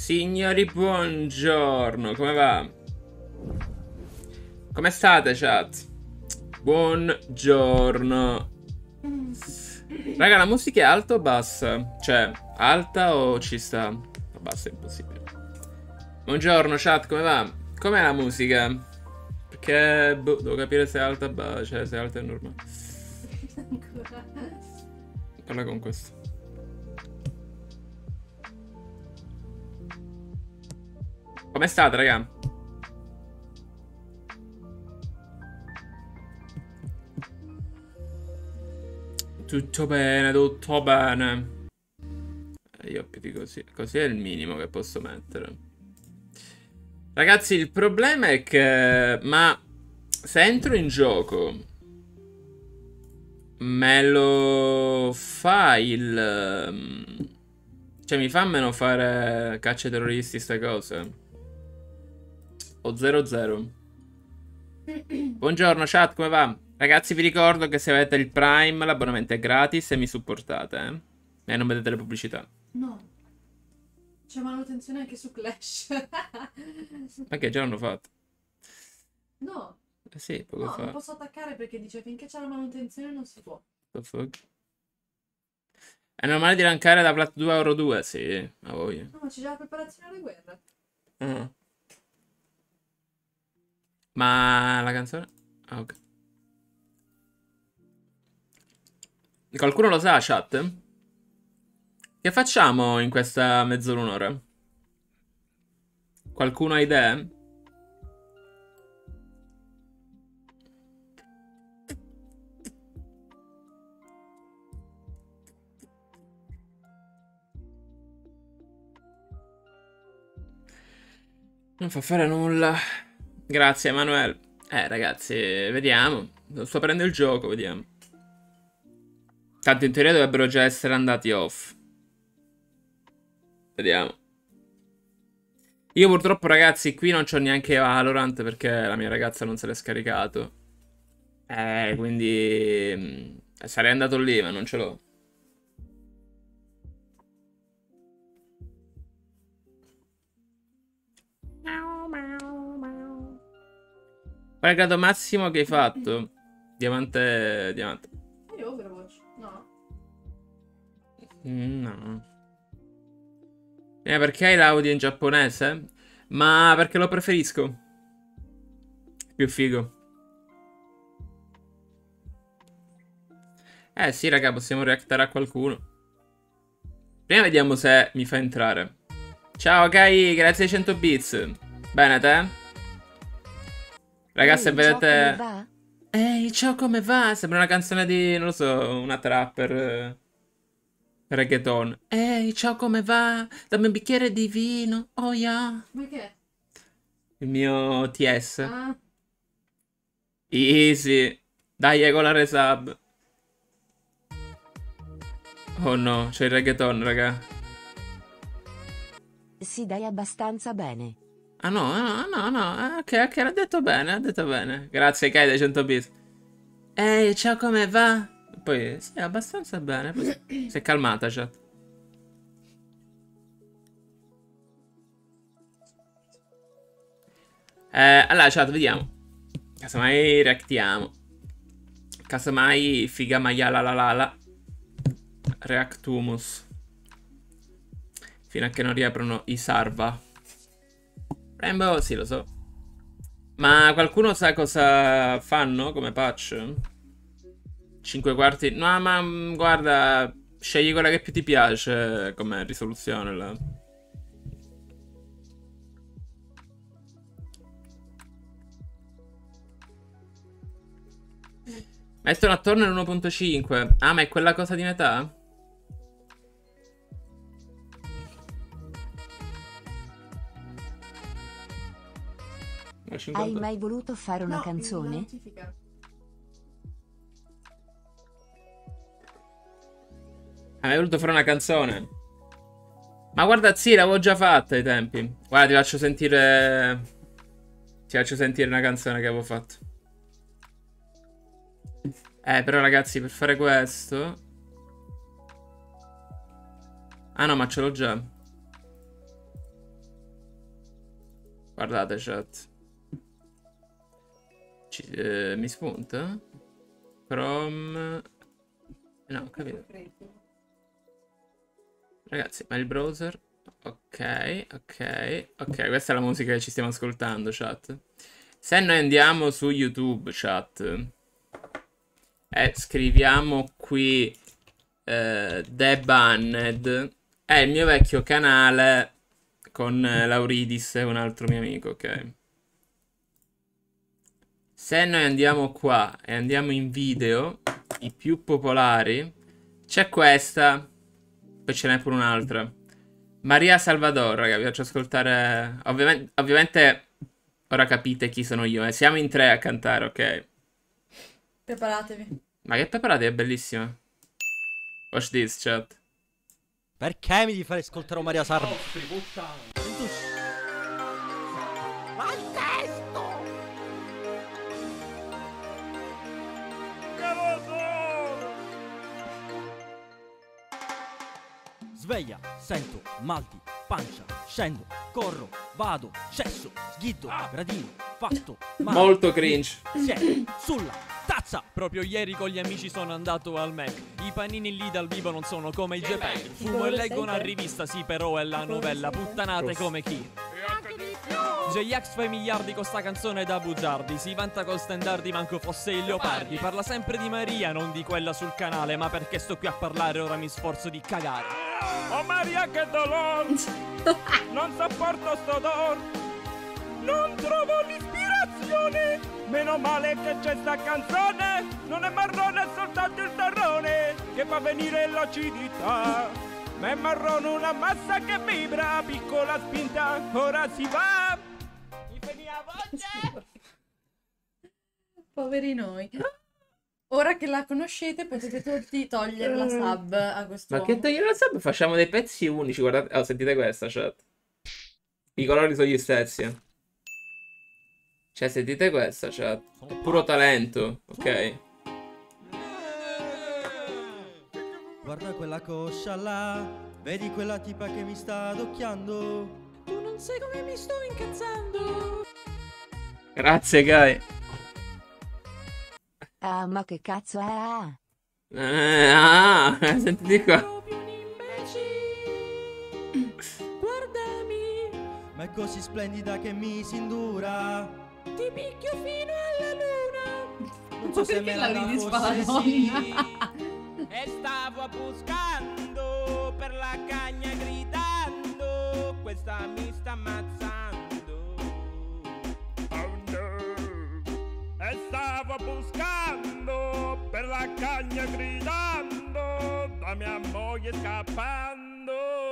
Signori, buongiorno, come va? Come state, chat? Buongiorno. Raga, la musica è alta o bassa? Cioè, alta o ci sta? Bassa è impossibile. Buongiorno, chat, come va? Com'è la musica? Perché, boh, devo capire se è alta o bassa, cioè se è alta è normale. Parla con questo. Come state, raga? Tutto bene, tutto bene. Io più di così. Così è il minimo che posso mettere. Ragazzi, il problema è che... Ma se entro in gioco... Me lo fa il... Cioè mi fa meno fare caccia ai terroristi, ste cose. O 00. Buongiorno chat, come va? Ragazzi, vi ricordo che se avete il Prime l'abbonamento è gratis e mi supportate, eh? E non vedete le pubblicità. No. C'è manutenzione anche su Clash. Ma che già l'hanno fatto? No. Sì, poco No, fa. non posso attaccare perché dice finché c'è la manutenzione non si può. What the fuck? È normale di rankare da Plat 2 a Euro 2? Sì, a voglia. No, ma c'è già la preparazione alle guerre. Ah. Ma la canzone? Ah, ok. Qualcuno lo sa, chat? Che facciamo in questa mezz'ora, un'ora? Qualcuno ha idee? Non fa fare nulla. Grazie, Emanuele. Ragazzi, vediamo. Sto prendendo il gioco, vediamo. Tanto in teoria dovrebbero già essere andati off. Vediamo. Io purtroppo, ragazzi, qui non c'ho neanche Valorant perché la mia ragazza non se l'è scaricato. Quindi... sarei andato lì, ma non ce l'ho. Qual è il grado massimo che hai fatto? Diamante... Diamante. Io Overwatch? No. No. Perché hai l'audio in giapponese? Ma perché lo preferisco. Più figo. Sì, raga, possiamo reactare a qualcuno. Prima vediamo se mi fa entrare. Ciao, Kai, grazie ai 100 bits. Bene, te? Raga, se vedete... Ehi, ciao, come va? Sembra una canzone di, non lo so, una trapper... reggaeton. Ehi, ciao, come va? Dammi un bicchiere di vino. Oh, yeah. Ma che è? Il mio TS. Ah. Easy. Dai, con la resub. Oh no, c'è il reggaeton, raga. Sì, dai, abbastanza bene. Ah no, no. Ok, l'ha detto bene, ha detto bene. Grazie, Kai, dei 100 bit. Ehi, ciao, come va? Poi, sì, abbastanza bene. Poi si è calmata, chat. Allora, chat, vediamo. Casomai reactiamo. Casomai figa maiala la la la. Reactumus. Fino a che non riaprono i Sarva. Rainbow, sì, lo so. Ma qualcuno sa cosa fanno come patch? 5 quarti? No, ma guarda, scegli quella che più ti piace come risoluzione. Là. Mettono attorno all'1.5. Ah, ma è quella cosa di metà? Hai mai voluto fare una canzone? Notifica. Hai mai voluto fare una canzone? Ma guarda, sì, l'avevo già fatta ai tempi. Guarda, ti faccio sentire... Ti faccio sentire una canzone che avevo fatto. Però ragazzi, per fare questo... Ah no, ma ce l'ho già. Guardate, chat. Mi spunta? Chrome... No, ho capito. Ragazzi, ma il browser... Ok, ok, ok. Questa è la musica che ci stiamo ascoltando, chat. Se noi andiamo su YouTube, chat, e scriviamo qui The Banned, è il mio vecchio canale con Lauridis e un altro mio amico, ok? Se noi andiamo qua e andiamo in video, i più popolari, c'è questa, poi ce n'è pure un'altra. Maria Salvador, raga, vi faccio ascoltare... Ovviamente ora capite chi sono io, siamo in 3 a cantare, ok? Preparatevi. Ma che preparati, è bellissima. Watch this, chat. Perché mi devi fare ascoltare Maria Sarva? Ma il testo! Sveglia, sento, malti, pancia, scendo, corro, vado, cesso, sghiddo, gradino, fatto, male. Molto cringe. Siedo, sulla, tazza. Proprio ieri con gli amici sono andato al Mac. I panini lì dal vivo non sono come i JPEG. Fumo e leggo una rivista, sì, però è la novella. Puttanate come chi? J-Ax fa i miliardi con sta canzone da bugiardi. Si vanta col standardi manco fosse il Leopardi. Parla sempre di Maria, non di quella sul canale. Ma perché sto qui a parlare ora mi sforzo di cagare. Oh Maria che dolor, non sopporto sto odor, non trovo l'ispirazione. Meno male che c'è sta canzone, non è marrone è soltanto il terrone che fa venire l'acidità. Ma è marrone una massa che vibra, piccola spinta, ora si va. Mi fai mia voce. Poveri noi. Ora che la conoscete potete tutti togliere la sub a questo Ma che togliere la sub? Facciamo dei pezzi unici, guardate. Oh, sentite questa, chat. I colori sono gli stessi. Cioè, sentite questa, chat. È puro talento, ok? Guarda quella coscia là, vedi quella tipa che mi sta adocchiando. Tu non sai come mi sto incazzando. Grazie, Guy. Ah, ma che cazzo è? Sentite qua. Proprio un imbecille. Guardami, Ma è così splendida che mi si indura. ti picchio fino alla luna. Non so se me la Lauridis dà, fa la forse donna? sì. E stavo buscando per la cagna gridando, questa mi sta ammazzando. Oh no. E stavo buscando per la cagna gridando, da mia moglie scappando.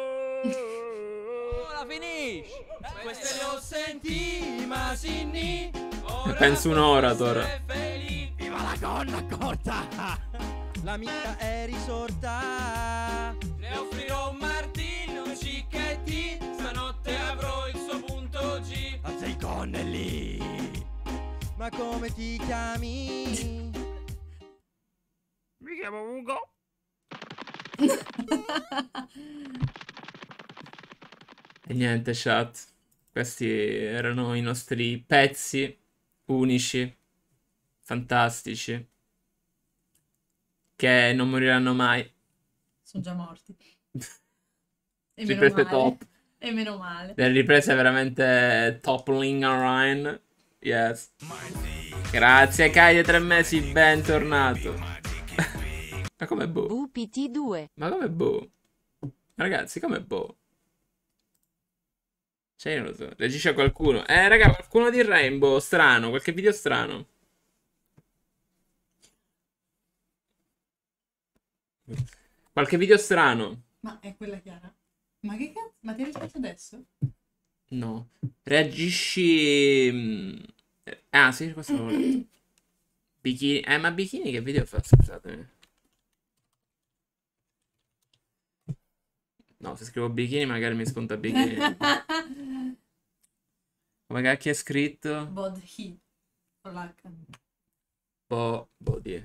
Ora finisci! Queste le ho sentite, ma sinni. Penso un'ora, Tora. Viva la gonna corta! La mia è risorta. Le offrirò un martino, cicchetti. Stanotte avrò il suo punto G. A sei gonne lì. Ma come ti chiami? Mi chiamo Ugo. E niente, chat. Questi erano i nostri pezzi unici, fantastici, che non moriranno mai. Sono già morti. E meno Riprese male. top. E meno male. Delle riprese veramente toppling around. Yes. Grazie, Kai, dei 3 mesi, bentornato. Ma come boh? UPT2. Ma come boh? Ragazzi, come boh? Cioè, io non lo so. Reagisce a qualcuno. Raga, qualcuno di Rainbow. Strano, qualche video strano. Qualche video strano. Ma è quella chiara? Ma che cazzo? Ma ti hai risposto adesso? No. Reagisci... Ah, sì, questo l'ho letto. Bikini... ma Bikini che video fa? Scusatemi. No, se scrivo Bikini magari mi spunta Bikini. Come cacchio è scritto? Bod he. Con l'H. Body.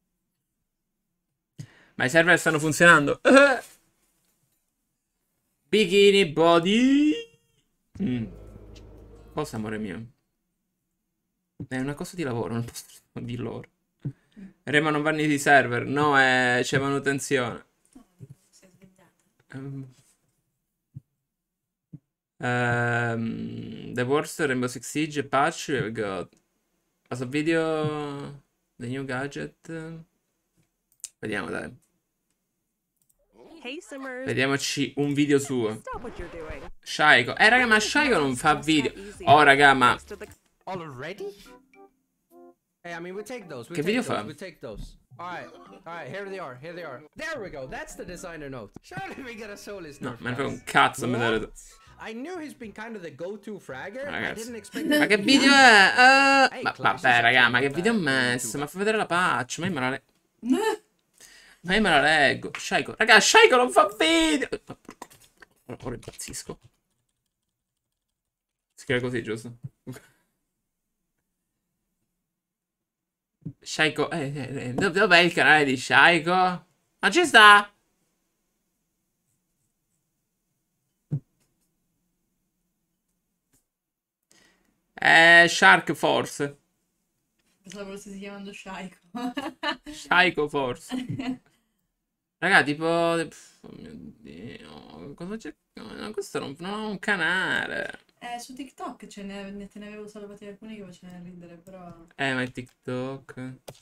Ma i server stanno funzionando. Bikini body. Cosa, amore mio? È una cosa di lavoro, non posso di loro. Rema non va nei server. No, c'è manutenzione. Sei svegliata. The Worst, Rainbow Six Siege, patch, we got. Passo video. The new gadget. Vediamo, dai. Hey, Simmers. Vediamoci un video suo. Stop what you're doing. Shaiko. Raga, ma Shaiko non fa video. Oh, raga, ma. Already? Hey, I mean, we take those. Che video fa? We take those. All right, here they are. There we go. That's the designer note. Surely we get a soulless No, note. me ne frega un cazzo a vedere. I knew he's been kind of the go-to fragger. I Ragazzi. didn't expect. Ma che video è? Vabbè, raga, ma che video ho messo? Ma fa vedere la patch. Ma io me la leggo. Ma io me la leggo. Shaiko. Raga, Shaiko non fa video. Ora impazzisco. Si scrive così, giusto? Shaiko. Dov'è il canale di Shaiko? Ma ci sta? Shark Force. Pensavo stessi chiamando Shaiko. Shaiko Force. Raga, tipo. Oh mio Dio. Cosa c'è? No, questo non ha un canale. Su TikTok te ne avevo salvati alcuni che facevano ridere, però. Ma è TikTok.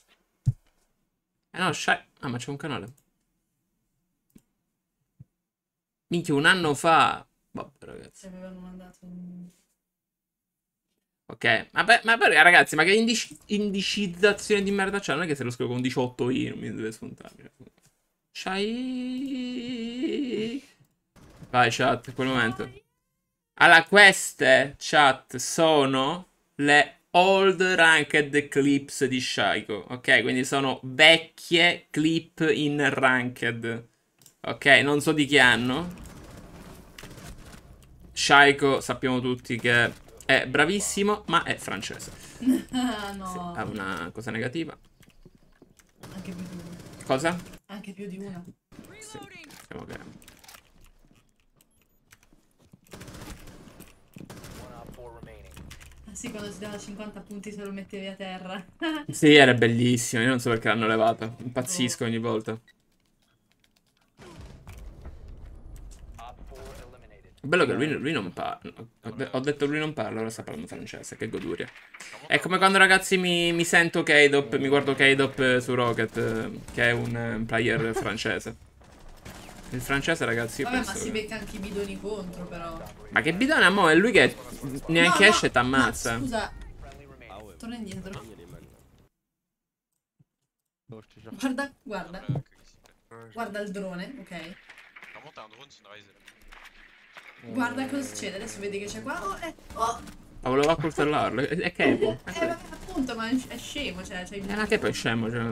No, ah, ma c'è un canale. Minchia, un anno fa. Vabbè, ragazzi. Ci avevano mandato un. Ok, ma poi ragazzi, ma che indicizzazione di merda c'è? Non è che se lo scrivo con 18 i non mi deve spuntare. Vai, chat, quel momento. Allora, queste, chat, sono le old ranked clips di Shaiko. Ok, quindi sono vecchie clip in ranked. Ok, non so di che anno. Shaiko, sappiamo tutti che è bravissimo, ma è francese. Ah, no. Sì, ha una cosa negativa. Anche più di una. Cosa? Anche più di una. Sì, diciamo che... Ah sì, quando si dava 50 punti se lo mettevi a terra. Sì, era bellissimo. Io non so perché l'hanno levata. Impazzisco ogni volta. È bello che lui non parla. Ho detto lui non parla, ora sta parlando francese. Che goduria. È come quando, ragazzi, mi sento K-Dop, mi guardo K-Dop su Rocket, che è un player francese. Il francese, ragazzi, io Vabbè, penso ma si becca anche i bidoni contro, però. Ma che bidone, mo'? È lui che neanche No, esce e t'ammazza. no, scusa. Torna indietro. Guarda, guarda. Guarda il drone, ok? Guarda cosa succede. Adesso vedi che c'è qua. Oh. Ma volevo accoltellarlo. È Kepo. Vabbè, appunto, ma è scemo, cioè Ma Kepo è scemo, cioè.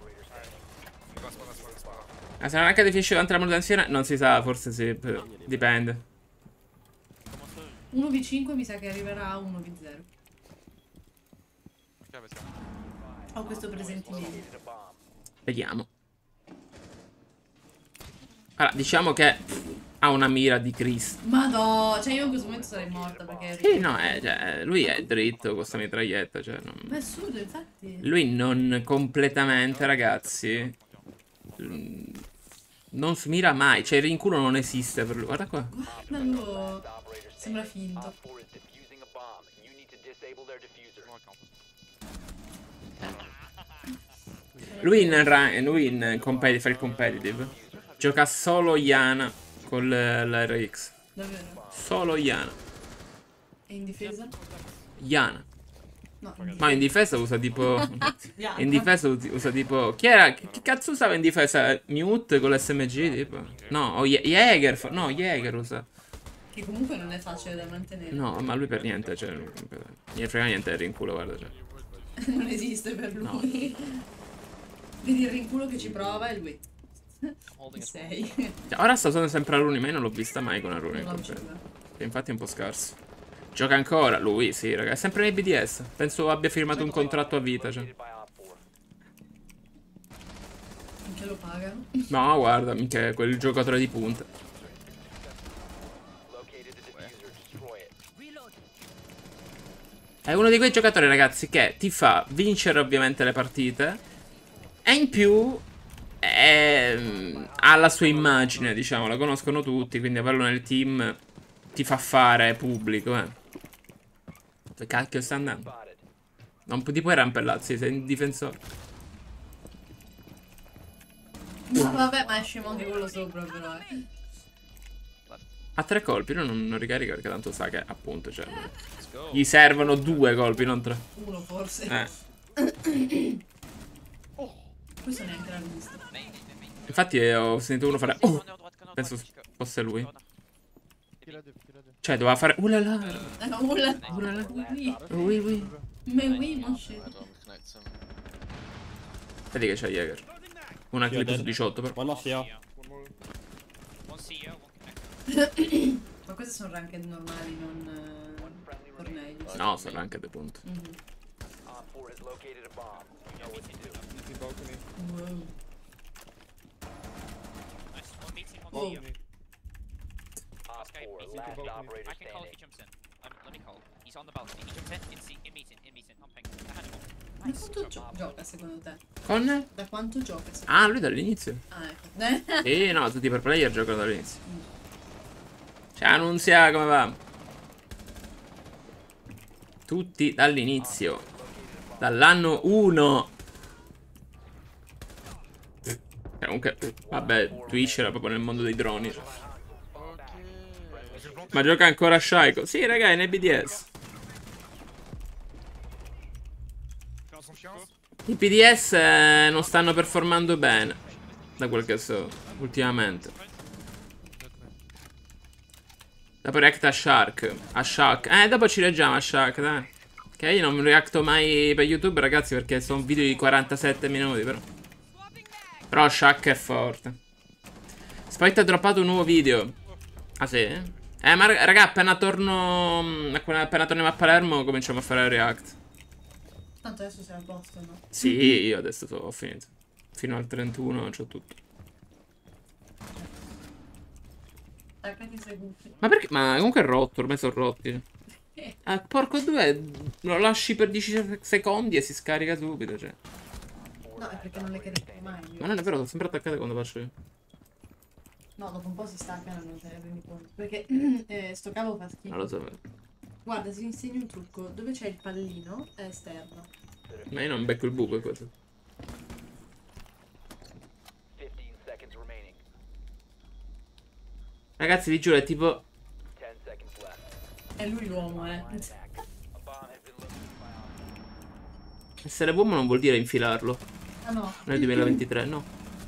Se non è che definisce contro la manutenzione, non si sa, forse sì, dipende. 1v5 mi sa che arriverà a 1v0. Ho questo presentimento. Vediamo. Allora, diciamo che ha una mira di Cristo. Madò, cioè io in questo momento sarei morta perché... Sì, no, cioè, lui è dritto con questa mitraglietta, cioè, non... Ma è assurdo, infatti. Lui non completamente, ragazzi, non si mira mai, cioè il rinculo non esiste per lui. Guarda qua. Guardalo. Sembra finto. Lui in fa il competitive. Gioca solo Iana con l'RX. Davvero? Solo Iana. E in difesa? Iana. No, Ma in difesa usa tipo... In difesa usa tipo... Chi era? Che cazzo usava in difesa? Mute con l'SMG tipo? No, o Jäger. No, Jäger usa. Che comunque non è facile da mantenere. No, ma lui per niente, cioè... Non gli frega niente il rinculo, guarda, cioè. Non esiste per lui. Vedi il rinculo che ci prova e lui. 6. Cioè, ora sta usando sempre Aruni, ma io non l'ho vista mai con Aruni. Non c'è. Infatti è un po' scarso. Gioca ancora? Lui, sì, raga. È sempre nei BDS. Penso abbia firmato un contratto a vita, cioè. Finché lo pagano. No, guarda, mica quel giocatore di punta. È uno di quei giocatori, ragazzi, che ti fa vincere ovviamente le partite e in più ha la sua immagine, diciamo, la conoscono tutti, quindi averlo nel team ti fa fare pubblico, Dove cacchio sta andando? Non ti puoi rampellare, sei un difensore. No, vabbè, ma è scemo anche quello sopra, però, Ha 3 colpi, non ricarica perché tanto sa che, appunto, cioè, gli servono 2 colpi, non 3. Uno forse. Questo neanche l'ha visto. Infatti ho sentito uno fare penso fosse lui. Cioè doveva fare ulala. Ulala. Oui, oui. Mais oui, mon cher. Vedi che c'è Jäger. Una clip su 18 però. One off, yeah. Ma queste sono ranked normali, non tornei. giusto? No, sono anche dei punti. Wow. Oh. I can call if he jumps in. Let me call. He's on the balcony. He jumps in meeting. I'm ping. Hannibal. Da quanto gioca secondo te? Con? Da quanto gioca secondo Ah, lui dall'inizio. te? Ah, ecco. No, tutti i per player giocano dall'inizio. Ciao Annunzia, come va? Tutti dall'inizio. Dall'anno 1. Comunque, vabbè, Twitch era proprio nel mondo dei droni. Ma gioca ancora Shaiko? Sì, raga, è in BDS. I PDS non stanno performando bene, da quel che so, ultimamente. Dopo react a Shark. A Shark. Dopo ci leggiamo a Shark, dai. Che io non reacto mai per YouTube, ragazzi, perché sono video di 47 minuti, però. Però Shark è forte. Spite ha droppato un nuovo video. Ah, sì? Ma raga, appena torniamo a Palermo cominciamo a fare react. Tanto adesso sei a posto, no? Sì, io adesso ho finito. Fino al 31 c'ho tutto. Attaccati sei gufi. Ma perché? Ma comunque è rotto, ormai sono rotti. Porco due, lo lasci per 10 secondi e si scarica subito, cioè. No, è perché non le carico mai. Io. Ma non è vero, sono sempre attaccate quando faccio io. No, dopo un po' si staccano, non te ne rendi conto. Perché sto cavo fa schifo. Non lo so. Guarda, ti insegno un trucco. Dove c'è il pallino è esterno. Ma io non becco il buco, è questo. Ragazzi, vi giuro, è tipo... È lui l'uomo, Essere uomo non vuol dire infilarlo. Ah no. Nel 2023, no.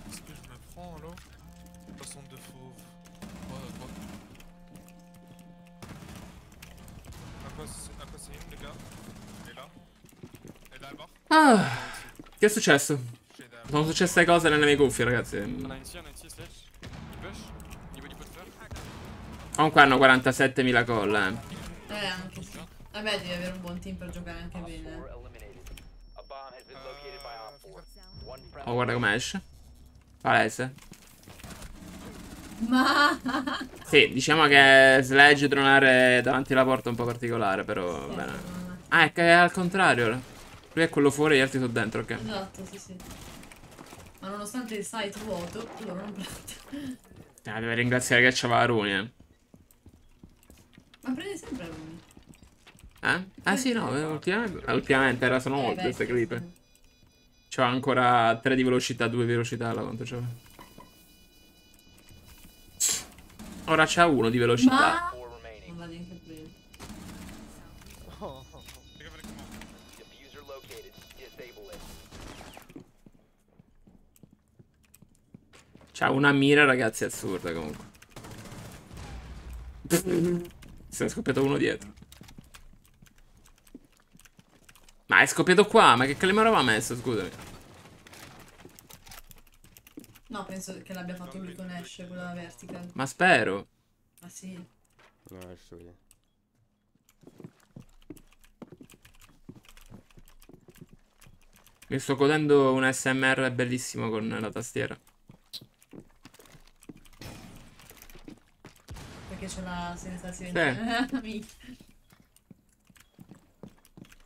Ah, che è successo? Sono successe cose nelle mie cuffie, ragazzi. Comunque hanno 47.000 call, Anche sì. Vabbè, devi avere un buon team per giocare anche bene. Oh, guarda come esce. Palese. Ma... Sì, diciamo che Sledge dronare davanti alla porta è un po' particolare, però va bene. Ah, è che è al contrario. Lui è quello fuori e gli altri sono dentro, ok. Esatto, sì, sì. Ma nonostante il site vuoto, loro non prendono. Deve ringraziare che c'aveva Runi, Ma prende sempre Runi. Ah sì, no, ultimamente era sono molte queste clip. C'ho ancora 3 di velocità, 2 di velocità, là quanto c'ho. Ora c'ha 1 di velocità. Ma... non l'ha neanche preso. C'ha una mira, ragazzi, assurda comunque. Se ne è scoppiato uno dietro. Ma è scoppiato qua, ma che calimero aveva messo, scusami. No, penso che l'abbia fatto lui con Ash, quella vertical. Ma spero. Ma sì. No, adesso vediamo. Mi sto godendo un SMR bellissimo con la tastiera. Perché c'è la sensazione.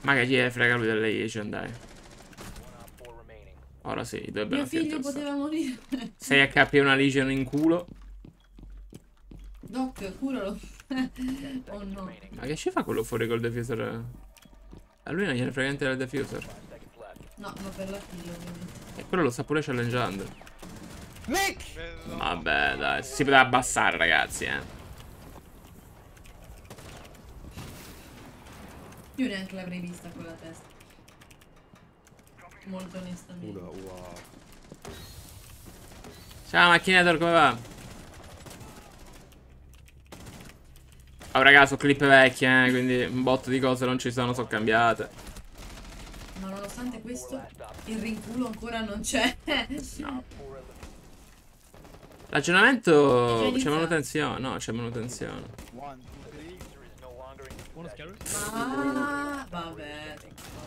Ma che gli frega lui delle Asian, dai. Ora sì, dovrebbero Mio figlio poteva morire. 6 HP e una Legion in culo. Doc, curalo. Oh no. Ma che ci fa quello fuori col diffuser? A lui non gliene frega niente del diffuser. No, ma per la figlia ovviamente. E quello lo sta pure challengando. Nick! Vabbè, dai, si poteva abbassare, ragazzi, Io neanche l'avrei vista con la testa. Molto onestamente. Ciao, Macchinator, come va? Oh, raga, sono clip vecchie, quindi un botto di cose non ci sono cambiate. Ma nonostante questo, il rinculo ancora non c'è. No. L'aggiornamento... È già c'è iniziato. manutenzione. No, c'è manutenzione. Ah, vabbè.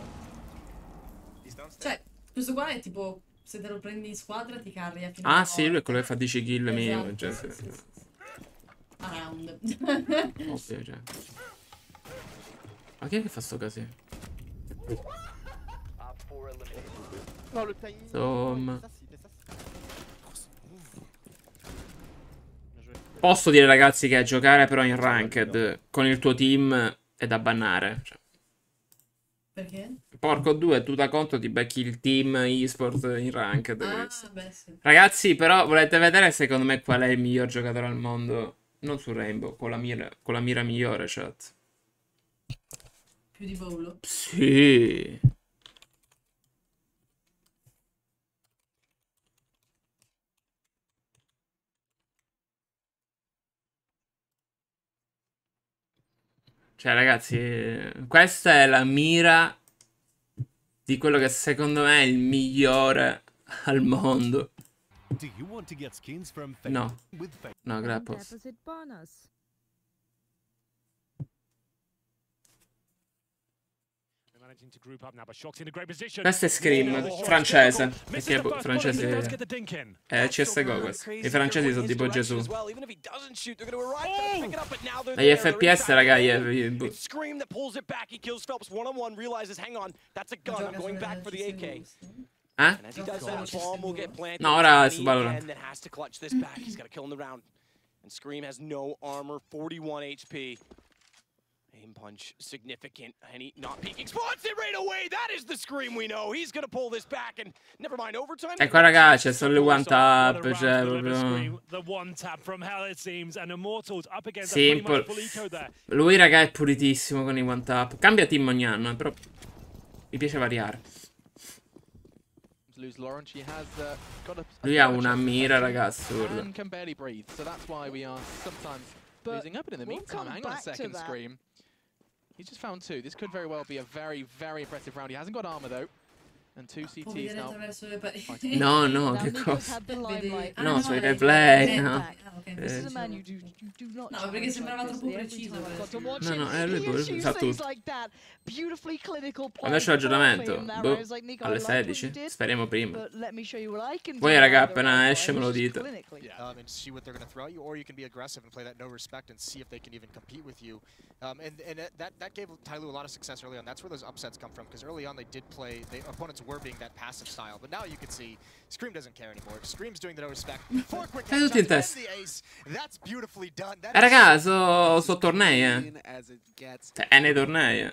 Cioè, questo qua è tipo, se te lo prendi in squadra ti carria fino Ah, a sì, lui è quello che fa 10 kill minimo. Esatto, Cioè, sì, sì. A round. Ovvio, cioè. Ma chi è che fa sto casino? Insomma. Posso dire, ragazzi, che giocare però in ranked con il tuo team è da bannare. Cioè, Perché? porco due, tu da conto ti becchi il team eSport in ranked. Ah, beh sì. Ragazzi, però volete vedere secondo me qual è il miglior giocatore al mondo? Non su Rainbow, con la mira migliore, chat. Più di volo. Sì. Cioè, ragazzi, questa è la mira di quello che secondo me è il migliore al mondo. No. No, Grapples. Questo è Scream, francese. Perché francesi è CSGO questo. I francesi sono tipo Gesù. Dagli FPS, raga, Scream that pulls it back. He kills Phelps one-on-one, realizes, hang on, that's a gun. I'm going back for the AK. Eh? And as he does that, bomb will get planted. No, ora su And Valorant. then has to clutch this back. He's got to kill in the round. And Scream has no armor, 41 HP. Aim punch significant, and he not peeking. Spots it right away. That is the Scream we know. He's gonna pull this back, and never mind overtime. Ecco, raga, c'è solo il one tap, cioè proprio. Simple. Lui, raga, è pulitissimo con i one tap. Cambia team ogni anno, però mi piace variare. Lui ha una mira, raga, assurda. He's just found two. This could very well be a very, very impressive round. He hasn't got armor though. And two CTs now. No, no, che cosa? No, sui replay, no. No, perché sembrava troppo preciso. No, no, lui sa tutto. Quando esce l'aggiornamento? Boh, alle 16? Speriamo prima. Voi, raga, appena esce me lo dite. And see what they're going to throw at you, or you can be aggressive and play that no respect and see if they can even compete with you. That gave Tyloo a lot of success early on. That's where those upsets come from, because early on they did play, the opponents were being that passive style, but now you can see Scream doesn't care anymore. Scream's doing the no respect. Four quick headshots, the ace. That's beautifully done. Raga, so tornei, Cioè, è nei tornei,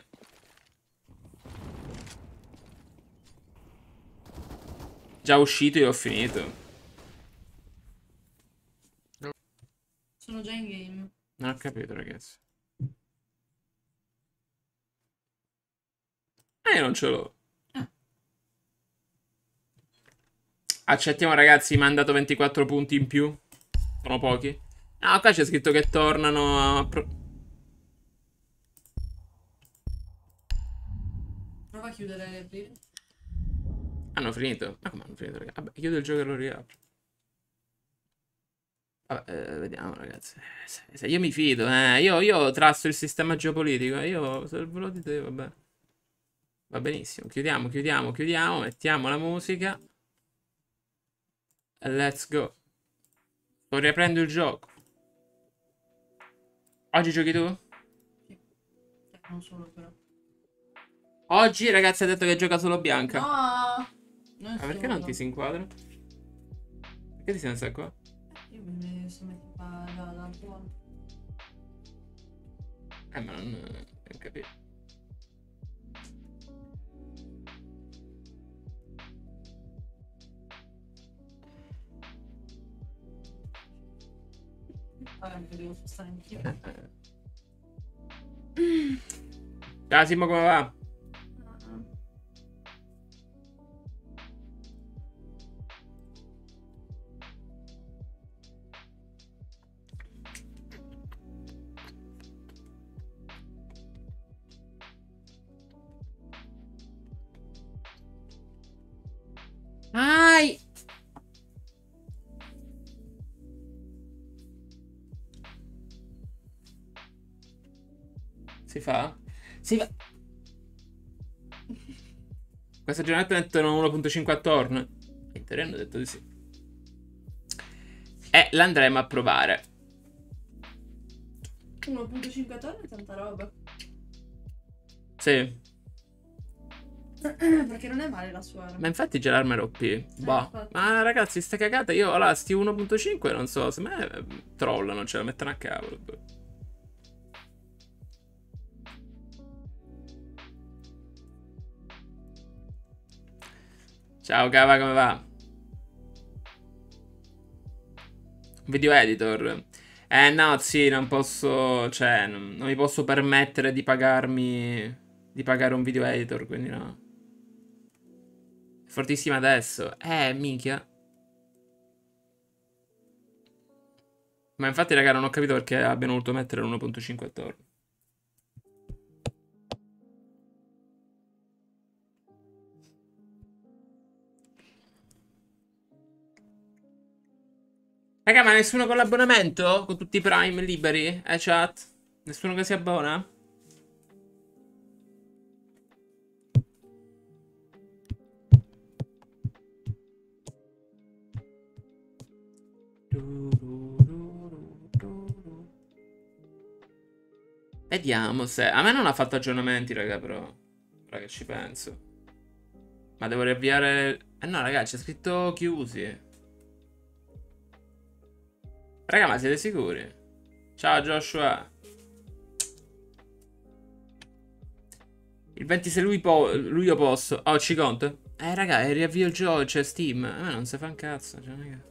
Già uscito e ho finito. Sono già in game. Non ho capito, ragazzi. Io non ce l'ho. Accettiamo, ragazzi, mi hanno dato 24 punti in più. Sono pochi. No, qua c'è scritto che tornano a... Prova a chiudere le aprire. Hanno finito? Ma come hanno finito, ragazzi? Vabbè, chiudo il gioco e lo riapro. Vabbè, vediamo, ragazzi. Se io mi fido, io trasto il sistema geopolitico. Io, se ve lo dite, vabbè. Va benissimo. Chiudiamo, mettiamo la musica. E let's go. Sto riaprendo il gioco. Oggi giochi tu? Sì. Non solo, però. Oggi, ragazzi, ha detto che gioca solo bianca. No! Ma perché non ti si inquadra? Perché ti sei messa qua? Io mi sono messa da buono. Ma non capito. Vabbè, mi devo spostare anch'io. Ciao Simo, come va? Ai! Si fa? Si fa. Questa giornata mettono 1.5 a torno. In teoria hanno detto di sì. E l'andremo a provare. 1.5 torni è tanta roba. Sì. Perché non è male la sua arma. Ma infatti già l'arma era OP. Boh. Ma ragazzi, sta cagata. Io allora sti 1.5 non so. Se me trollano, ce la mettono a cavolo. Ciao Cava, come va? Video editor. No, sì, non posso. Cioè, non mi posso permettere di pagarmi. Di pagare un video editor, quindi no. Fortissima adesso. Minchia. Ma infatti, raga, non ho capito perché abbiano voluto mettere l'1.5 attorno. Raga, ma nessuno con l'abbonamento? Con tutti i Prime liberi? Chat? Nessuno che si abbona? Vediamo se... A me non ha fatto aggiornamenti, raga, però. Ora che ci penso. Ma devo riavviare... no, raga, c'è scritto chiusi. Raga, ma siete sicuri? Ciao, Joshua. Il 26 luglio posso. Oh, ci conto? Raga, riavvio il gioco, c'è Steam. A me non si fa un cazzo, cioè, raga.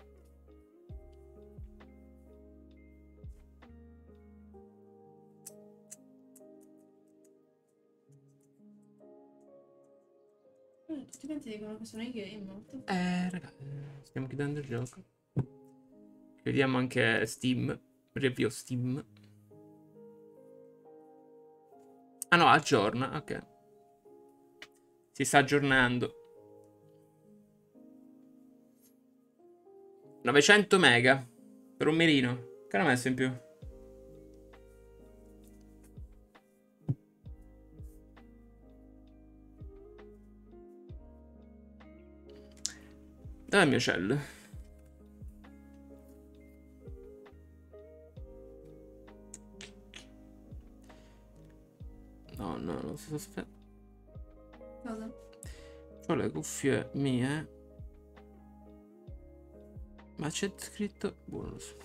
Tutti quanti dicono che sono i game. Raga, stiamo chiudendo il gioco. Vediamo anche Steam. Riavvio Steam. Ah no, aggiorna, ok. Si sta aggiornando. 900 mega. Per un mirino. Che hanno messo in più? Dov'è il mio cell? No, non si aspetta. Cosa? Ho le cuffie mie. Ma c'è scritto... Boh, non lo so.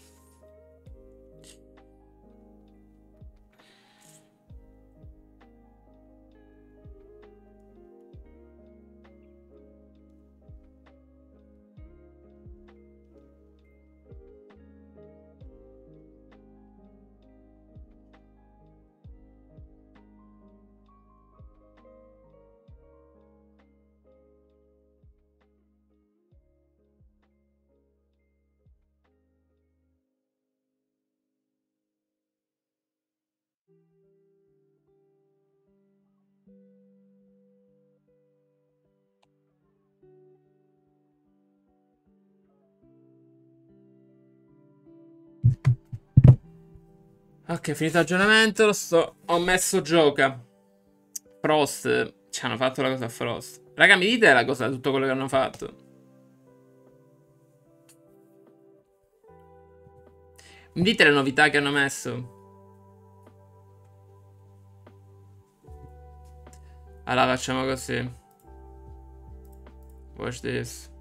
Ok, finito l'aggiornamento, ho messo gioca. Frost, ci hanno fatto la cosa a Frost. Raga, mi dite la cosa, tutto quello che hanno fatto. Mi dite le novità che hanno messo. Allora facciamo così. Watch this.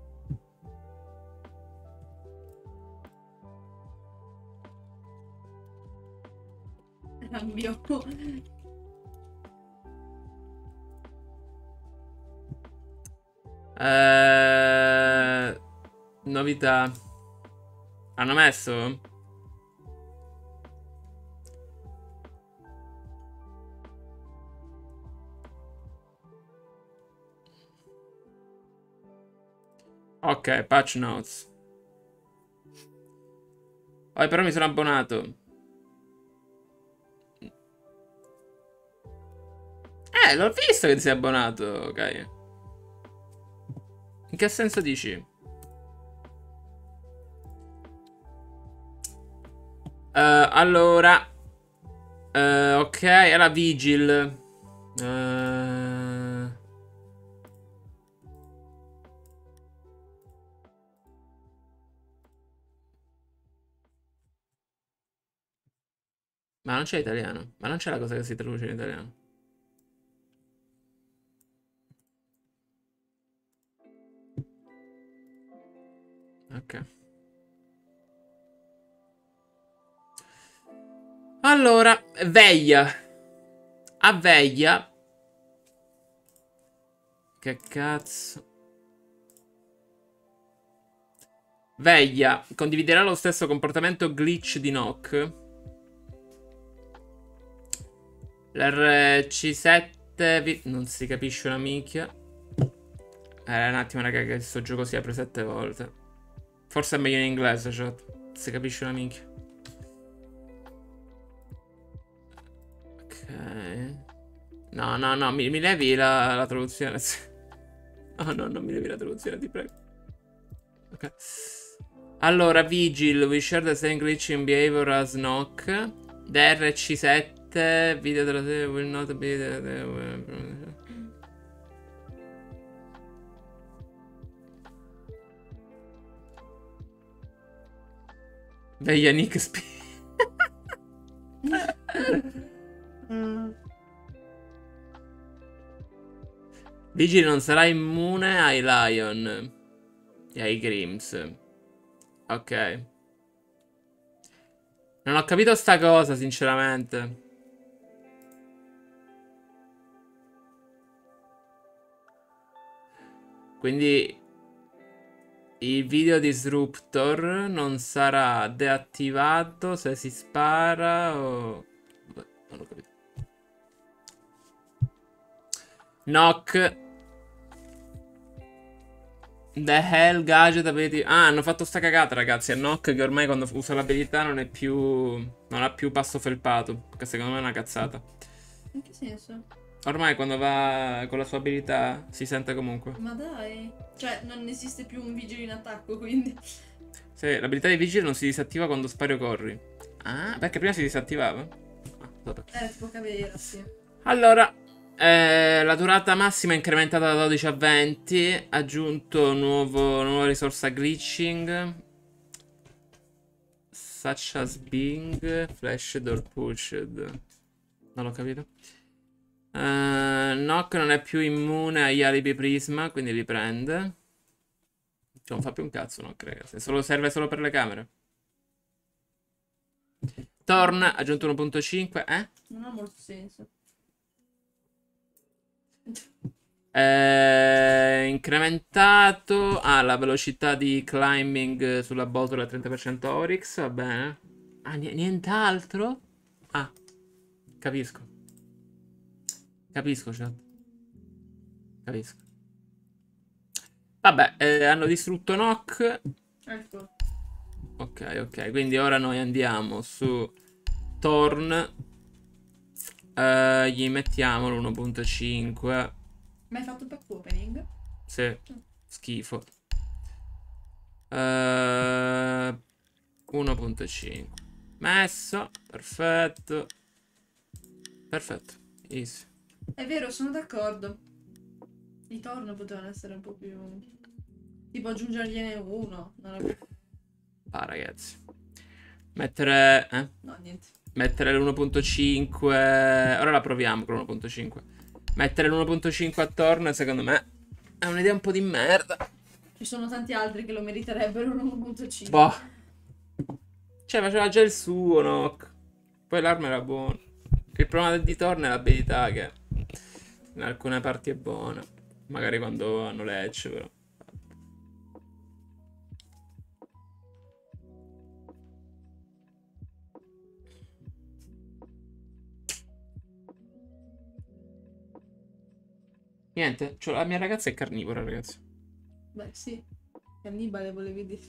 Cambio. Novità. Hanno messo? Ok, patch notes. Poi però mi sono abbonato. L'ho visto che ti sei abbonato, ok. In che senso dici? Allora. Ok, è la Vigil. Ma non c'è italiano. Ma non c'è la cosa che si traduce in italiano. Ok. Allora, veglia. A veglia. Che cazzo. Veglia. Condividerà lo stesso comportamento glitch di Nock. L'RC7 non si capisce una minchia. Un attimo raga che questo gioco si apre 7 volte. Forse è meglio in inglese, chat. Si capisce una minchia. Ok. No, mi levi la traduzione. No, non mi levi la traduzione, ti prego. Ok. Allora, Vigil, we share the same glitching behavior as Nock. The RC7 video della serie will not be Veglia Nick Vigil non sarà immune ai Lion e ai Grims. Ok. Non ho capito sta cosa, sinceramente. Quindi il video disruptor non sarà deattivato se si spara o... Beh, non ho capito. Knock. The hell gadget ability. Ah, hanno fatto sta cagata, ragazzi. È Knock che ormai quando usa l'abilità non è più... non ha più passo felpato. Che secondo me è una cazzata. In che senso? Ormai quando va con la sua abilità si sente comunque. Ma dai. Cioè, non esiste più un vigile in attacco, quindi... Sì, l'abilità di vigile non si disattiva quando spari o corri. Ah, perché prima si disattivava? Ah, vabbè. Tipo cavaliera, sì. Allora, la durata massima è incrementata da 12 a 20. Aggiunto nuova risorsa glitching. Such as being flashed or pushed. Non l'ho capito. Nock non è più immune agli alibi prisma, quindi li prende. Cioè, non fa più un cazzo, Nock, ragazzi. Serve solo per le camere. Torn, aggiunto 1.5. Non ha molto senso. Incrementato. La velocità di climbing sulla botola 30% Oryx, va bene. Nient'altro? Capisco. Capisco, chat. Capisco. Vabbè, hanno distrutto Nock. Ecco. Ok, quindi ora noi andiamo su Torn. Gli mettiamo l'1.5. Ma hai fatto il pack opening? Sì, schifo. 1.5. Messo, perfetto. Perfetto, easy. È vero, sono d'accordo. I torno potevano essere un po' più... tipo aggiungergliene uno. Non è... ragazzi. Mettere... No, niente. Mettere l'1.5. Ora la proviamo con l'1.5. Mettere l'1.5 attorno, secondo me, è un'idea un po' di merda. Ci sono tanti altri che lo meriterebbero un 1.5. Boh. Cioè, faceva già il suo, Nock. Poi l'arma era buona. Il problema del Ditorno è l'abilità che in alcune parti è buona. Magari quando hanno le edge, però. Niente, cioè, la mia ragazza è carnivora, ragazzi. Beh, sì. Cannibale volevi dire.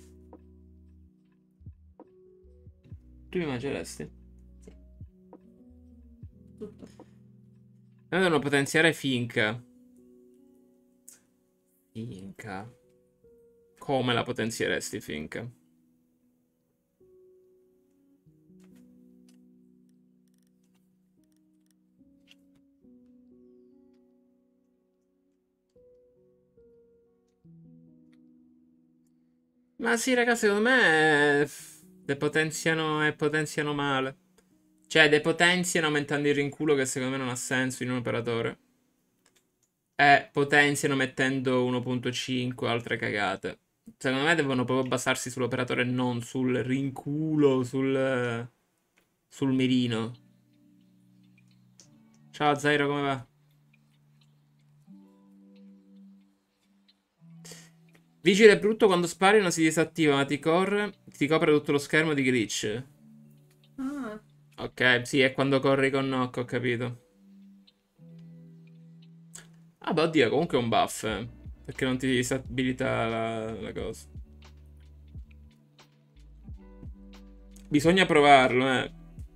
Tu mi mangeresti? Sì. Tutto. Noi devono potenziare Finca. Finca. Come la potenzieresti, Finca? Ma sì, ragazzi, secondo me depotenziano e potenziano male. Cioè, depotenziano aumentando il rinculo, che secondo me non ha senso in un operatore. E potenziano mettendo 1.5 o altre cagate. Secondo me devono proprio basarsi sull'operatore, non sul rinculo, sul mirino. Ciao Zairo, come va? Vigile è brutto quando spari non si disattiva, ma ti copre tutto lo schermo di glitch. Ah. Ok, sì, è quando corri con Nock, ho capito. Ah, beh, oddio, comunque è un buff, perché non ti disabilita la cosa. Bisogna provarlo, eh.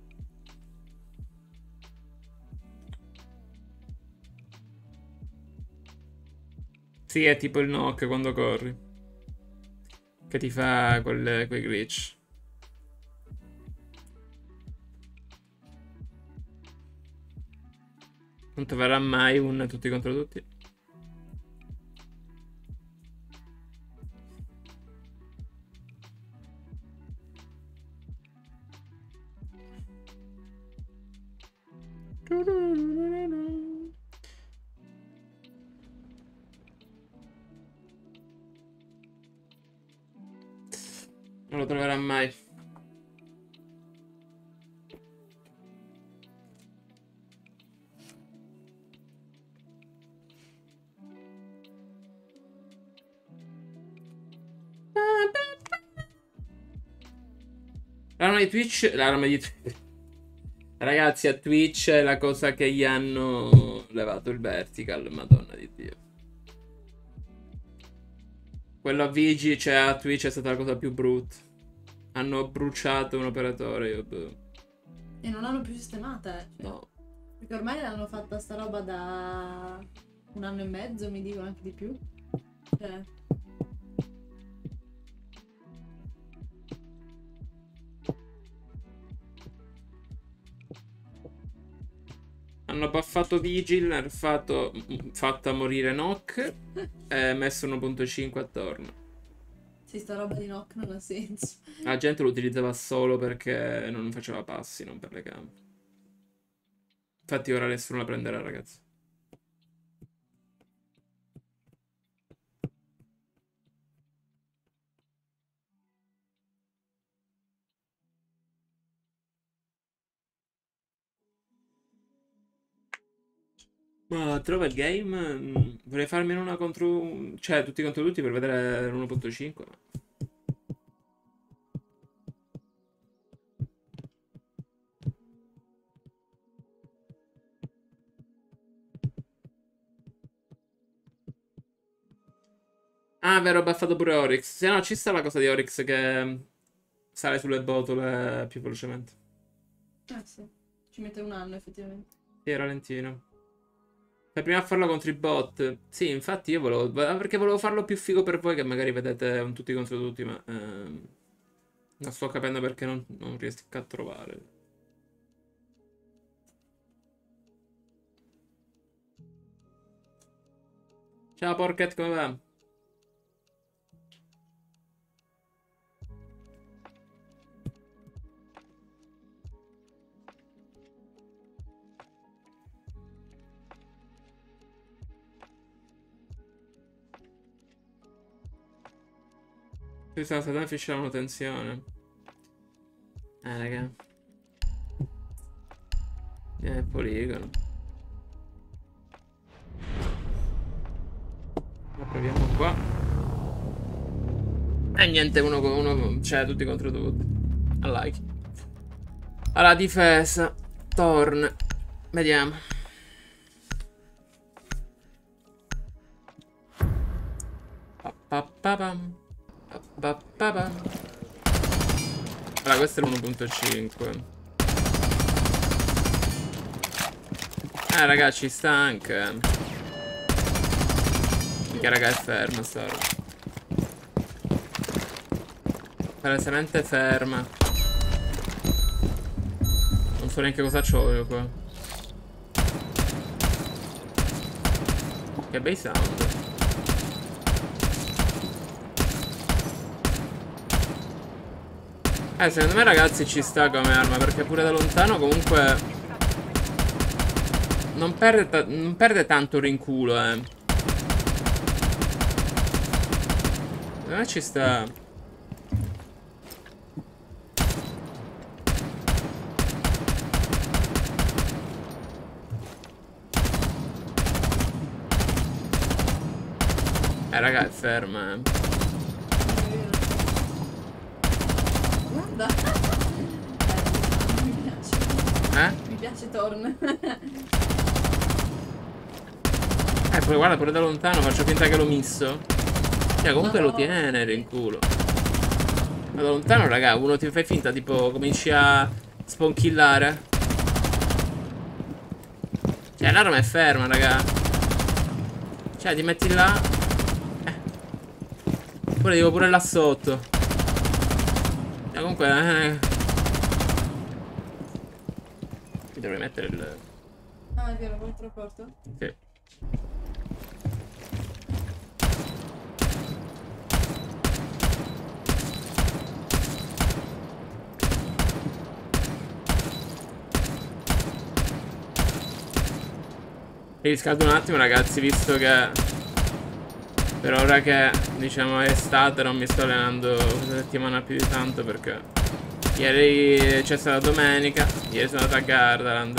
Sì, è tipo il Nock quando corri. Che ti fa quei glitch. Non troverà mai un tutti contro tutti. Non lo troverà mai. L'arma di Twitch. L'arma di Twitch. Ragazzi, a Twitch è la cosa che gli hanno levato il vertical, madonna di Dio. Quello a Vigi, cioè a Twitch è stata la cosa più brutta. Hanno bruciato un operatore, io boh. E non l'hanno più sistemata, Cioè. No. Perché ormai l'hanno fatta sta roba da 1 anno e mezzo, mi dicono anche di più. Cioè. Hanno buffato Vigil, hanno fatta morire Nock e messo 1.5 attorno. Sì, sta roba di Nock non ha senso. La gente lo utilizzava solo perché non faceva passi, non per le gambe. Infatti ora nessuno la prenderà, ragazzi. Ma trova il game. Vorrei farmi una contro. Cioè, tutti contro tutti per vedere l'1.5. Ah, vero, ho buffato pure Oryx. Se no, ci sta la cosa di Oryx che sale sulle botole più velocemente. Sì. Ci mette 1 anno, effettivamente. Sì, è ralentino. Fai prima a farlo contro i bot. Sì, infatti io volevo. Perché volevo farlo più figo per voi, che magari vedete un tutti contro tutti, ma. Non sto capendo perché non riesco a trovare. Ciao, Porket, come va? Qui sta stata finisce la manutenzione. Raga. Poligono. La proviamo qua. E niente, uno con uno. Cioè, tutti contro tutti. I like. Alla difesa. Torn. Vediamo. Allora, questo è l'1.5. Ragazzi, sta anche. Che raga è ferma sta roba. Palesemente ferma. Non so neanche cosa c'ho io qua. Che bei sound. Secondo me ragazzi ci sta come arma, perché pure da lontano comunque non perde tanto rinculo, Secondo me ci sta. Raga è ferma, Guarda. Mi piace. Mi piace Torn. Poi guarda, pure da lontano faccio finta che l'ho misso. Cioè comunque lo tiene in culo. Ma da lontano raga, uno ti fai finta tipo cominci a sponkillare. Cioè l'arma è ferma raga. Cioè ti metti là. Pure dico pure là sotto. Cioè comunque mi dovrei mettere il. Ah è vero, quanto porto? Sì. Riscaldo un attimo ragazzi, visto che per ora che diciamo è estate non mi sto allenando questa settimana più di tanto, perché ieri c'è stata domenica, ieri sono andato a Gardaland.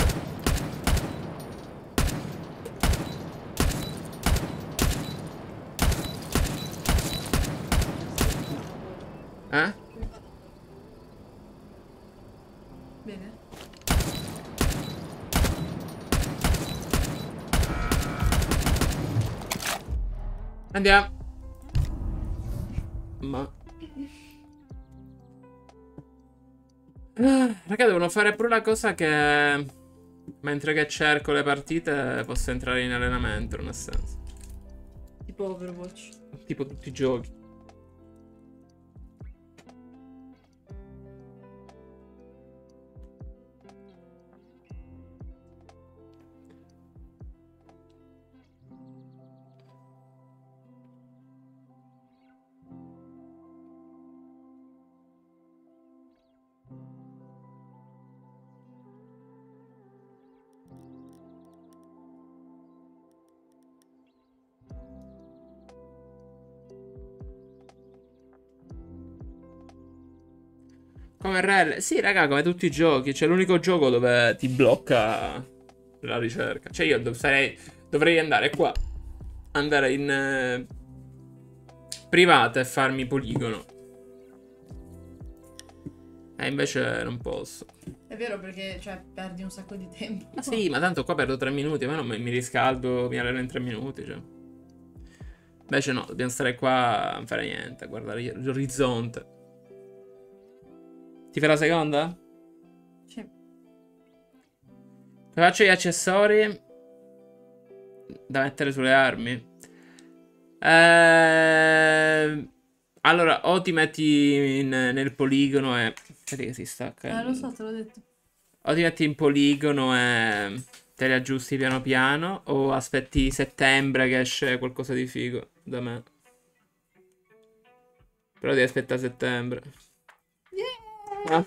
Bene. Andiamo. Ma raga, devono fare pure la cosa che mentre che cerco le partite posso entrare in allenamento, nel senso. Tipo Overwatch. Tipo tutti i giochi. Come RL? Sì, raga, come tutti i giochi. C'è l'unico gioco dove ti blocca la ricerca. Cioè io dovrei andare qua. Andare in privata e farmi poligono. E invece non posso. È vero, perché cioè perdi un sacco di tempo. Ma sì, ma tanto qua perdo 3 minuti. Ma non mi riscaldo, mi alleno in 3 minuti, cioè. Invece no, dobbiamo stare qua a non fare niente, a guardare l'orizzonte. Ti fai la seconda? Sì. Faccio gli accessori da mettere sulle armi. Allora, o ti metti nel poligono e... Vedi che si stacca. Lo so, te l'ho detto. O ti metti in poligono e te li aggiusti piano piano, o aspetti settembre che esce qualcosa di figo da me. Però devi aspettare settembre. Ah.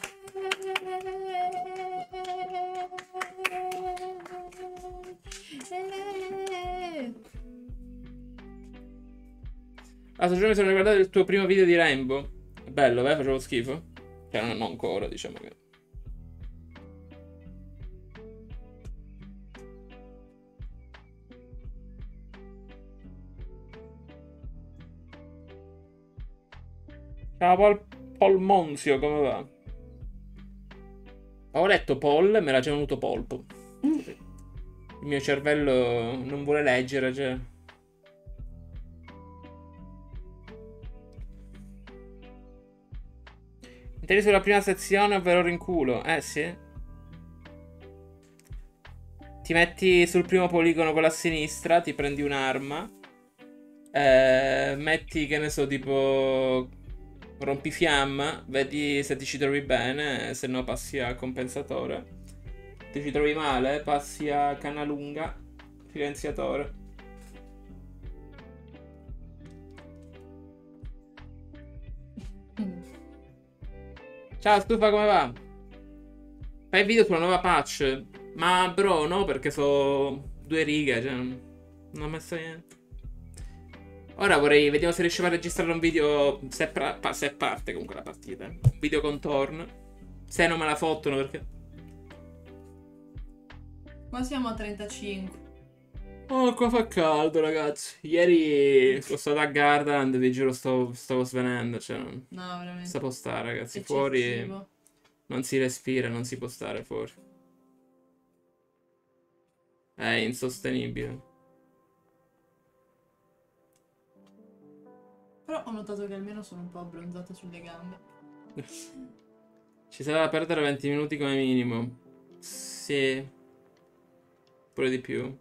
L'altro giorno mi sono riguardato il tuo primo video di Rainbow. bello, facevo schifo. Cioè, non ancora, diciamo che... Ciao Paul Monzio, come va? Ho letto Paul e mi era già venuto polpo. Il mio cervello non vuole leggere, cioè... Interi sulla prima sezione, ovvero rinculo. Sì. Ti metti sul primo poligono con la sinistra, ti prendi un'arma. Metti, che ne so, tipo... rompifiamma, vedi se ti ci trovi bene, se no passi a compensatore. Ti ci trovi male, passi a canna lunga, silenziatore. Ciao Stufa, come va? Fai video sulla nuova patch? Ma bro, no, perché so 2 righe, cioè non ho messo niente. Ora vediamo se riusciamo a registrare un video, se parte comunque la partita. Un video con Thorn. Se non me la fottono, perché... Qua siamo a 35. Oh, qua fa caldo, ragazzi. Ieri sono stato a Gardaland, vi giuro stavo svenendo, cioè... No, veramente. Si può stare, ragazzi, Eccessivo. fuori... Non si respira, non si può stare fuori. È insostenibile. Però ho notato che almeno sono un po' abbronzata sulle gambe. Ci sarà da perdere 20 minuti come minimo. Sì. Pure di più.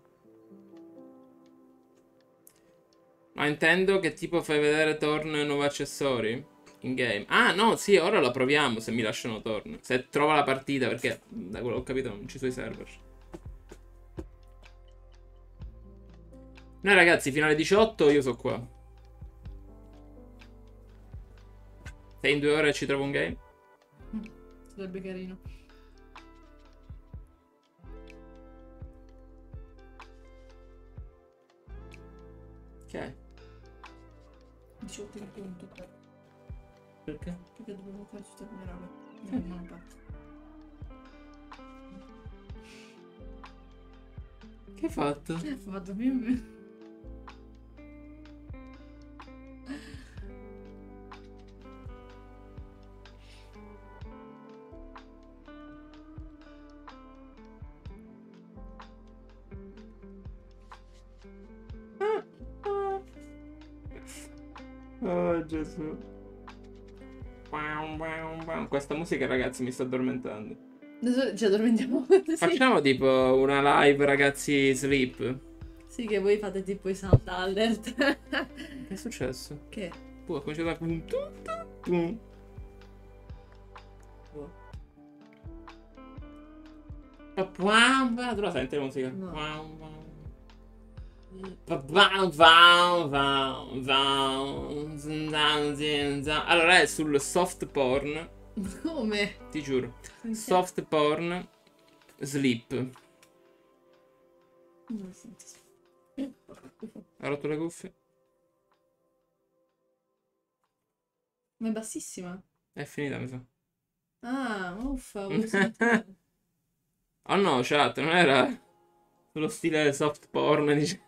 Ma intendo che tipo fai vedere Thorn e nuovi accessori in game. Ah no, sì, ora lo proviamo se mi lasciano Thorn. Se trova la partita, perché da quello che ho capito non ci sono i server. Noi ragazzi, fino alle 18 io sono qua. Se in 2 ore ci trovo un game. Sarebbe carino. Ok. 18 in punto. Perché? Perché dovevo fare tutte le mie robe. Non ho fatto. Che hai fatto? Ho fatto più. Oh Gesù. Questa musica, ragazzi, mi sta addormentando. Adesso ci addormentiamo. Sì. Facciamo tipo una live, ragazzi, sleep. Sì, che voi fate tipo i sound alert. Che è successo? Che? Ho cominciato a... Pum, pum. Tu la senti la musica? No. Allora è sul soft porn. Come? Ti giuro. Soft porn sleep. Non sento. Ha rotto le cuffie? Ma è bassissima. È finita, mi sa. Ah, uffa, volevo sentire. Oh no, chat, non era sullo stile soft porn, dice.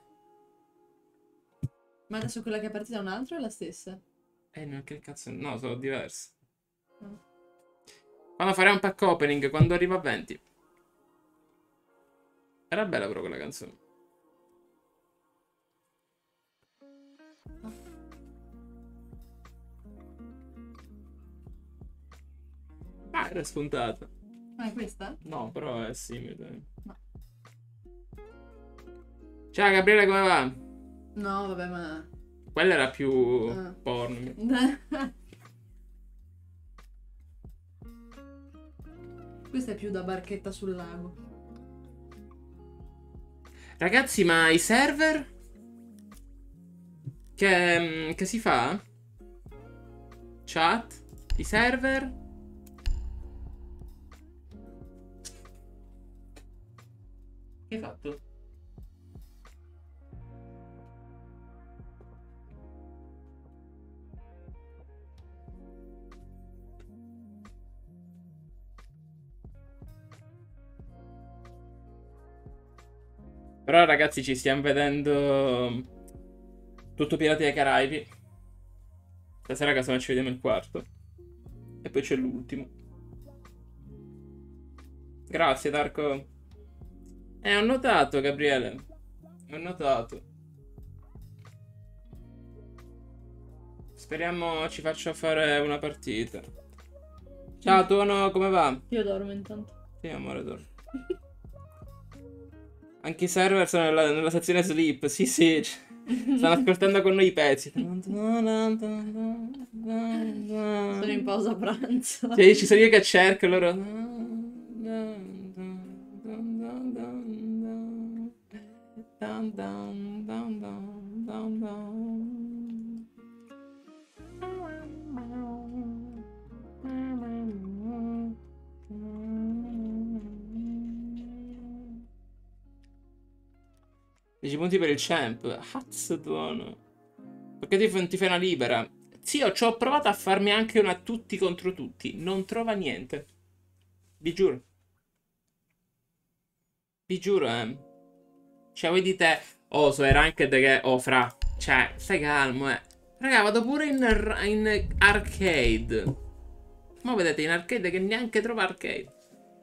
Ma adesso quella che è partita è un altro o è la stessa? No, che cazzo... No, sono diverse. Ah. Quando faremo un pack opening, quando arriva a 20. Era bella però quella canzone. Ah, era spuntata. Ah, è questa? No, però è simile. No. Ciao Gabriele, come va? No, vabbè, ma... Quella era più porn. Questa è più da barchetta sul lago. Ragazzi, ma i server? Che si fa? Chat? I server? Che hai fatto? Però ragazzi ci stiamo vedendo tutto Pirati dei Caraibi. Stasera casomai ci vediamo il quarto. E poi c'è l'ultimo. Grazie Darko. Ho notato Gabriele. Ho notato. Speriamo ci faccia fare una partita. Ciao Tono, come va? Io dormo intanto. Sì amore, dormo. Anche i server sono nella sezione sleep. Sì, sì. Stanno ascoltando con noi i pezzi. Sono in pausa pranzo. Cioè, ci sono io che cerco loro. Dieci punti per il champ. Cazzo tuono. Perché ti fai una libera? Zio, ci ho provato a farmi anche una tutti contro tutti. Non trova niente. Vi giuro. Vi giuro, Cioè, voi dite, oh, so era anche che, oh, fra. Cioè, stai calmo, Raga, vado pure in arcade. Ma vedete, in arcade che neanche trova arcade.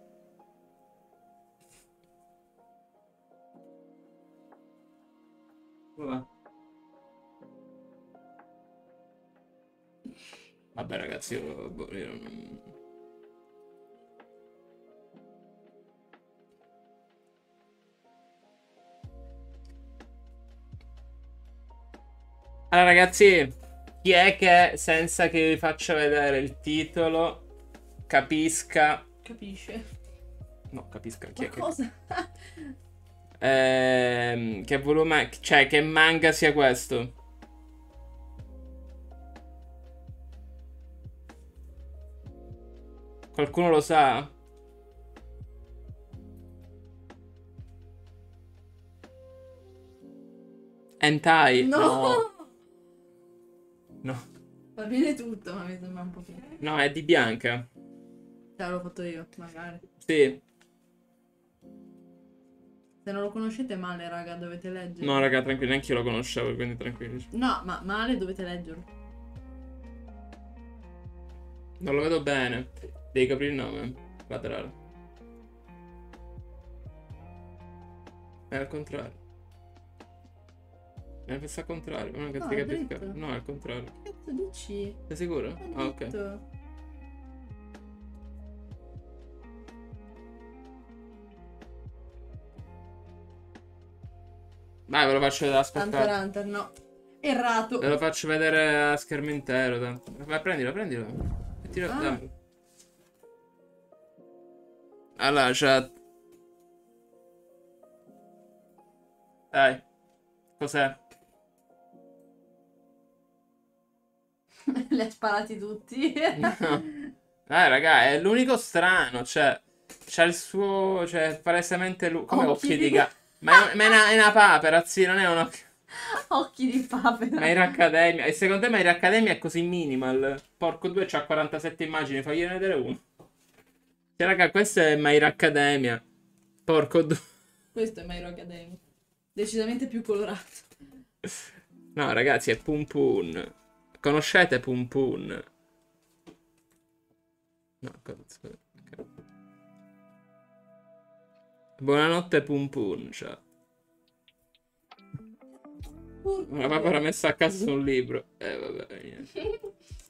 Vabbè ragazzi, io non... Allora ragazzi, chi è che senza che vi faccia vedere il titolo capisca... Capisce? No, capisca chi è che... Cosa? Che volume... Cioè, che manga sia questo? Qualcuno lo sa? Hentai? No! No. Va bene tutto, ma mi sembra un po' più. No, è di Bianca. Cioè, l'ho fatto io, magari. Sì. Se non lo conoscete male, raga, dovete leggere. No, raga, tranquilli, neanche io lo conoscevo, quindi tranquilli. No, ma male dovete leggerlo. Non lo vedo bene. Devi capire il nome. Laterale. È al contrario. È al contrario. Non No, ti è capisco. dritto. No, è al contrario. Che cazzo dici? Sei sicuro? È Ah, ok. dritto. Vai, ve lo faccio vedere, Hunter aspetta. Hunter, no. Errato. Ve lo faccio vedere a schermo intero. Tanto. Vai, prendilo. Mettilo, Ah. dammi. Allora, chat. Dai. Cos'è? Li ha sparati tutti. Raga, è l'unico strano. Cioè, c'ha il suo. Cioè, palesemente lui. Come occhi di gatto? Ma è una papera, zio, non è un occhio. Occhi di papera. My Hero Academia. E secondo te My Hero Academia è così minimal? Porco 2 c'ha 47 immagini, fagliene vedere uno. Cioè, raga, questo è My Hero Academia. Porco 2. Questo è My Hero Academia. Decisamente più colorato. No, ragazzi, è Pum Pum. Conoscete Pum Pum? No, scusa. Okay. Buonanotte Pum Pum, cioè. Una papera messa a caso su un libro. Vabbè, niente.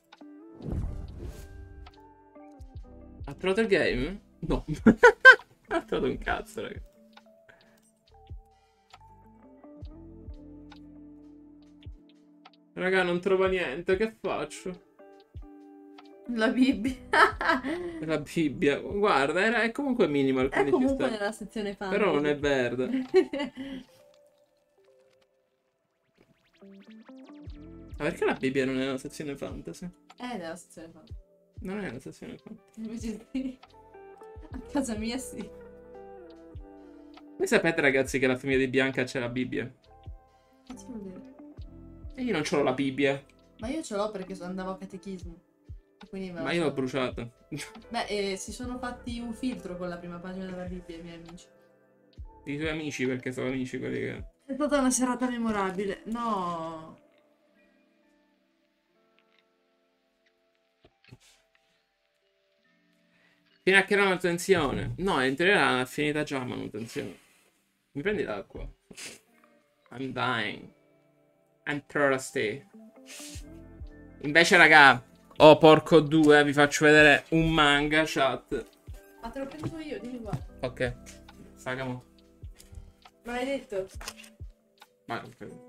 Ha trovato il game? No. Ha trovato un cazzo, raga. Raga, non trova niente, che faccio? La Bibbia. La Bibbia. Guarda, è comunque minimal. È quindi ci comunque sta. nella sezione fantasy. Però non è verde. Ma perché la Bibbia non è nella sezione fantasy? È nella sezione fantasy. Non è nella sezione fantasy. Invece sì. A casa mia sì. Voi sapete, ragazzi, che la famiglia di Bianca c'è la Bibbia? Cazzo vuol dire? E io non c'ho la Bibbia. Ma io ce l'ho perché andavo a catechismo. Quindi Ma io l'ho bruciata. Beh, si sono fatti un filtro con la prima pagina della Bibbia, i miei amici. I tuoi amici, perché sono amici quelli che... È stata una serata memorabile. No. Fino a che la manutenzione? No, in teoria è finita già la manutenzione. Mi prendi l'acqua? I'm dying. I'm thirsty. Invece, raga, oh porco due, vi faccio vedere un manga, chat. Ma te lo prendo io, dimmi qua. Ok. Sagamo. Ma l'hai detto? Ma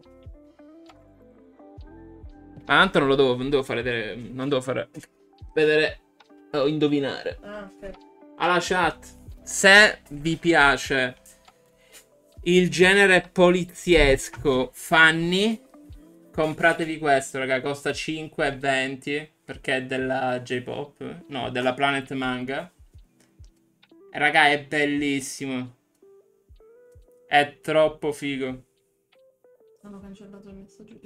tanto non devo fare vedere, non devo fare vedere o indovinare. Ah, ok. Alla chat, se vi piace il genere poliziesco funny, compratevi questo, raga, costa 5,20 perché è della J-Pop, no, della Planet Manga. E, raga, è bellissimo. È troppo figo. Hanno cancellato il messaggio.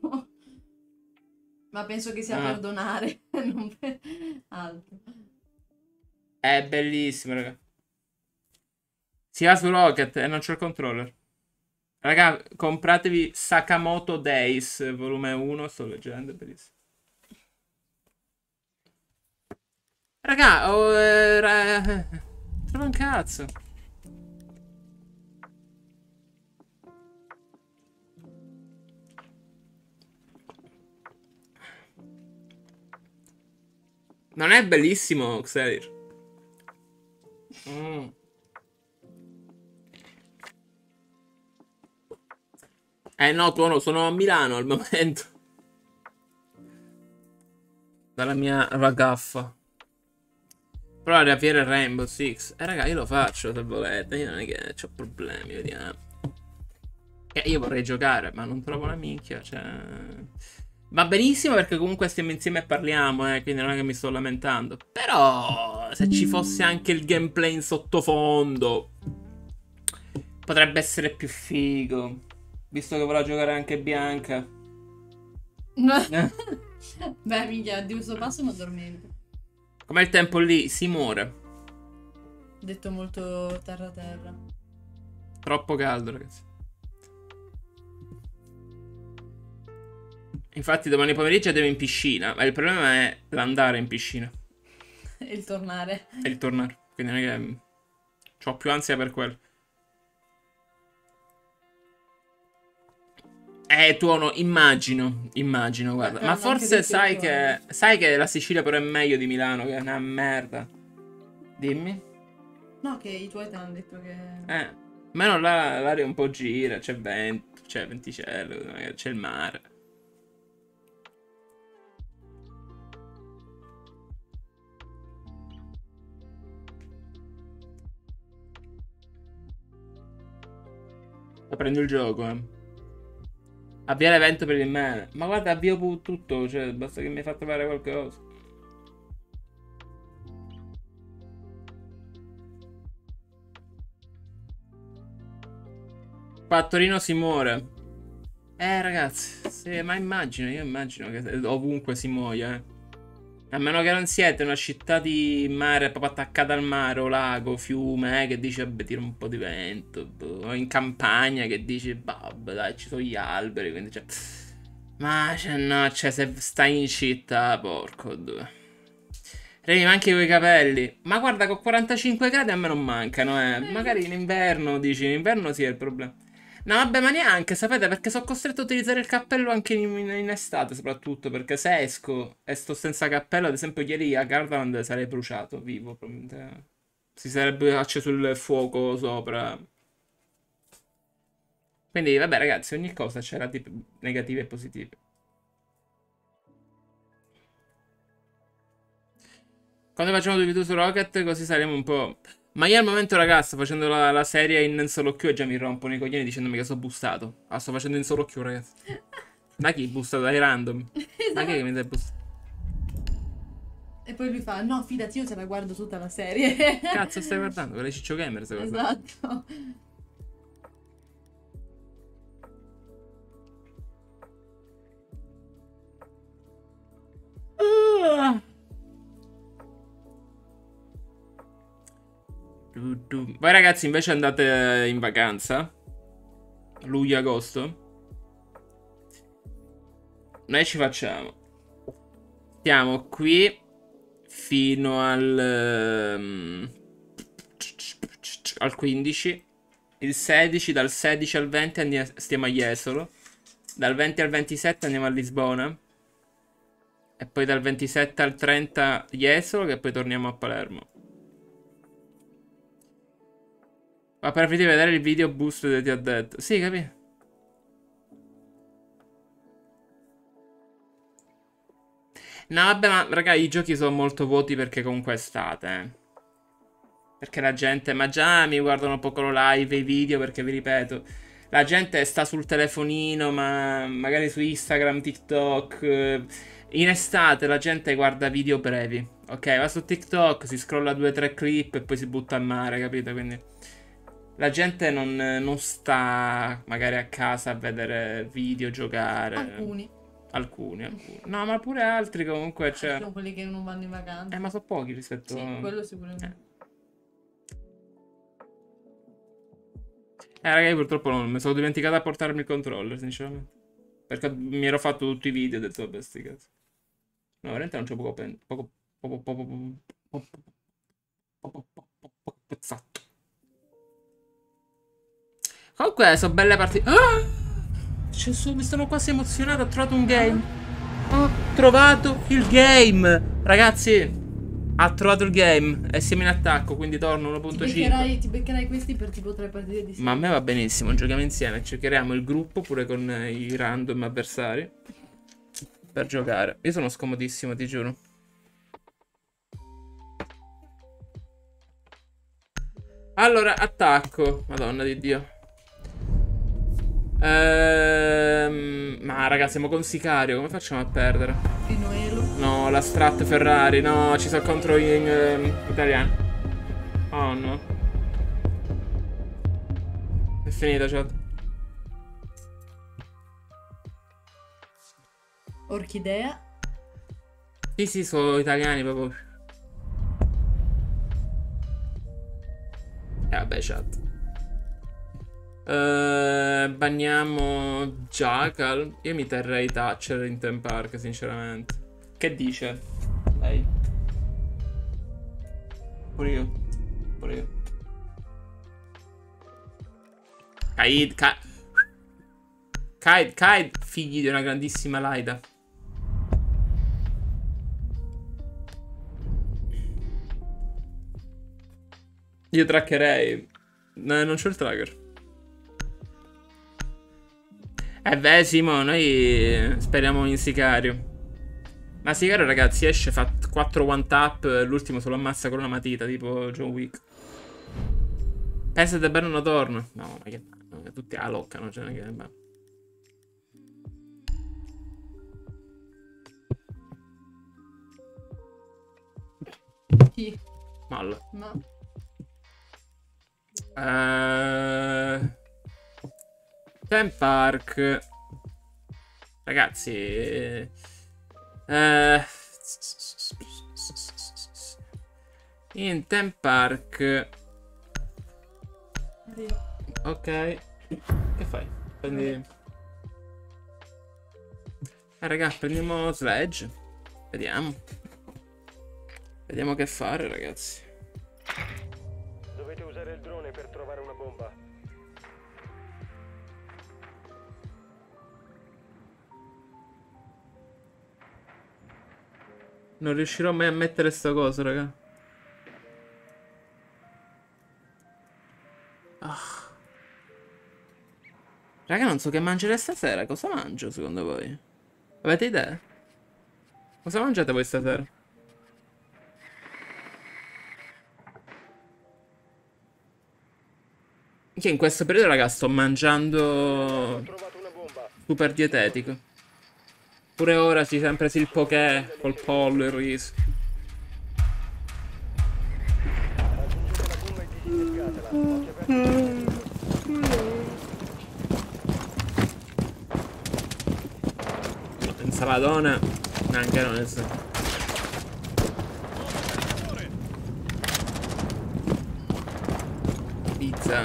Ma penso che sia Ah. per donare, non per altro. È bellissimo, raga. Si va su Rocket e non c'è il controller. Raga, compratevi Sakamoto Days, volume 1, sto leggendo, è bellissimo. Raga, trova un cazzo. Non è bellissimo, Xelir? No, Tuono, sono a Milano al momento. Dalla mia ragaffa. Però a riavviare Rainbow Six. Raga, io lo faccio se volete. Io non è che ho problemi, vediamo. Io vorrei giocare, ma non trovo una minchia, cioè... Va benissimo perché comunque stiamo insieme e parliamo, quindi non è che mi sto lamentando. Però se ci fosse anche il gameplay in sottofondo potrebbe essere più figo. Visto che vorrà giocare anche Bianca. Beh, minchia, di questo passo mi addormento. Com'è il tempo lì? Si muore. Detto molto terra. Troppo caldo, ragazzi. Infatti domani pomeriggio andiamo in piscina. Ma il problema è l'andare in piscina. E il tornare. E il tornare. Quindi non è che... C'ho più ansia per quello. Tuono, immagino, guarda. Ma forse sai che la Sicilia però è meglio di Milano, che è una merda. Dimmi. No, che i tuoi ti hanno detto che... Meno là l'aria un po' gira, c'è vento, c'è venticello, c'è il mare. Prendo il gioco, Avvia l'evento per il me. Ma guarda, avvio tutto, cioè basta che mi fa trovare qualcosa. Qua a Torino si muore. Ragazzi, sì, ma io immagino che ovunque si muoia, A meno che non siete una città di mare proprio attaccata al mare o lago, fiume, che dice vabbè tira un po' di vento, o in campagna che dice vabbè dai ci sono gli alberi, quindi cioè... Ma cioè no, cioè se stai in città, porco due. Revi anche coi capelli. Ma guarda, con 45 gradi a me non mancano, Magari in inverno, dici, in inverno sì è il problema. No, vabbè, ma neanche, sapete, perché sono costretto a utilizzare il cappello anche in estate, soprattutto, perché se esco e sto senza cappello, ad esempio ieri a Gardaland sarei bruciato, vivo, probabilmente. Si sarebbe acceso il fuoco sopra. Quindi, vabbè, ragazzi, ogni cosa c'è lati negativi e positivi. Quando facciamo due video su Rocket, così saremo un po'... Ma io al momento, ragazzi, sto facendo la serie in solo queue e già mi rompono i coglioni dicendomi che sono bustato. Sto facendo in solo queue, ragazzi. Da chi bustato? Dai random. Ma chi è che mi dai bustato? E poi lui fa, no, fidati, io te la guardo tutta la serie. Cazzo stai guardando? Quelle Ciccio Gamer stai guardando? Esatto. Voi ragazzi invece andate in vacanza? Luglio-agosto? Noi ci facciamo. Stiamo qui fino al 15. Il 16, dal 16 al 20 stiamo a Jesolo. Dal 20 al 27 andiamo a Lisbona. E poi dal 27 al 30 Jesolo, che poi torniamo a Palermo. Ma per farvi vedere il video boost che ti ho detto. Sì, capì? No, vabbè, ma raga, i giochi sono molto vuoti perché comunque è estate. Perché la gente, ma già mi guardano poco lo live, i video, perché vi ripeto, la gente sta sul telefonino, ma magari su Instagram, TikTok. In estate la gente guarda video brevi, ok? Va su TikTok, si scrolla 2-3 clip e poi si butta a mare, capito? Quindi la gente non sta magari a casa a vedere video, giocare. Alcuni. No, ma pure altri comunque, cioè... Sono quelli che non vanno in vacanza. Ma sono pochi rispetto... Sì, quello sicuramente. Raga, io purtroppo mi sono dimenticato a portarmi il controller, sinceramente. Perché mi ero fatto tutti i video e ho detto, vabbè, sti cazzo. No, veramente non c'è poco pezzato. Comunque, sono belle partite. Ah! Mi sono quasi emozionato, ho trovato un game. Ho trovato il game. Ragazzi, ha trovato il game. E siamo in attacco, quindi torno 1.5. Ti beccherai questi per tipo 3 partite di Ma a me va benissimo, giochiamo insieme. Cercheremo il gruppo pure con i random avversari per giocare. Io sono scomodissimo, ti giuro. Allora, attacco. Madonna di Dio. Ma raga, siamo con Sicario, come facciamo a perdere? No, la Strat Ferrari, no, ci sono contro in italiano. Oh no. È finita, chat. Orchidea. Sì, sono italiani proprio. Vabbè, chat. Banniamo Jackal. Io mi terrei Thatcher in Theme Park, sinceramente. Che dice? Lei. Pure io. Kaid, figli di una grandissima Laida. Io traccherei. No, non c'ho il tracker. Beh, Simo, noi speriamo in Sicario. Ma Sicario, ragazzi, esce, fa 4 one tap, l'ultimo solo ammazza con una matita, tipo John Wick. Pensate bene una torna. No, ma che... tutti a loccano, cioè che... Chi? Molla. No. Theme Park. Ragazzi, in Theme Park. Ok. Che fai? Prendi. Raga, prendiamo Sledge. Vediamo che fare, ragazzi. Dovete usare il drone per trovare una bomba. Non riuscirò mai a mettere sta cosa, raga. Raga, non so che mangiare stasera. Cosa mangio, secondo voi? Avete idea? Cosa mangiate voi stasera? Che in questo periodo, raga, sto mangiando super dietetico. Pure ora ci siamo presi il poké col pollo e il riso. Insalatona, neanche non è so. pizza.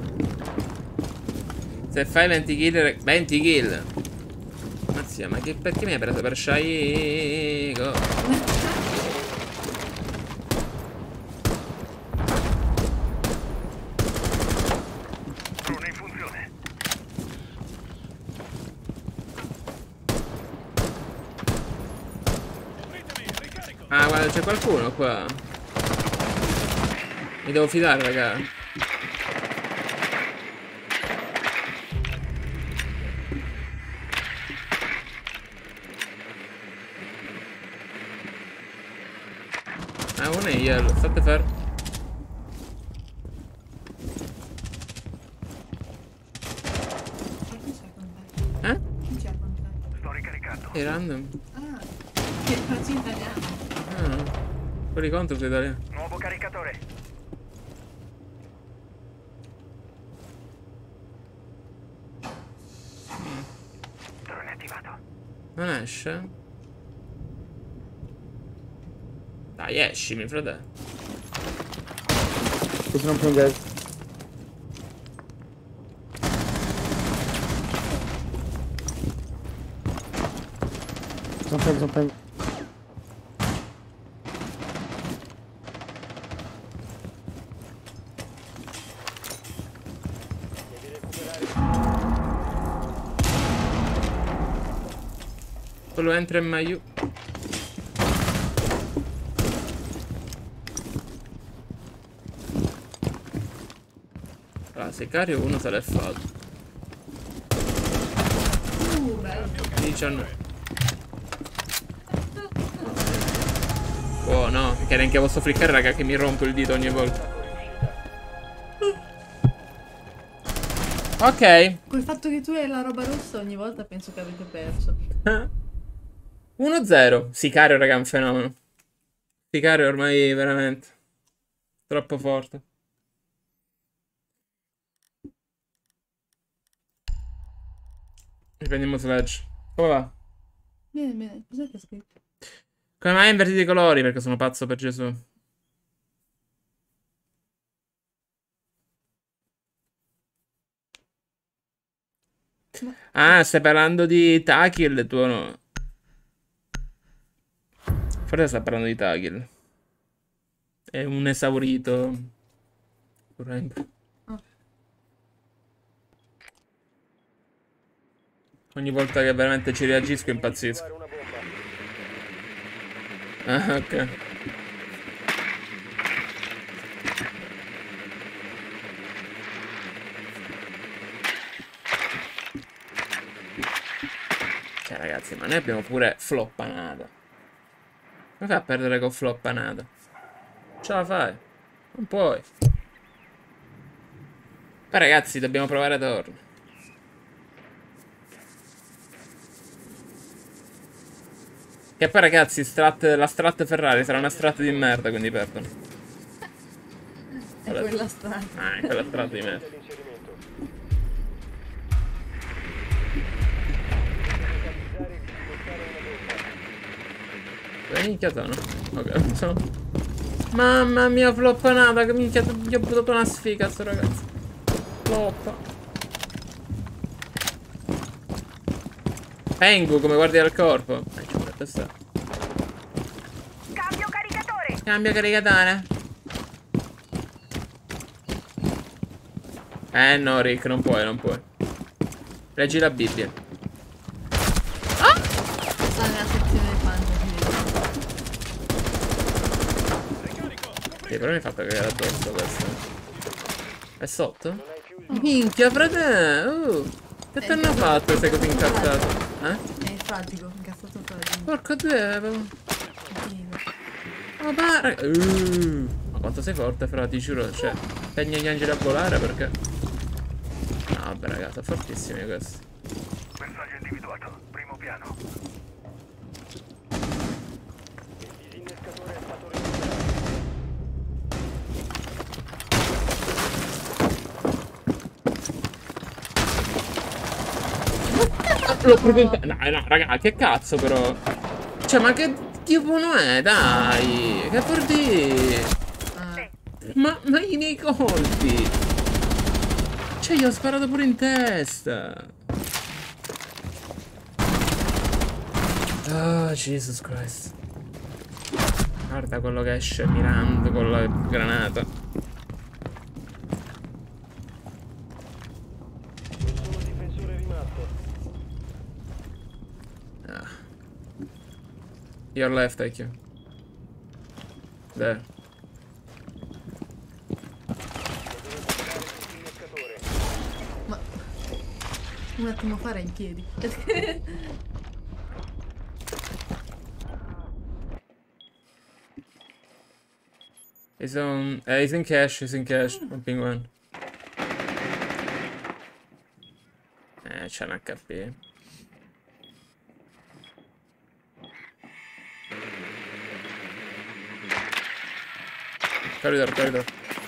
Se fai 20 kill... 20 kill! Mazzia, ma che, perché mi hai preso per Shaigo? Drone in funzione. Ah, guarda, c'è qualcuno qua. Mi devo fidare, raga. Ah, uno è yellow, state fermi. Eh? Chi c'è con te? Sto ricaricando. È random. Ah, che prezzo italiano. Ah, no. Quelli contro sei italiano. Nuovo caricatore. Drone attivato. Non esce? Dai, escimi, fratello. Questo non prende. Sono preso. Quello entra in Mayu. Allora, se carico uno se l'è fatto. Bello. 19. Oh no, che neanche posso fliccare, raga, che mi rompo il dito ogni volta. Ok. Col fatto che tu hai la roba rossa ogni volta penso che avete perso. 1-0. Sicario, raga, è un fenomeno. Sicario ormai veramente troppo forte. Riprendiamo Sledge. Come va? Bene, bene. Cos'è che ha scritto? Come mai invertiti i colori? Perché sono pazzo per Gesù. Ah, stai parlando di Takil, tu no? Forse sta parlando di Takil. È un esaurito. Ogni volta che veramente ci reagisco impazzisco. Ah, ok. Cioè ragazzi, ma noi abbiamo pure floppanata. Come fai a perdere con floppanata? Ce la fai? Non puoi. Poi ragazzi, dobbiamo provare torno. Che poi ragazzi, la strat Ferrari sarà una strat di merda, quindi perdono. È quella strana. Ah, è quella strat di merda. Minchia sono. Ok, sono. Mamma mia, floppanata, che minchia, gli ho buttato una sfiga a sto ragazzo. Floppa. Pengu come guardia del corpo. Ci vuole testare. Cambio caricatore. Cambio caricatore. No, Rick, non puoi, non puoi. Leggi la Bibbia. Sta nella sezione pancia. Sì, però mi ha fatto cagare addosso questo. È sotto? Minchia, frate! Che ti hanno fatto? Sei così incazzato? È fragico, incazzato fragico. Porco due! Ma pare! Ma quanto sei forte, fra, ti giuro, cioè, tegna gli angeli a volare perché. No, vabbè, ragazzi, fortissimi questi. Bersaglio individuato, primo piano. Il disinnescatore è stato L'ho proprio no, raga, che cazzo però. Cioè, ma che tipo non è, dai. Che porti. Ma i miei colpi. Cioè, gli ho sparato pure in testa. Oh, Jesus Christ. Guarda quello che esce mirando con la granata. Nessuno difensore rimasto. Ah. Your left, thank you. There. Ma un attimo fa era in piedi. He's on. He's in cash. He's in cash. On ping one. C'è un HP. Corridor, corridor.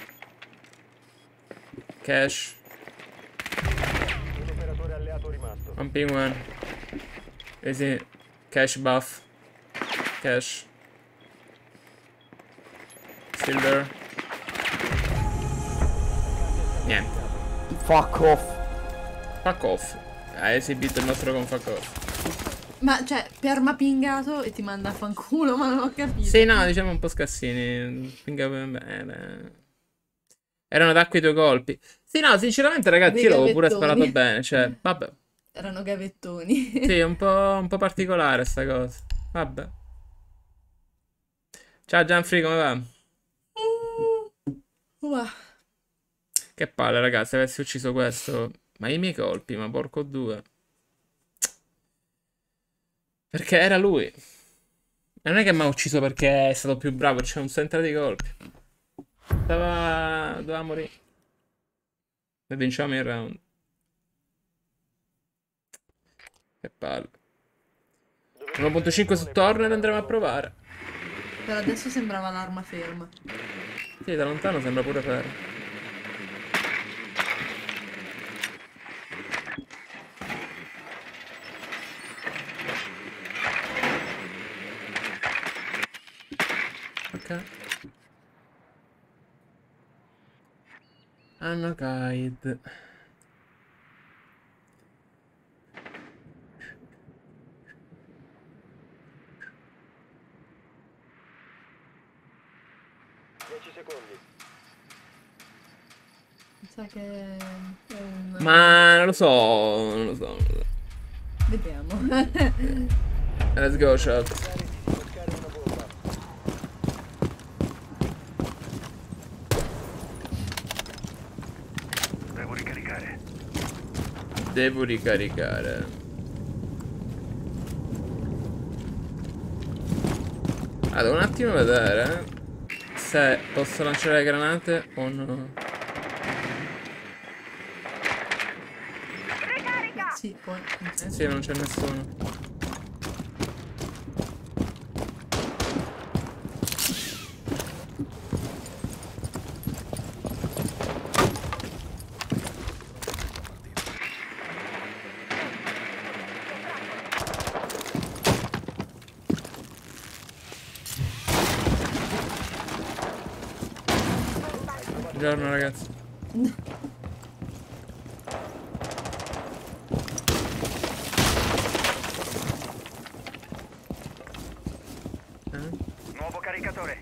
Cash. Un operatore alleato rimasto. On ping one. Easy. Cash buff. Cash. Still there. Niente. Fuck off. Fuck off. Ha esibito il nostro con fuck off. Ma cioè, permapingato e ti manda a fanculo, ma non ho capito. Sì, no, diciamo un po' scassini. Erano d'acqua i tuoi colpi. Sì, no, sinceramente, ragazzi, io l'avevo pure sparato bene. Cioè, vabbè. Erano gavettoni. Sì, un po' particolare sta cosa. Vabbè. Ciao Gianfree, come va? Che palle, ragazzi, se avessi ucciso questo. Ma i miei colpi, ma porco due. Perché era lui. E non è che mi ha ucciso perché è stato più bravo, c'è un centro di colpi. Doveva morire. E vinciamo il round. Che palle. 1.5 su Torner andremo a provare. Per adesso sembrava l'arma ferma. Sì, da lontano sembra pure fermo. Ok. Hanno guide. Mi sa che è un... Ma non lo so, non lo so. Vediamo. Let's go, shot. Devo ricaricare. Ah, devo un attimo vedere se posso lanciare le granate o no. Sì, poi. Sì, non c'è nessuno. Buongiorno ragazzi. Nuovo caricatore.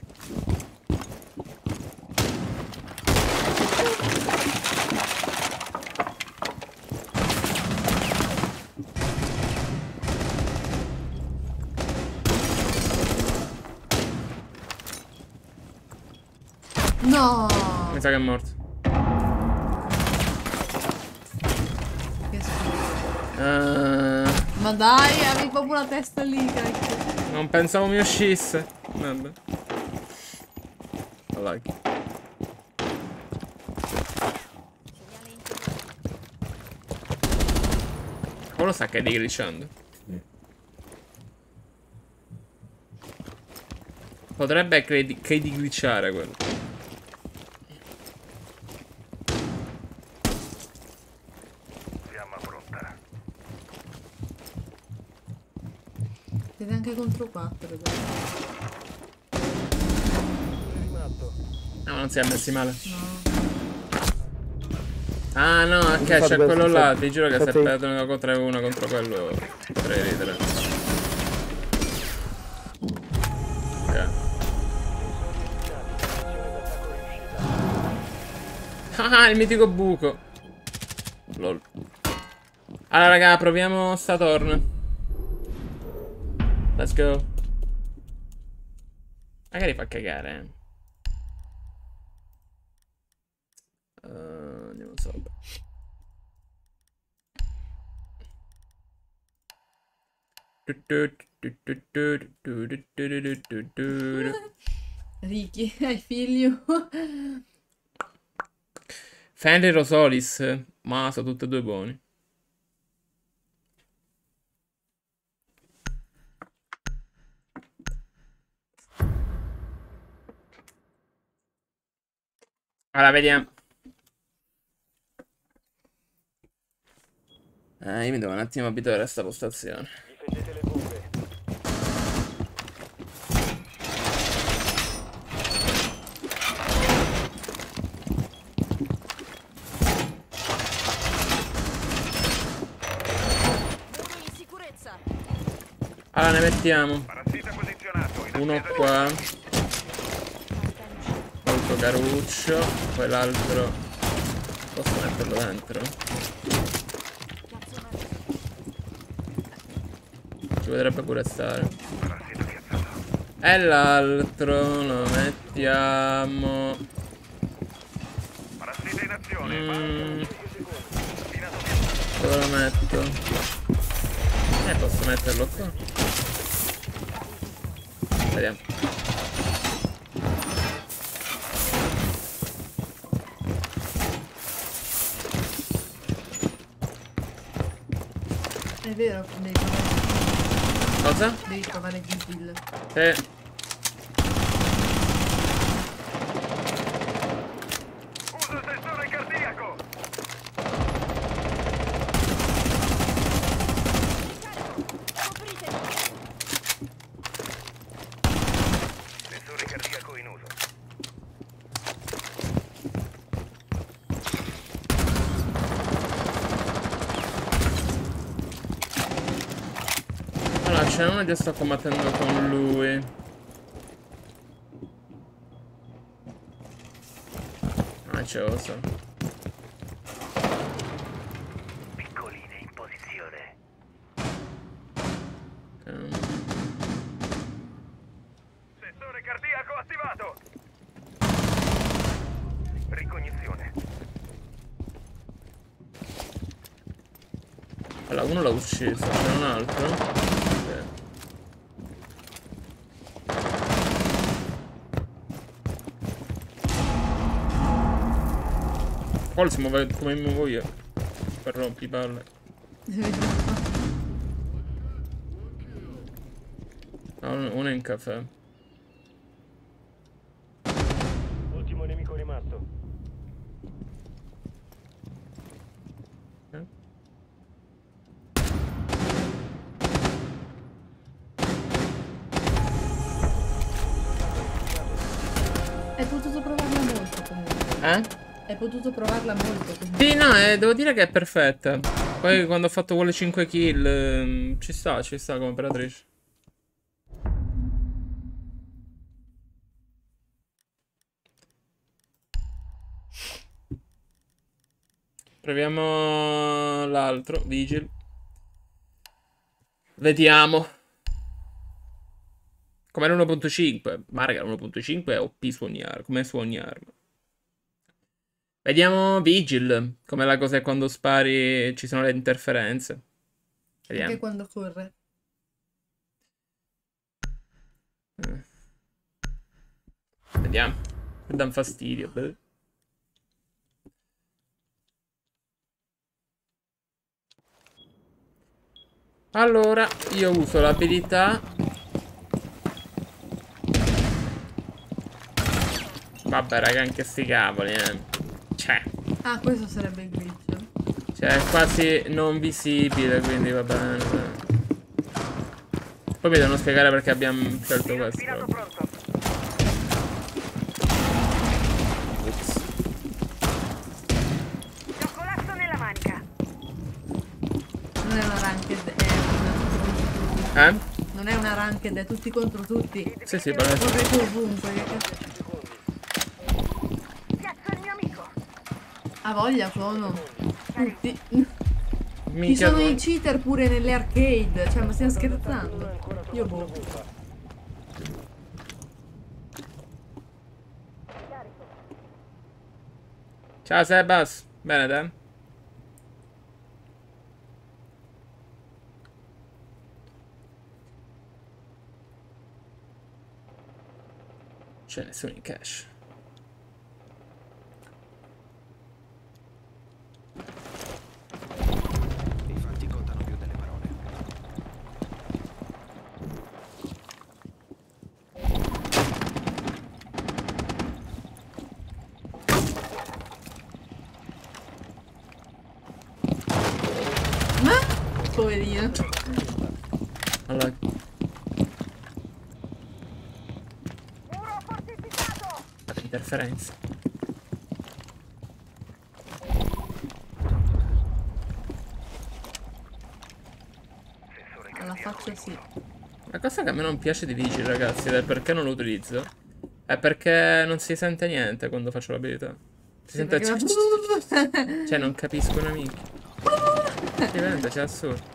No! Mi sa che è morto. Che schifo. Ma dai, avevi proprio la testa lì, cacchio. Non pensavo mi uscisse. Vabbè. I like. Come lo sa che è glitchando? Potrebbe che di glitchare quello. Fiamma pronta. Siete anche contro 4, No, ma non si è messi male. No. Ah no, ok, c'è quello là. Ti giuro che se perdono contro uno contro quello potrei ridere. Ok. Ah, il mitico buco. Lol. Allora raga, proviamo sta torn. Let's go. Magari fa cagare. Andiamo sopra. Ricky, hai figlio? Fenrir o Solis? Ma sono tutti e due buoni. Allora, vediamo. Io mi devo un attimo abituare a questa postazione. Difendete le bombe. Allora, ne mettiamo uno qua. Molto caruccio. Poi l'altro posso metterlo dentro? Ci potrebbe pure stare. E l'altro lo mettiamo. Dove lo metto? Posso metterlo qua. Vediamo. È vero, devi trovare. Cosa? Devi trovare Vigil. Uso sensore cardiaco. Sensore cardiaco in uso. Allora, c'è uno che sto combattendo con lui. Ah, c'è oso. Piccoline in posizione. Sensore cardiaco attivato. Ricognizione. Allora, uno l'ha ucciso, c'è un altro. Poi si muove come mi muovo io. Per rompipalle. No, uno è in caffè. Ultimo nemico rimasto. Hai potuto provarla molto comunque. Hai potuto provarla molto comunque. Sì, no, devo dire che è perfetta. Poi quando ho fatto quelle 5 kill, ci sta come operatrice. Proviamo l'altro, Vigil. Vediamo. Come l'1.5. Ma raga, l'1.5 è OP su ogni arma. Come su ogni arma. Vediamo Vigil. Come la cosa è quando spari ci sono le interferenze. Vediamo. Anche quando corre. Vediamo. Dan fastidio. Beh. Allora, io uso l'abilità. Vabbè, raga, anche sti cavoli, Cioè. Ah, questo sarebbe il glitch. Cioè, è quasi non visibile, quindi va bene. Poi mi devono spiegare perché abbiamo scelto questo. Ups. Non è una ranked, è una... Non è una ranked, è tutti contro tutti. Sì, sì, però... Correte ovunque, che cazzo. A voglia sono. Tutti. Ci sono i cheater pure nelle arcade, cioè ma stiamo scherzando? Io boh. Ciao Sebas, bene te? C'è nessuno in cash. I fatti contano più delle parole. Ma? Poverino. Allora... interferenza. Alla faccia sì. La cosa che a me non piace di Vigil, ragazzi, ed è perché non lo utilizzo, è perché non si sente niente quando faccio l'abilità. Si sente... Cioè, non capisco una minchia. Diventa, c'è assurdo.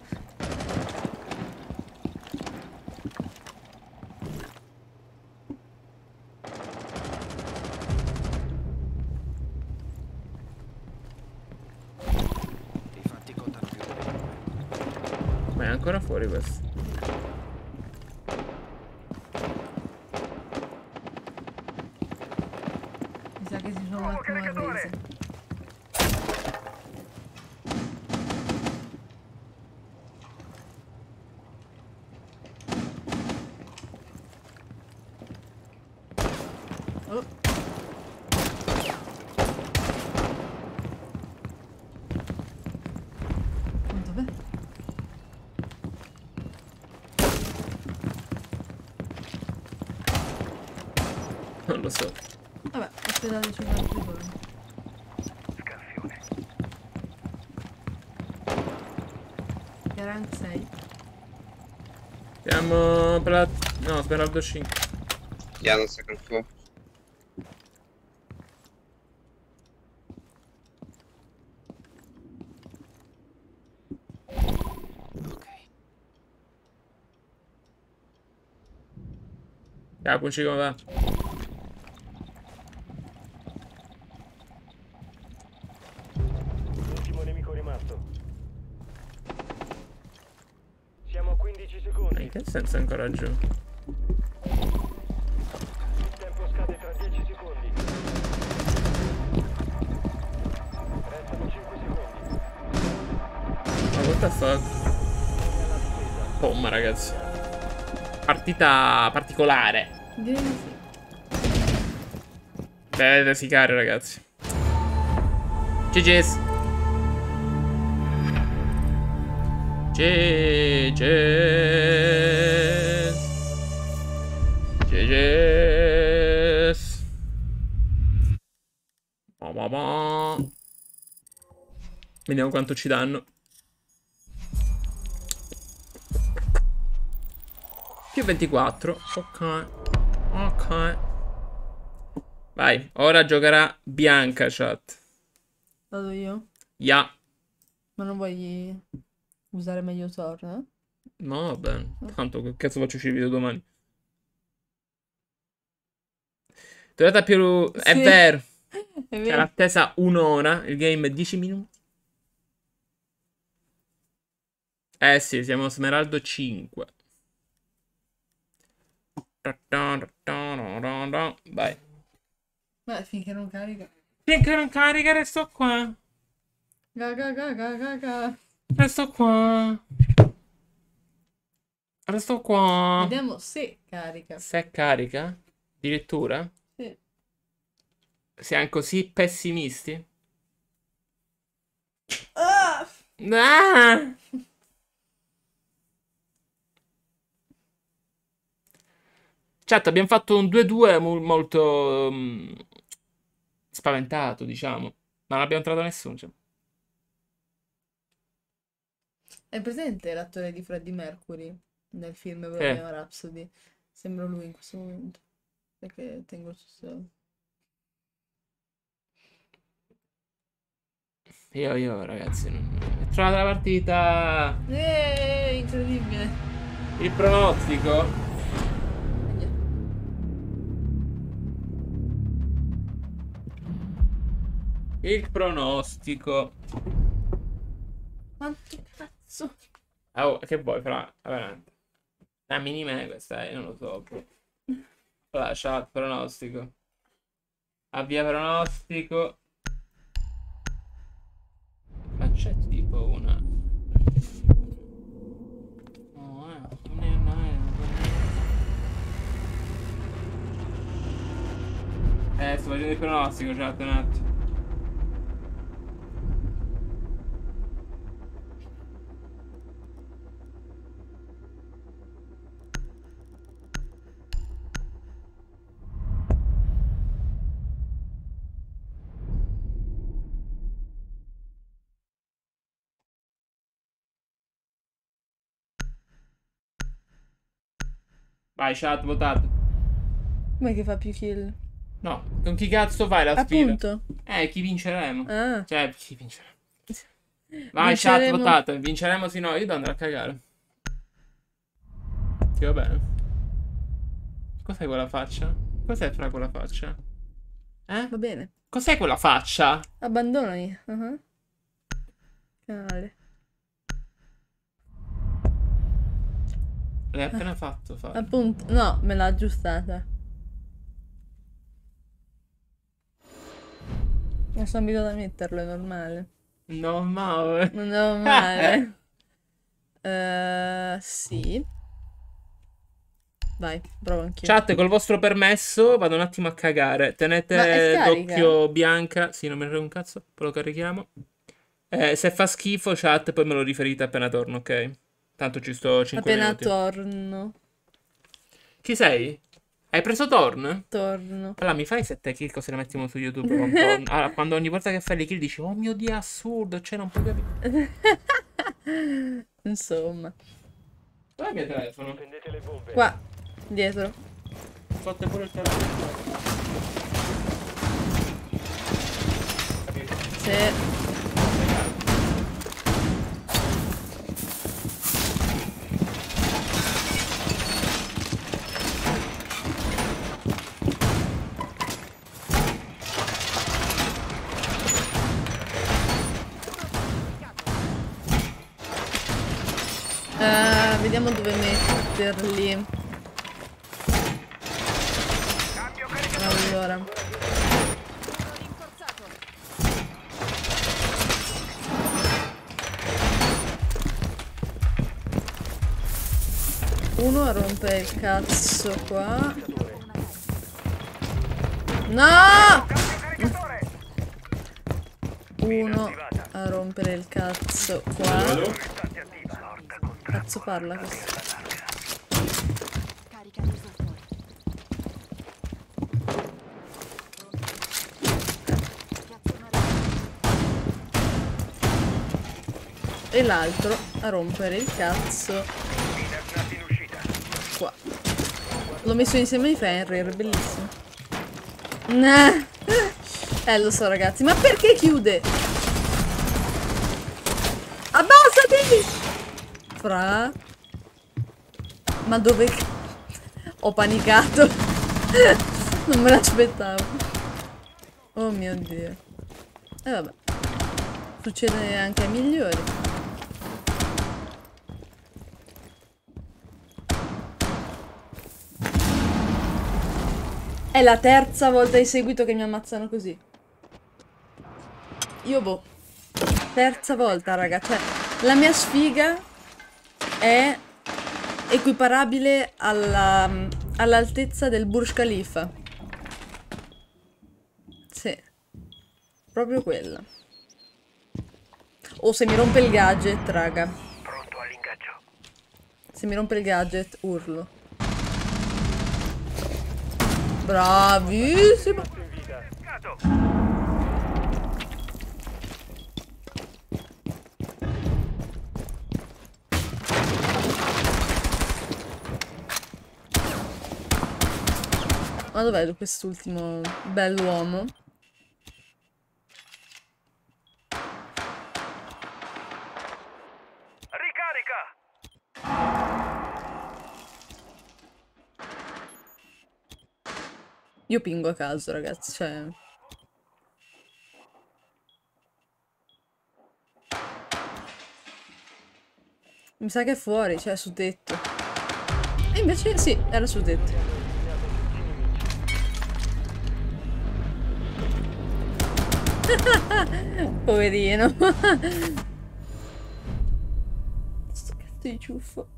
Ma è ancora fuori questo. Mi sa che si sono un attimo arresi. Oh. Dov'è? Non lo so. Vabbè, aspettateci un altro giorno. Che rank sei? Siamo no, Smeraldo 5. Yeah, on second floor. Ciao, Punci, come va? Ultimo nemico rimasto. Siamo a 15 secondi. Ma in che senso è ancora giù? Il tempo scade tra 10 secondi. Restano 5 secondi. Ma what the fuck? Pomma, ragazzi. Partita particolare. Direi di sì. Deve risicare, ragazzi. GG's. GG's. GG's. Vediamo quanto ci danno. Più 24. Ok. Ok. Vai. Ora giocherà Bianca, chat. Vado io? Ya. Ma non vuoi usare meglio Thor, eh? No, vabbè. Tanto che cazzo faccio uscire il video domani? Durata più... È Sì. vero. È C'è vero. l'attesa un'ora. Il game è 10 minuti. Eh sì, siamo Smeraldo 5. Vai. Beh, finché non carica. Finché non carica, resto qua. Ga ga ga ga ga ga. Resto qua. Resto qua. Vediamo se carica. Se carica? Addirittura? Sì. Siamo così pessimisti? Ah! Ah! Chat, abbiamo fatto un 2-2 molto spaventato, diciamo. Ma non abbiamo trovato nessuno. Cioè. È presente l'attore di Freddie Mercury nel film Bohemian Rhapsody? Sembra lui in questo momento. Perché tengo il suo... Io ragazzi, ho trovato la partita. Incredibile. Il pronostico. Il pronostico. Quanto cazzo? Oh, che vuoi, però, veramente. La minima questa, non lo so. Allora, chat, pronostico. Avvia pronostico. Ma c'è tipo una... sto facendo il pronostico, chat, un attimo. Vai, chat, votate. Come che fa più kill? No, con chi cazzo fai la sfida? Appunto. Chi vinceremo. Ah. Cioè, chi vinceremo? Vai, chat, votate. Vinceremo sì, no, io devo andare a cagare. Sì, va bene. Cos'è quella faccia? Cos'è fra quella faccia? Va bene. Cos'è quella faccia? Abbandonami. Canale. L'hai appena fatto, Fabio. Appunto, no, me l'ha aggiustata. Non sono abituata a metterlo, è normale. Normale. Normale. Sì. Vai, provo anch'io. Chat, col vostro permesso vado un attimo a cagare. Tenete d'occhio Bianca. Sì, non me ne frega un cazzo. Poi lo carichiamo. Se fa schifo, chat, poi me lo riferite appena torno, ok? Tanto ci sto 5 appena minuti. Torno. Chi sei? Hai preso Torn? Torno. Allora mi fai 7 kill così le mettiamo su YouTube con Torn. Allora, quando ogni volta che fai le kill dici oh mio Dio, è assurdo, cioè non puoi capire. Insomma. Dov'è il mio telefono? Qua, dietro. Sotto pure il telefono. Sì. Vediamo dove metterli. Allora. Uno rompe il cazzo qua. No! Uno a rompere il cazzo qua. Cazzo parla questo. E l'altro a rompere il cazzo qua. L'ho messo insieme ai Fenrir, bellissimo. Lo so ragazzi, ma perché chiude? Abbassati! Fra. Ma dove? Ho panicato. Non me l'aspettavo. Oh mio Dio. E vabbè. Succede anche ai migliori. È la terza volta di seguito che mi ammazzano così. Io boh. Terza volta, raga. Cioè, la mia sfiga è equiparabile all'altezza del Burj Khalifa. Sì. Proprio quella. O se mi rompe il gadget, raga. Pronto all'ingaggio. Se mi rompe il gadget, urlo. Bravissimo. Ma dov'è quest'ultimo bell'uomo? Io pingo a caso, ragazzi, cioè... Mi sa che è fuori, cioè su tetto. E invece sì, era su tetto. Poverino. Sto cazzo di ciuffo.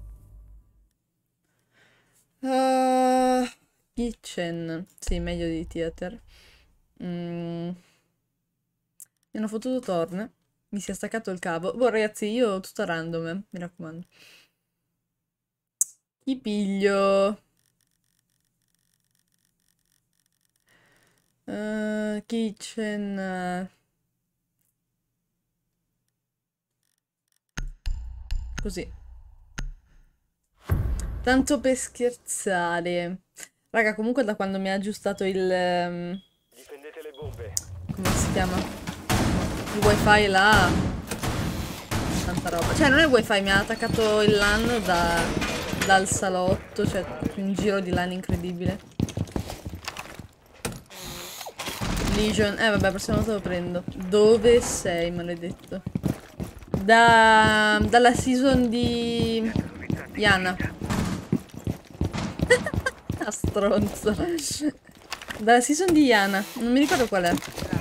Kitchen. Sì, meglio di theater. Mi hanno fottuto torne. Mi si è staccato il cavo. Boh, ragazzi, io tutto random, mi raccomando. Chi piglio? Kitchen. Così. Tanto per scherzare. Raga, comunque da quando mi ha aggiustato il... Difendete le bombe. come si chiama? Il wifi là. Tanta roba. Cioè non è il wifi, mi ha attaccato il LAN dal salotto. Cioè un giro di LAN incredibile. Legion. Vabbè, la prossima volta lo prendo. Dove sei, maledetto? Dalla season di Yana. Stronzo. Dalla season di Yana. Non mi ricordo qual è.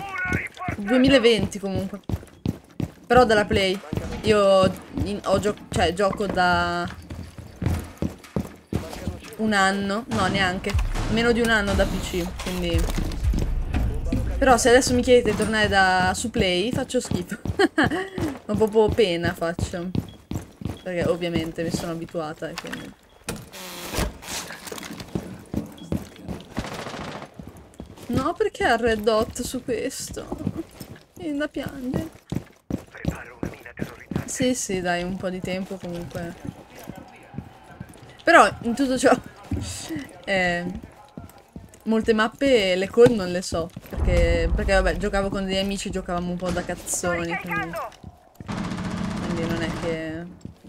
2020 comunque. Però dalla Play. Io gioco da un anno. No, neanche. Meno di un anno da PC. Quindi... Però se adesso mi chiedete di tornare su Play, faccio schifo. Ma proprio pena faccio. Perché ovviamente mi sono abituata e quindi... No, perché ha red dot su questo? Viene da piangere. Sì, sì, dai, un po' di tempo comunque. Però, in tutto ciò... molte mappe le call non le so. Perché vabbè, giocavo con degli amici, giocavamo un po' da cazzoni. Quindi non è che...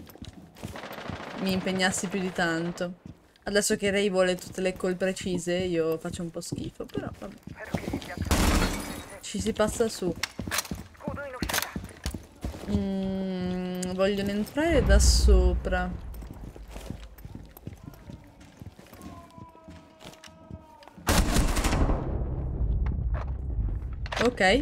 mi impegnassi più di tanto. Adesso che Ray vuole tutte le call precise, io faccio un po' schifo, però vabbè. Ci si passa su. Vogliono entrare da sopra. Ok.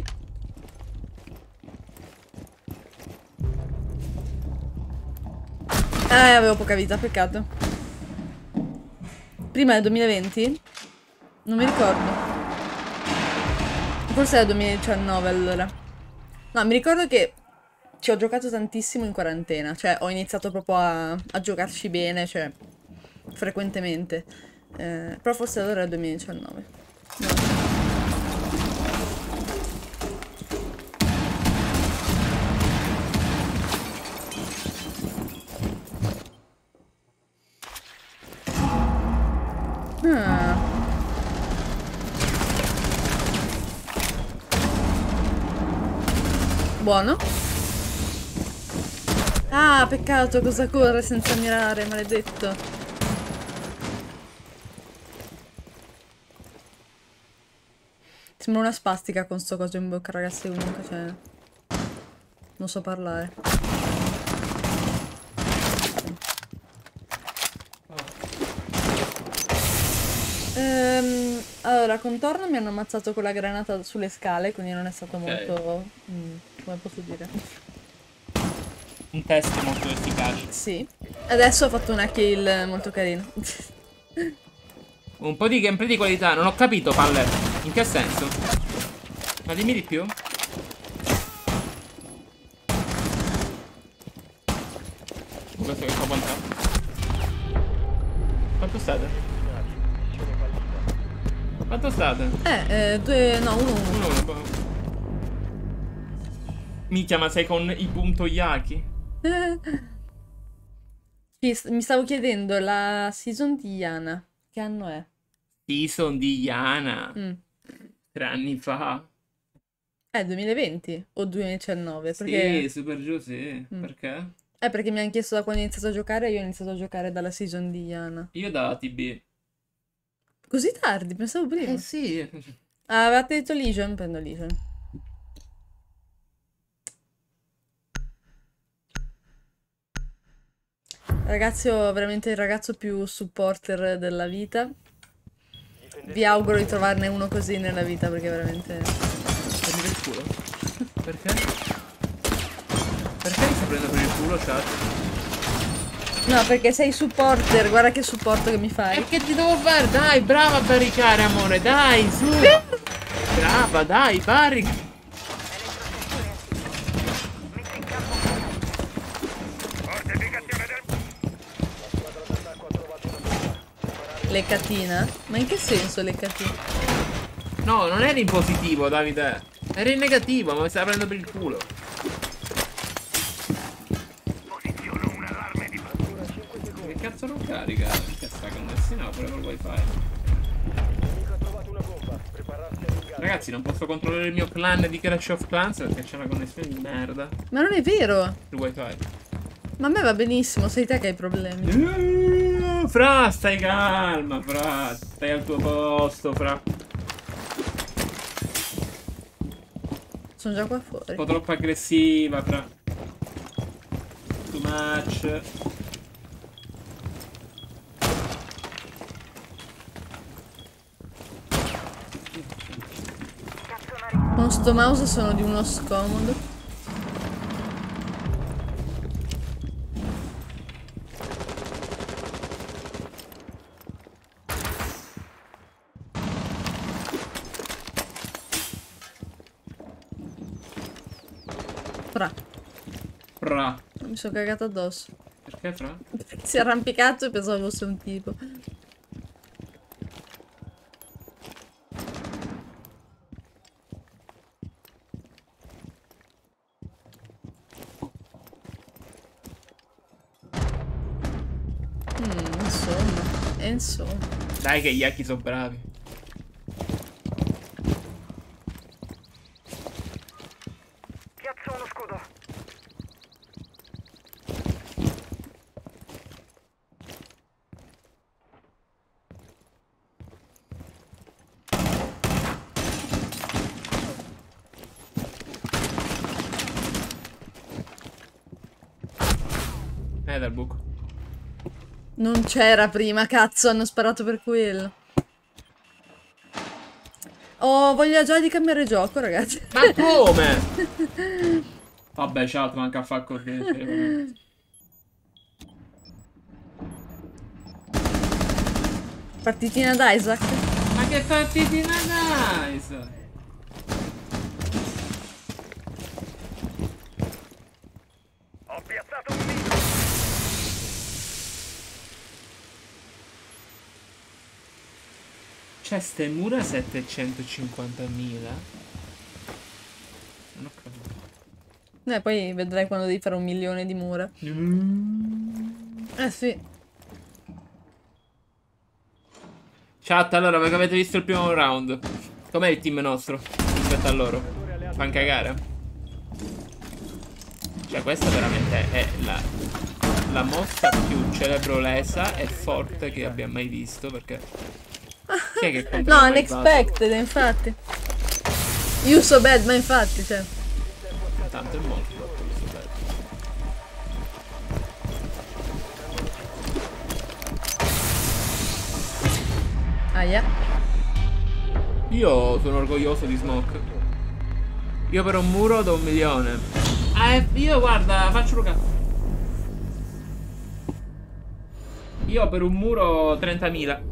Avevo poca vita, peccato. Prima del 2020? Non mi ricordo. Forse era 2019 allora. No, mi ricordo che ci ho giocato tantissimo in quarantena. Cioè, ho iniziato proprio a giocarci bene, cioè, frequentemente. Però forse allora era 2019. No. Buono. Ah, peccato, cosa corre senza mirare, maledetto. Sembra una spastica con sto coso in bocca, ragazzi, comunque, cioè... non so parlare. Allora, contorno mi hanno ammazzato con la granata sulle scale, quindi non è stato molto... come posso dire? Un test molto efficace. Sì. Adesso ho fatto una kill molto carina. Un po' di gameplay di qualità. Non ho capito, Paller. In che senso? Ma dimmi di più. Questo che sto aguantando. Quanto state? Quanto state? Due... no, uno. Minchia, ma sei con i punto Yaki? Mi stavo chiedendo la season di Yana. Che anno è? Season di Iana. 3 anni fa. 2020 o 2019? Perché... Sì, super giù, sì. Perché? Perché mi hanno chiesto da quando ho iniziato a giocare e io ho iniziato a giocare dalla season di Iana. Io da TB. Così tardi? Pensavo prima. Sì. Ah, avevate detto Legion? Prendo Legion. Ragazzi, ho veramente il ragazzo più supporter della vita. Vi auguro di trovarne uno così nella vita perché veramente... Prendi per il culo? Perché? Perché mi sta prendendo per il culo, chat? No, perché sei supporter, guarda che supporto che mi fai. E che ti devo fare? Dai, brava a barricare, amore, dai, su! Brava, dai, barrica! Leccatina? Ma in che senso leccatina? No, non eri in positivo, Davide. Eri in negativo, ma mi stai prendendo per il culo. Che cazzo non carica? Che sta connessione pure col wifi. Ragazzi, non posso controllare il mio clan di Clash of Clans perché c'è una connessione di merda. Ma non è vero! Il wifi. Ma a me va benissimo, sei te che hai problemi. Fra, stai calma, Fra. Stai al tuo posto, Fra. Sono già qua fuori. Un po' troppo aggressiva, Fra. Too much. Con sto mouse sono di uno scomodo. Fra. Mi sono cagato addosso. Perché, Fra? Perché si è arrampicato e pensavo fosse un tipo. Insomma. Dai che gli Yaki sono bravi. Piazzo uno scudo. Dal buco. Non c'era prima, cazzo, hanno sparato per quello. Ho voglia già di cambiare gioco, ragazzi. Ma come? Vabbè, chat, manca a far correre. Partitina da Isaac. Ma che partitina da Isaac? Ho piazzato un mito. C'è ste mura 750.000? Non ho capito. Poi vedrai quando devi fare 1 milione di mura. Sì. Chat, allora, perché avete visto il primo round? Com'è il team nostro rispetto a loro? Fan cagare? Cioè, questa veramente è la mossa più celebrolesa e forte che abbia mai visto, perché... Chi è che no, unexpected, infatti. You so bad, ma infatti, cioè. Tanto è molto troppo you so bad. Aia. Io sono orgoglioso di Smoke. Io per un muro do 1 milione. Io guarda, faccio un cazzo. Io per un muro 30.000.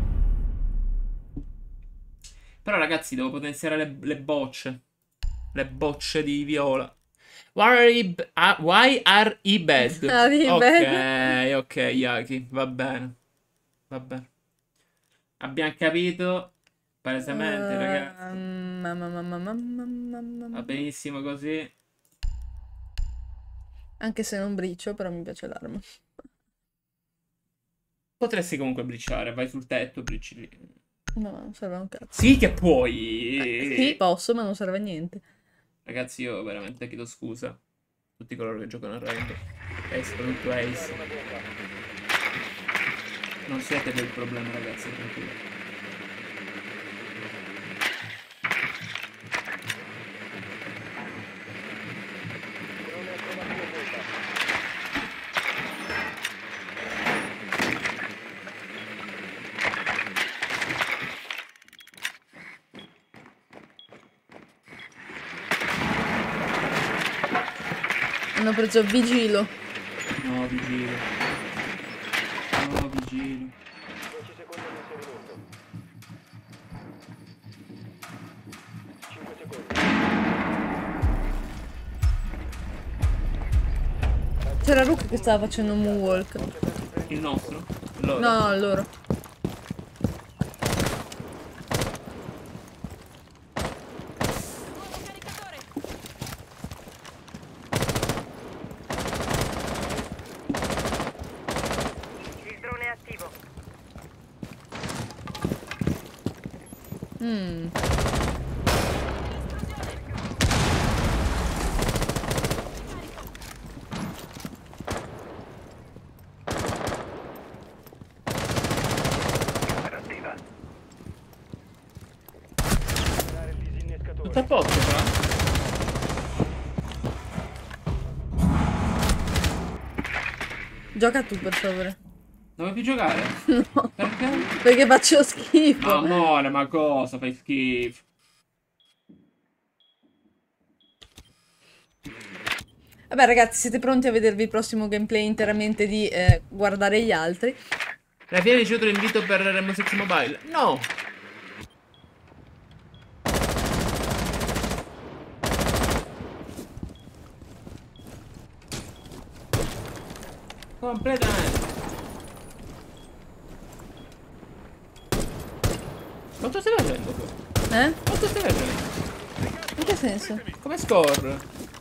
Però ragazzi, devo potenziare le bocce. Le bocce di viola. Why are you bad? Ok, Yaki, va bene. Va bene. Abbiamo capito. Palesemente, ragazzi. Va benissimo così. Anche se non briccio, però mi piace l'arma. Potresti comunque briciare. Vai sul tetto, bricci lì. No, non serve un cazzo. Sì che puoi! Sì, posso, ma non serve a niente. Ragazzi, io veramente chiedo scusa a tutti coloro che giocano a Rainbow. Ace, soprattutto Ace. Non siete voi il problema, ragazzi, tranquillo. Hanno preso Vigilo. No, Vigilo. No, Vigilo. 10 secondi all'inserimento. 5 secondi. C'era Rook che stava facendo un moonwalk. Il nostro? Loro. No, loro. Il drone è attivo. Tutto a posto, però. Gioca tu, per favore. Non vuoi più giocare? No. Perché? Perché faccio schifo. Amore, ma cosa? Fai schifo. Vabbè, ragazzi, siete pronti a vedervi il prossimo gameplay interamente di guardare gli altri? Raffi, hai ricevuto l'invito per Rainbow Six Mobile? No! Completamente. Quanto stai facendo tu? Quanto stai facendo? In che senso? Come score?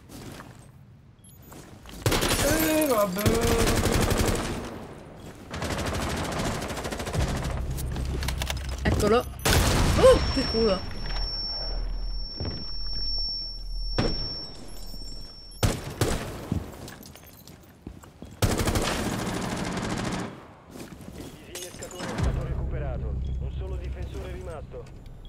Vabbè. Eccolo. Che culo. Il disinnescatore è stato recuperato. Un solo difensore è rimasto.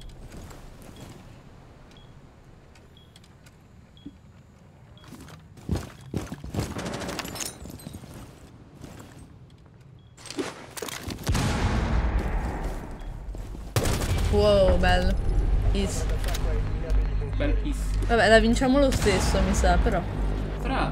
Wow, bello. Is. Bel is. Vabbè, la vinciamo lo stesso, mi sa, però. Fra.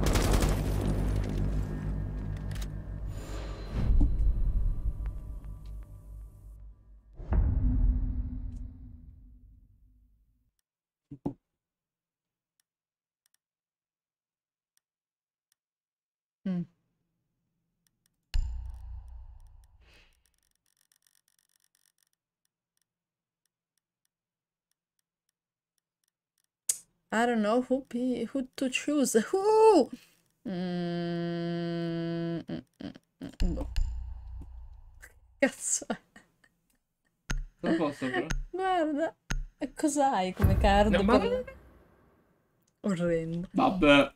I don't know who to choose. Who? Boh. Cazzo è? Non posso però. Guarda. E cos'hai come card? No, ma... Orrendo. Vabbè.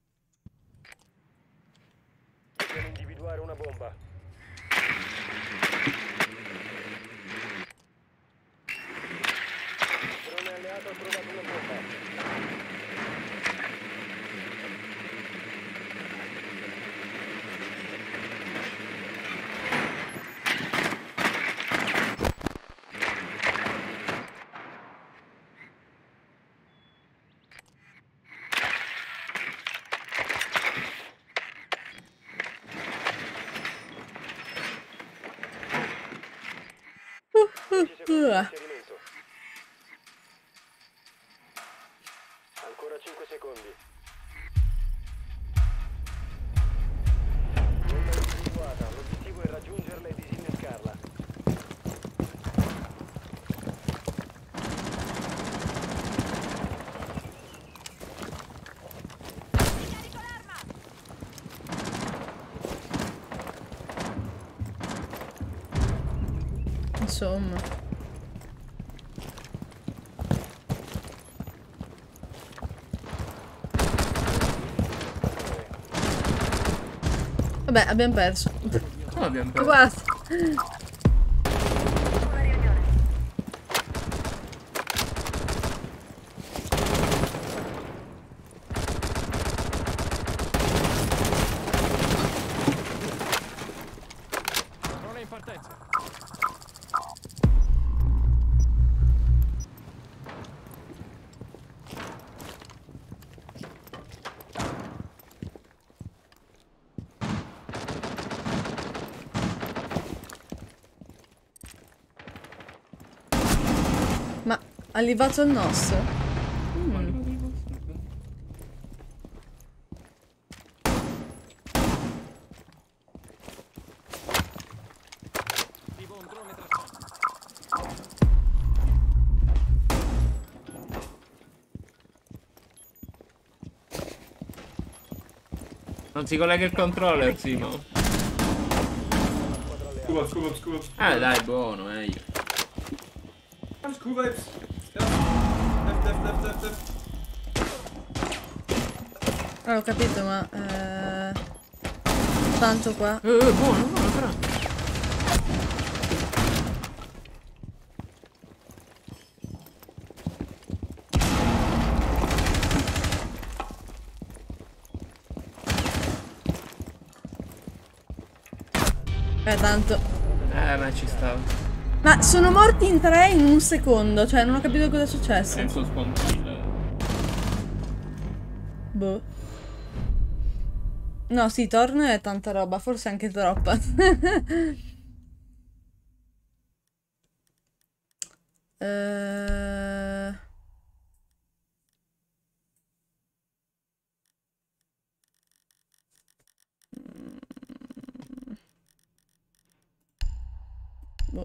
Dobbiamo individuare una bomba. Drone alleato ha trovato una bomba. Inserimento. Ancora 5 secondi. Bomba individuata. L'obiettivo è raggiungerla e disinnescarla. Insomma. Vabbè, abbiamo perso. Come abbiamo perso? Guarda. Drone in partenza. Ma ha livato il nostro? Tipo un drone tracciato. Non si collega il controller, Simo. Scusa. Dai, buono, meglio. Scusa. Left. Ho capito, ma tanto qua. Buono, però. Tanto. Ma ci stava. Ma sono morti in 3 in un secondo, cioè non ho capito cosa è successo. Senza spontaneo. Boh. No, sì, torno è tanta roba, forse anche troppa. Boh.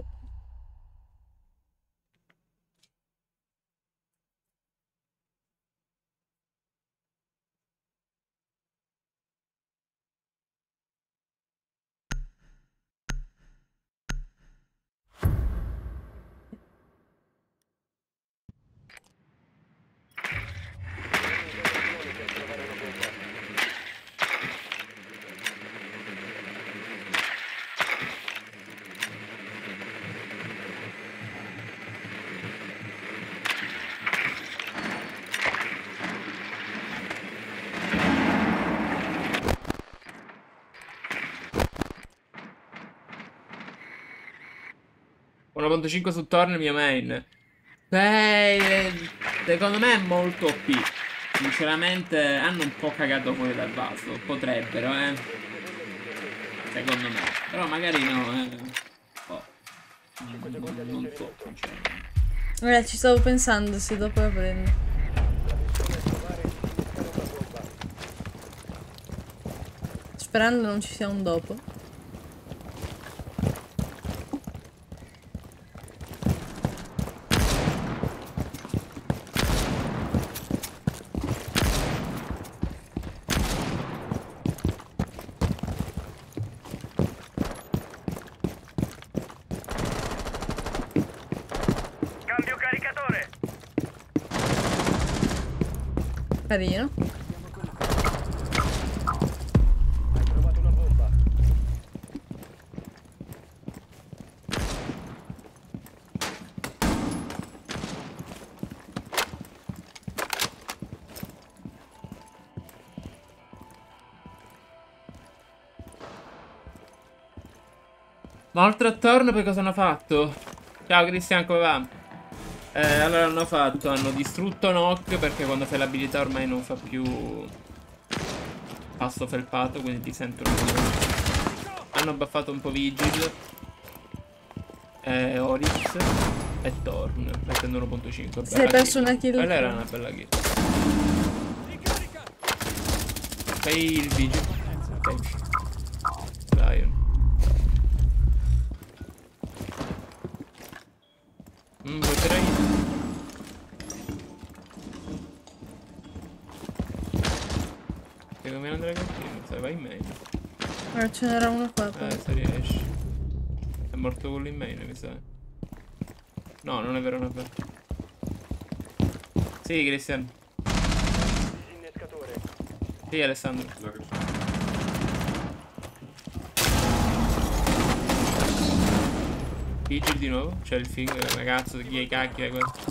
.5 su Torn, il mio main. Beh, secondo me è molto OP. Sinceramente hanno un po' cagato fuori dal vaso. Potrebbero, secondo me. Però magari no, oh. Non so, sinceramente. Ci stavo pensando se dopo la prendo. Sperando non ci sia un dopo. Carino. Ma oltre a Torn poi cosa hanno fatto? Ciao Cristian, come va? Allora hanno distrutto Nock perché quando fai l'abilità ormai non fa più passo felpato, quindi ti sentono più. Hanno buffato un po' Vigil, Oryx e Torn, mettendo 1.5. Si è perso una kill. Quella era una bella kill. Fai il Vigil. Ok. Lion. Potrei... Secondo me andrei continuo, sai, vai in main. Ce n'era uno qua. Se riesci. È morto quello in main, mi sa. No, non è vero, non è vero. Sì, Cristian. Sì, Alessandro. Vigil di nuovo. C'è il finger, ragazzo, chi è cacchio è questo?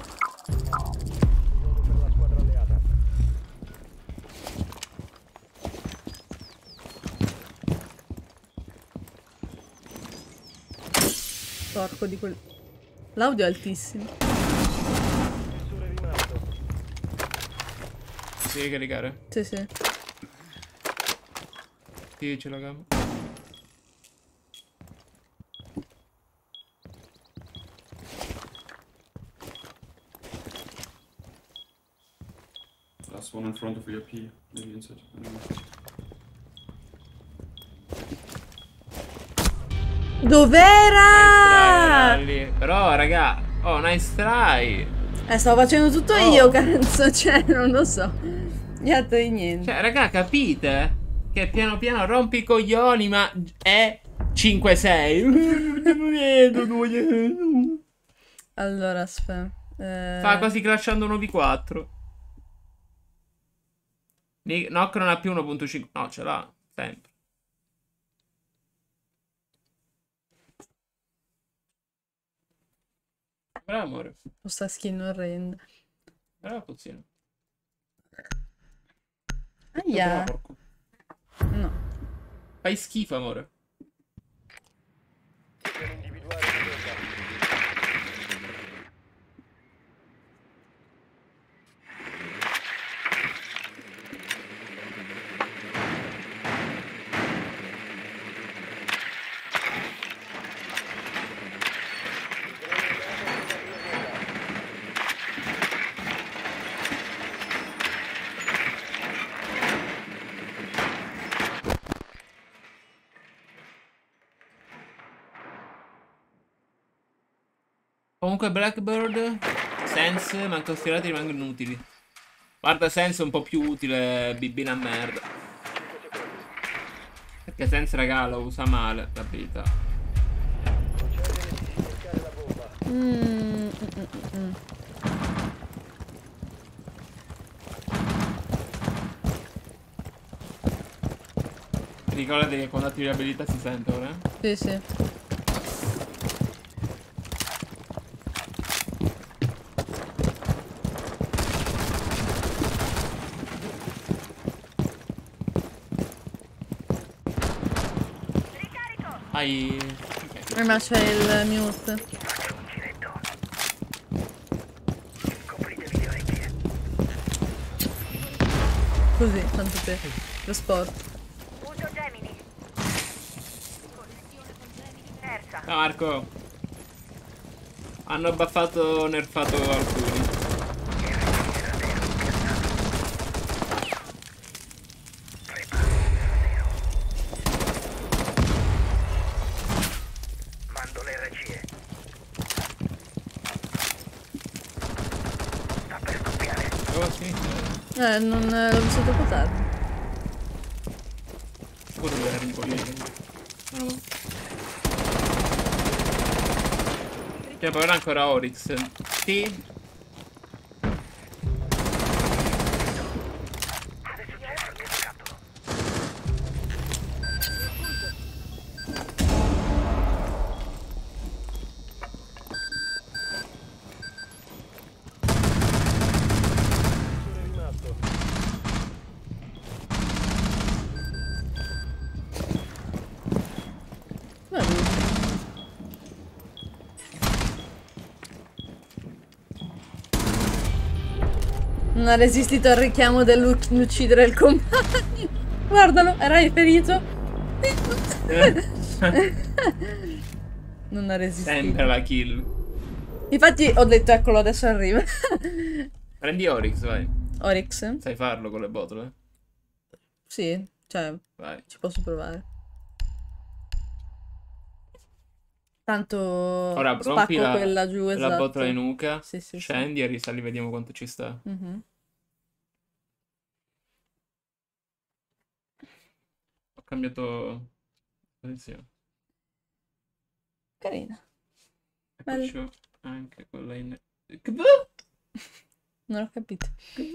Porco di quel... L'audio è altissimo. Devi caricare? Sì, sì. Sì, ce la camo. Last one in front of your P, maybe inside. Dov'era? Lì. Però, raga, oh, nice try. Stavo facendo tutto io, cazzo, cioè, non lo so. Gli altri niente. Cioè, raga, capite? Che piano piano rompi i coglioni, ma è 5-6. Allora, aspetta. Sta quasi crashando 1v4. Nock non ha più 1.5. No, ce l'ha, sempre. Bravo, amore. Questa skin orrenda. Bravo, puzzino. Aia. No. Fai schifo, amore. Comunque Blackbird, Sense, manco stirati rimangono utili. Guarda, Sense è un po' più utile, bibina a merda. Perché Sense, raga, lo usa male, l'abilità. Ricordati che quando attivi l'abilità si sente ora, Sì, sì. Hai... Ma c'è il mute. Così, tanto per lo sport. Uso Gemini. Terza. Ciao Marco. Hanno buffato, nerfato alcuni. Mando le regie. Sta per scoppiare. Oh sì. Non l'ho visto troppo tardi. Pure dove arrivo io. No. Cioè, poi ora ancora Oryx. Sì. Non ha resistito al richiamo dell'uccidere il compagno. Guardalo, era ferito. Non ha resistito. Sempre la kill. Infatti ho detto, eccolo, adesso arriva. Prendi Oryx, vai. Oryx? Sai farlo con le botole? Sì, cioè, vai. Ci posso provare. Tanto Ora spacco quella giù, la esatto. botola in nuca, sì, scendi e risali, vediamo quanto ci sta. Ho cambiato posizione. Carina. E poi c'ho anche quella in... Non ho capito.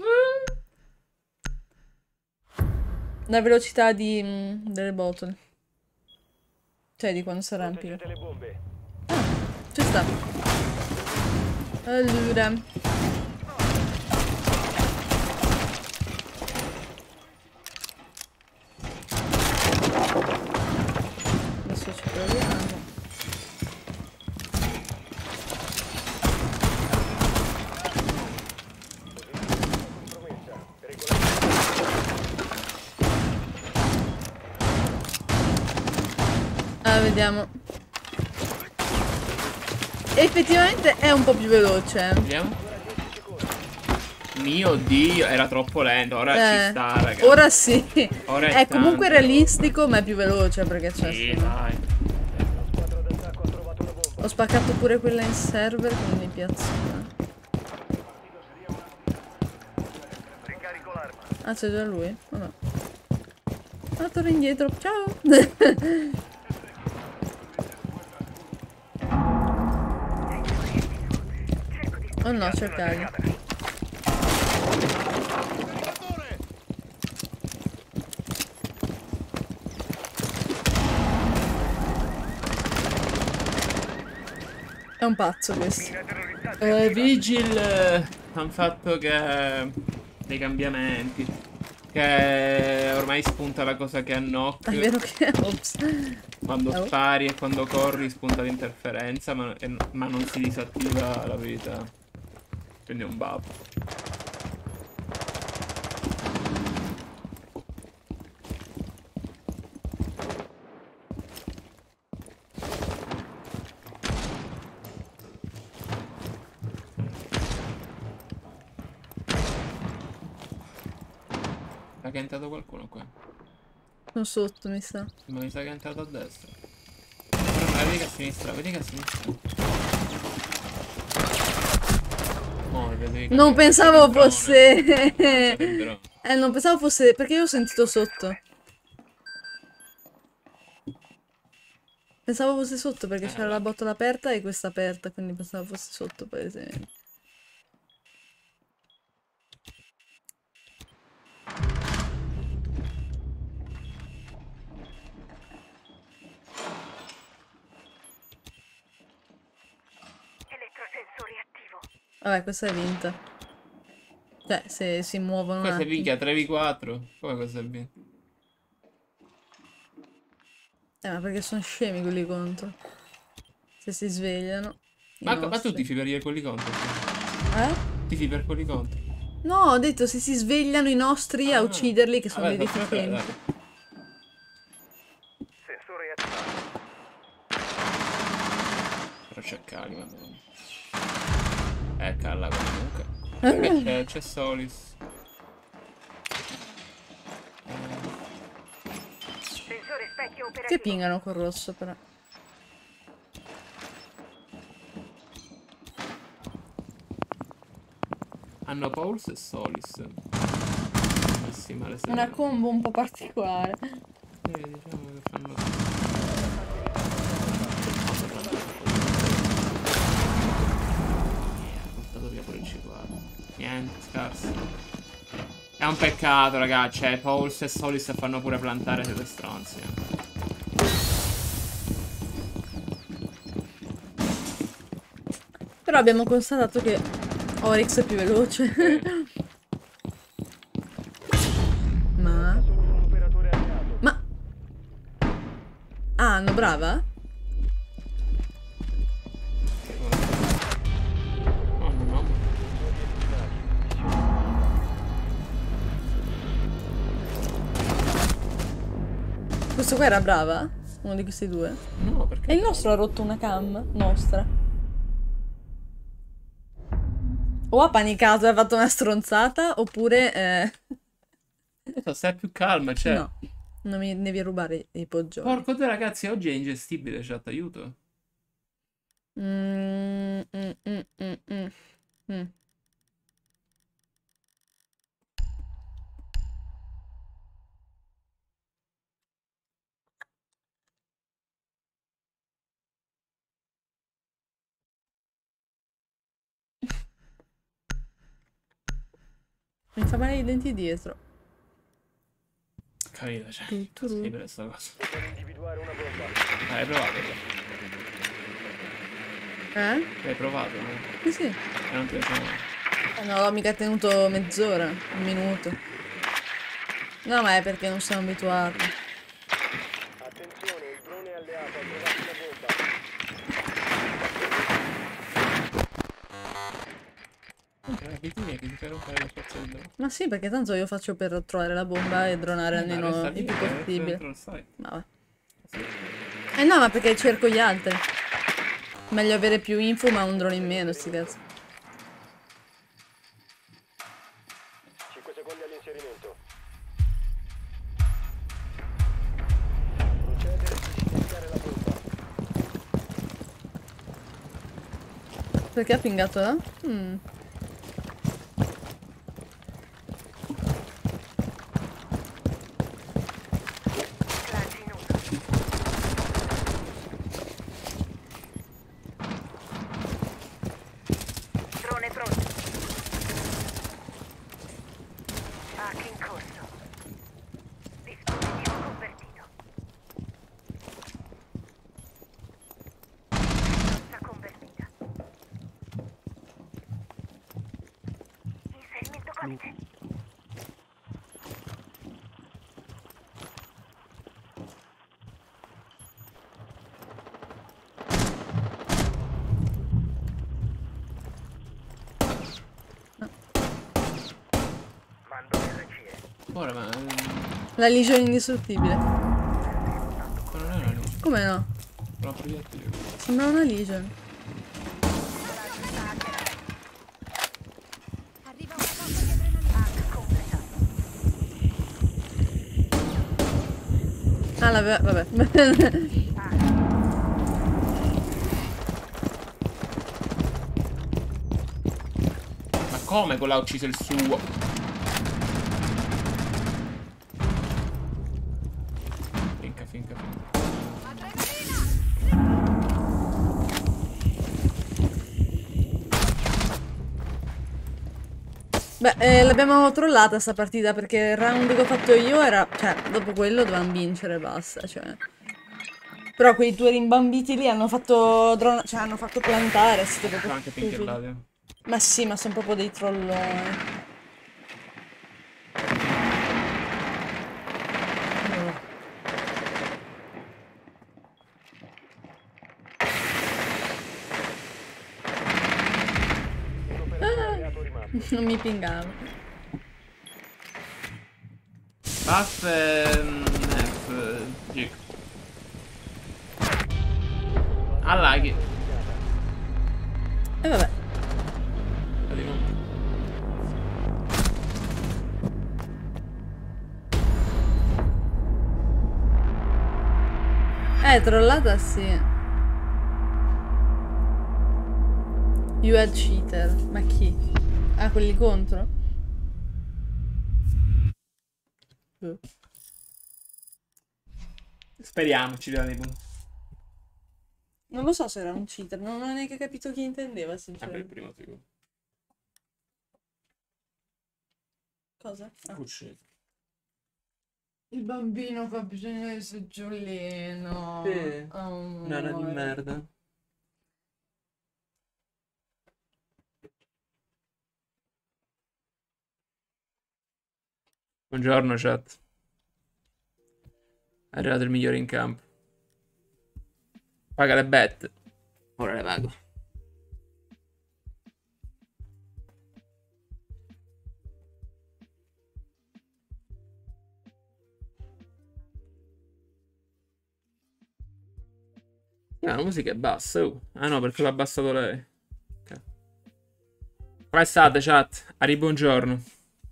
La velocità delle botole. Cioè di quando si arrampicano. Ah, sta. Allora. Adesso ci proviamo. Vediamo. Effettivamente è un po' più veloce. Vediamo. Mio Dio, era troppo lento. Ora ci sta, ragazzi. Ora sì. Ora è comunque tanto. realistico, ma è più veloce perché c'è. Sì, dai. Ho spaccato pure quella in server, quindi piazzo. Ah, c'è già lui? Oh no. Ah, torno indietro. Ciao. Oh no, cercagli. È un pazzo questo. Vigil hanno fatto che dei cambiamenti. Che ormai spunta la cosa che ha knock. È vero che ops. Quando spari e quando corri spunta l'interferenza, ma non si disattiva la vita. Quindi è un bug. Sa che è entrato qualcuno qua. Sono sotto, mi sa. Ma mi sa che è entrato a destra. Però, vedi che a sinistra, vedi che a sinistra. Non pensavo fosse. Non pensavo fosse. Perché io ho sentito sotto. Pensavo fosse sotto perché c'era la botola aperta e questa aperta. Quindi pensavo fosse sotto, per esempio. Vabbè, questa è vinta. Cioè, se si muovono. Questa è minchia 3v4. Come questa è vinta? Ma perché sono scemi quelli contro. Se si svegliano. Ma tu tifi per quelli contro? Tifi per quelli contro? No, ho detto se si svegliano i nostri a ucciderli, che sono dei deficienti. Però c'è Cali, va bene. Calla comunque. C'è Solis. Che pingano col rosso però. Hanno Pulse e Solis. Una combo un po' particolare. Diciamo che fanno. Portato via pure il C4. Niente, scarso. È un peccato, ragazzi. Cioè, Pulse e Solis fanno pure plantare, siete stronzi. Però abbiamo constatato che Oryx è più veloce. Ma ah, hanno brava? Questo qua era brava? Uno di questi due? No, perché? E il nostro ha rotto una cam nostra. O ha panicato e ha fatto una stronzata, oppure... Stai più calma, cioè... No, non mi devi rubare i poggioli. Porco te, ragazzi, oggi è ingestibile, chat, aiuto. Mi fa male i denti dietro. Capito, cioè. Sì, per questa cosa. Hai provato. Hai provato, no? Sì, sì. E non ti piace? No, l'ho mica tenuto mezz'ora, un minuto. No, ma è perché non sono abituato. Attenzione, il drone alleato ha trovato una bomba. Abiti miei che ti fai rompere lo spazio del drone. Ma sì, perché tanto io faccio per trovare la bomba e dronare almeno resta il lì, più possibile. dentro il site. Vabbè. No, ma perché cerco gli altri. Meglio avere più info ma un drone in meno, sti cazzi. 5 secondi all'inserimento. Procedere a scaricare la bomba. Perché ha pingato là? Drone pronto. Hack in corso. Dispositivo convertito. Sta convertita. Inserimento codice. Mando RCE. Ora, ma La Legion indistruttibile. non è una luce, Come no? è una proiettile. Sembra una Legion. Ah, l'aveva... vabbè. Ma come quello ha ucciso il suo? Finca. Beh, l'abbiamo trollata sta partita perché il round che ho fatto io era... Cioè, dopo quello dovevamo vincere e basta, cioè... Però quei due rimbambiti lì hanno fatto... Cioè, hanno fatto plantare, siete proprio Anche stupidi. pinchellati. Ma sì, ma sono proprio dei trolloni. Non mi pingavo. Buff F G. Allaghi. E vabbè. Trollata sì. You are cheater. Ma chi? Ah, quelli contro? Speriamo ci dia dei punti. Non lo so se era un cheater, non ho neanche capito chi intendeva, Sempre il sinceramente. primo sicuro. Cosa? Ah. Cucci. Il bambino fa bisogno del seggiolino. Sì. Oh, Nana di amore. merda. Buongiorno chat. È arrivato il migliore in campo. Paga le bet. Ora le pago. La musica è bassa. Ah no, perché l'ha abbassato lei. Okay. Come state chat? Ari buongiorno.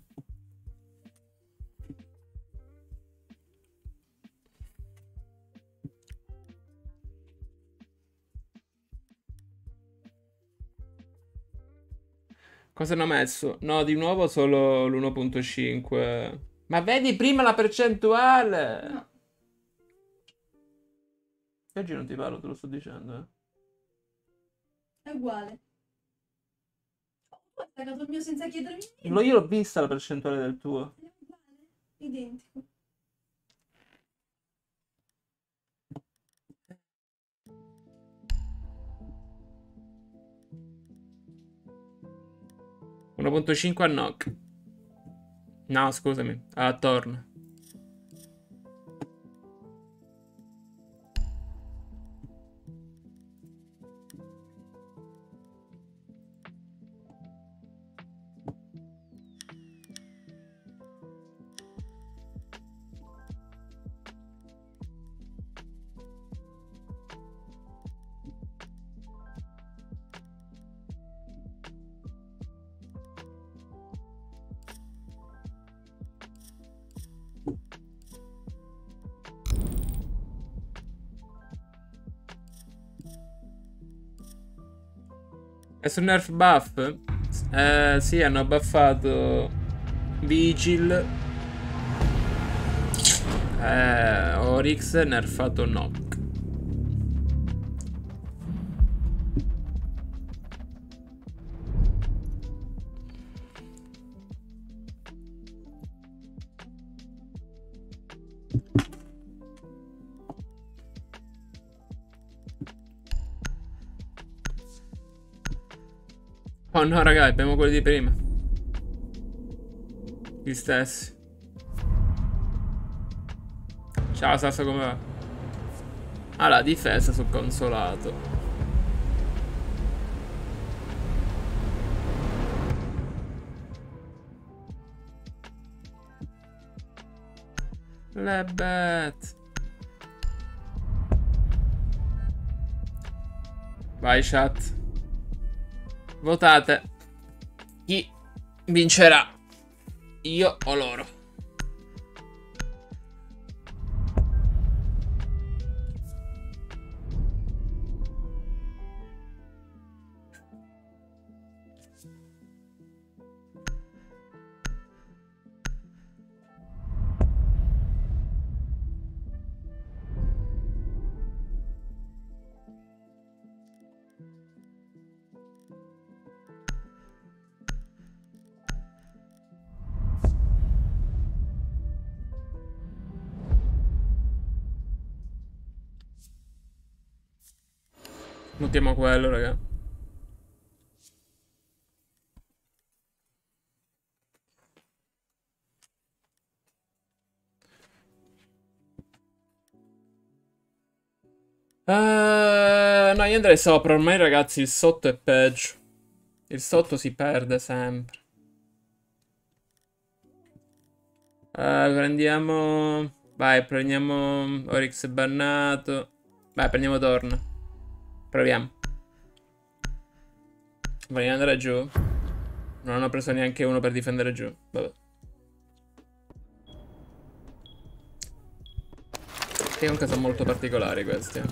Cosa hanno messo? No, di nuovo solo l'1.5. Ma vedi prima la percentuale? No. Oggi non ti parlo, te lo sto dicendo, È uguale. Oh, tu hai attaccato il mio senza chiedermi niente. Io l'ho vista la percentuale del tuo. È uguale. Identico. 1.5 a knock. No, scusami, a torno. È su nerf buff? Sì, hanno buffato Vigil. Oryx nerfato Nock. Oh no, raga, abbiamo quelli di prima. Gli stessi. Ciao Sasso, come va? Ah, la difesa sul consolato. Le bet. Vai chat. Votate. Chi vincerà? Io o loro? Mutiamo quello, raga. No, io andrei sopra. Ormai, ragazzi, il sotto è peggio. Il sotto si perde sempre. Prendiamo... Vai, prendiamo Oryx bannato. Vai, prendiamo Torna. Proviamo. Vogliamo andare giù? Non hanno preso neanche uno per difendere giù. Vabbè. Che comunque sono molto particolari questi.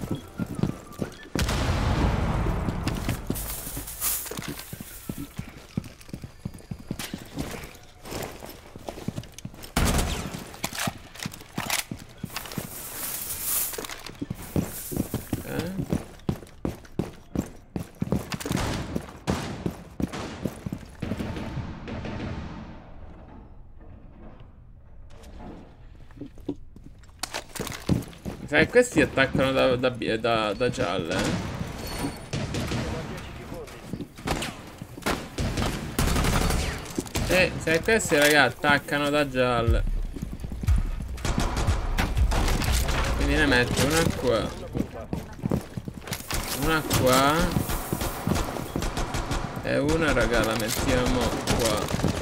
Questi attaccano da gialle. Se questi, raga, attaccano da gialle. Quindi ne metto una qua. Una qua. E una, raga, la mettiamo qua.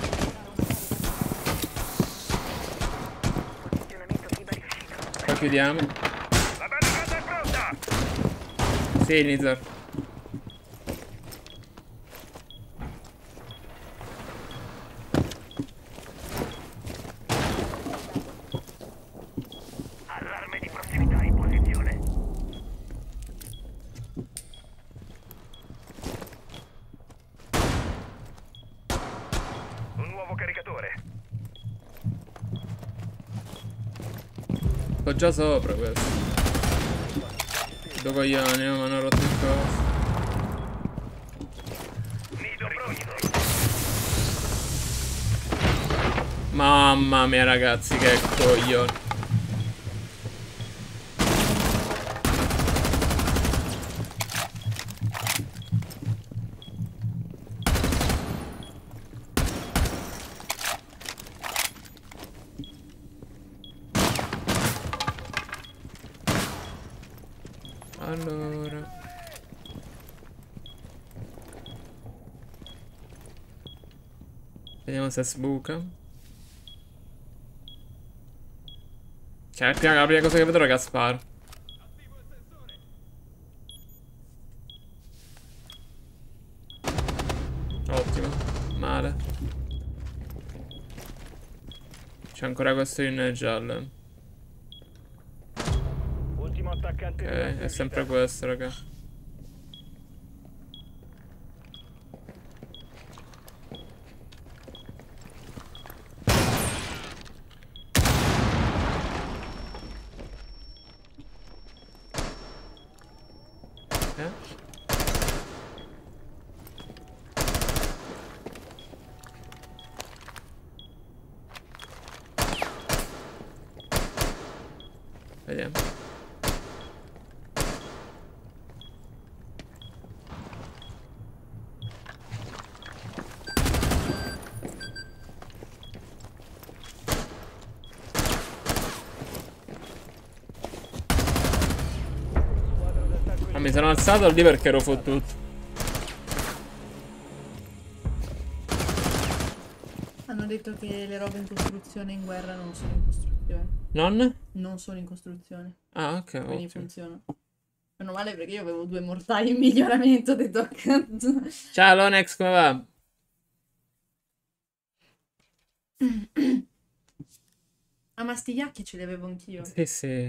Qua chiudiamo. Sì, Nizar. Allarme di prossimità in posizione. Un nuovo caricatore. Sto già sopra questo. Due coglioni, mi hanno rotto il coso. Mamma mia, ragazzi, che coglioni. Allora. Vediamo se sbuca. Cioè, la prima cosa che vedrò è che sparo. Ottimo. Male. C'è ancora questo in giallo. Ultimo attaccante. Ok, è sempre questo, raga. Vediamo. Ma mi sono alzato lì perché ero fottuto. Hanno detto che le robe in costruzione in guerra non sono in costruzione. Non? Non sono in costruzione. Ah, ok. Quindi Ottimo. funziona. Meno male perché io avevo 2 mortai in miglioramento, ho detto cazzo. Ciao Lonex, come va? Ah, ma sti yacchi ce li avevo anch'io. Sì, sì.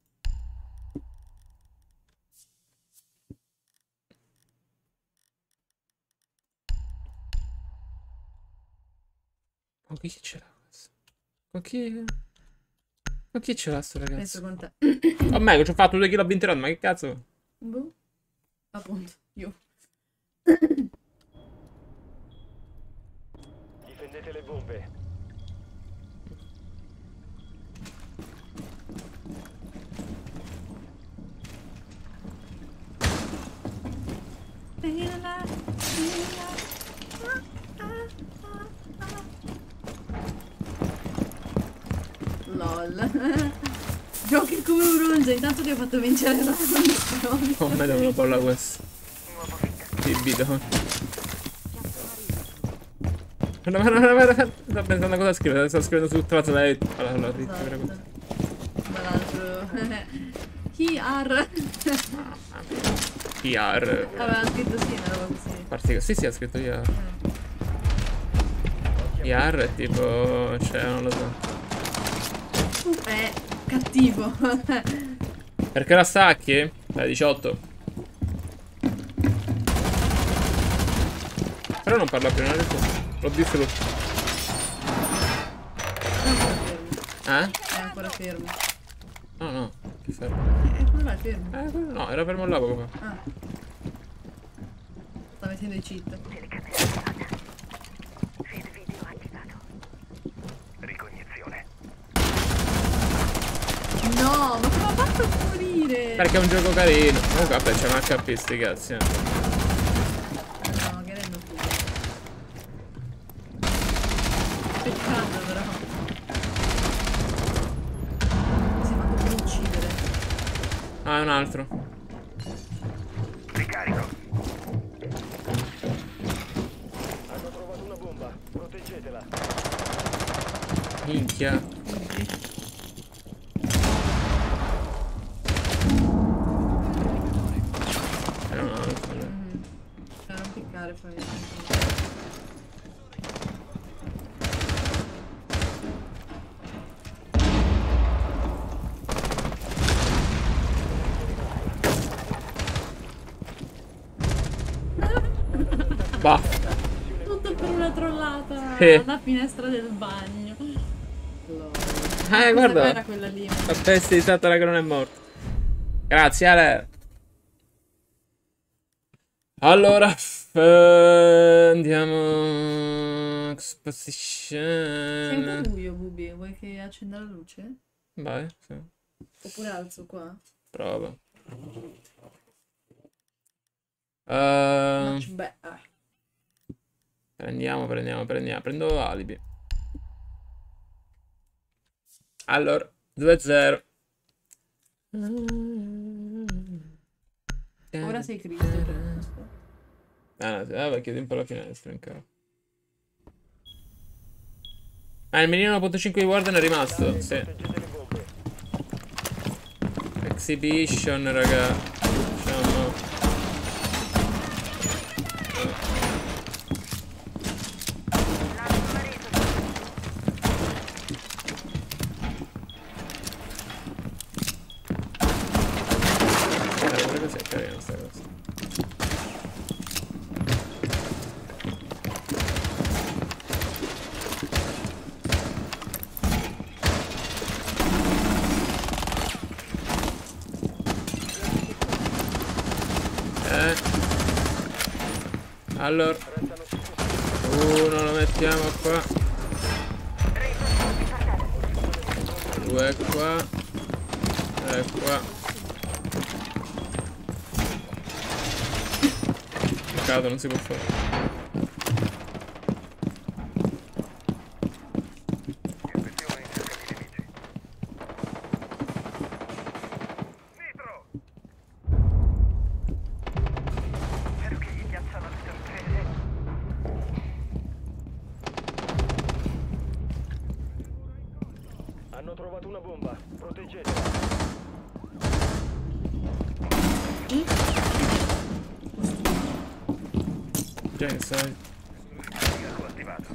Con chi ce l'ha questo? Con chi? Con chi ce l'ha sto ragazzo? Penso con te. Oh, me, ci ho fatto 2 kg in ma che cazzo? Boh. Appunto, io. Difendete le bombe. LOL. Giochi come bronzo, intanto ti ho fatto vincere la round. Oh, me devono parlare questo. Che bidone. Guarda. Sto pensando a cosa scrivere. Sto scrivendo su tutta la slide. Allora, Esatto. Ma l'altro. Chiar. PR. Aveva scritto sì, una roba così. Sì, ha scritto IR. IR è tipo. Cioè, non lo so. È cattivo. Perché la stacchi? Dai, 18. Però non parla più, non ha detto. L'ho distrutto. È ancora fermo. No, che fermo. Quello là è fermo. No, era fermo là poco fa. Ah. Sta mettendo i cheat. Ricognizione. No, ma come ha fatto a morire? Perché è un gioco carino. Comunque, vabbè, c'è un HP, sti cazzi. No, che rendo più. Peccato però. Si è fatto per uccidere. Ah, è un altro. Ricarico. Hanno trovato una bomba. Proteggetela. Minchia. Era un altro. Non piccare, fai. Bah. Tutto per una trollata Sì. alla finestra del bagno. Guarda. Era quella lì. La peste di Satana che non è morta. Grazie, Ale. Allora, andiamo. Exposition. Sento buio, Bubi. Vuoi che accenda la luce? Vai, sì. Oppure alzo qua? Prova. Much better. Prendiamo. Prendo alibi. Allora, 2-0. Ora sei Cristo. Ah, no, chiudi un po' la finestra in capo. Ah, il menino 1.5 di Warden è rimasto, sì. Exhibition, raga. Diciamo. Guarda così è carina sta cosa. Allora, uno lo mettiamo qua, 2 qua, 3 qua. Peccato, non si può fare. Hanno trovato una bomba. Proteggetela. Già inside. Attivato.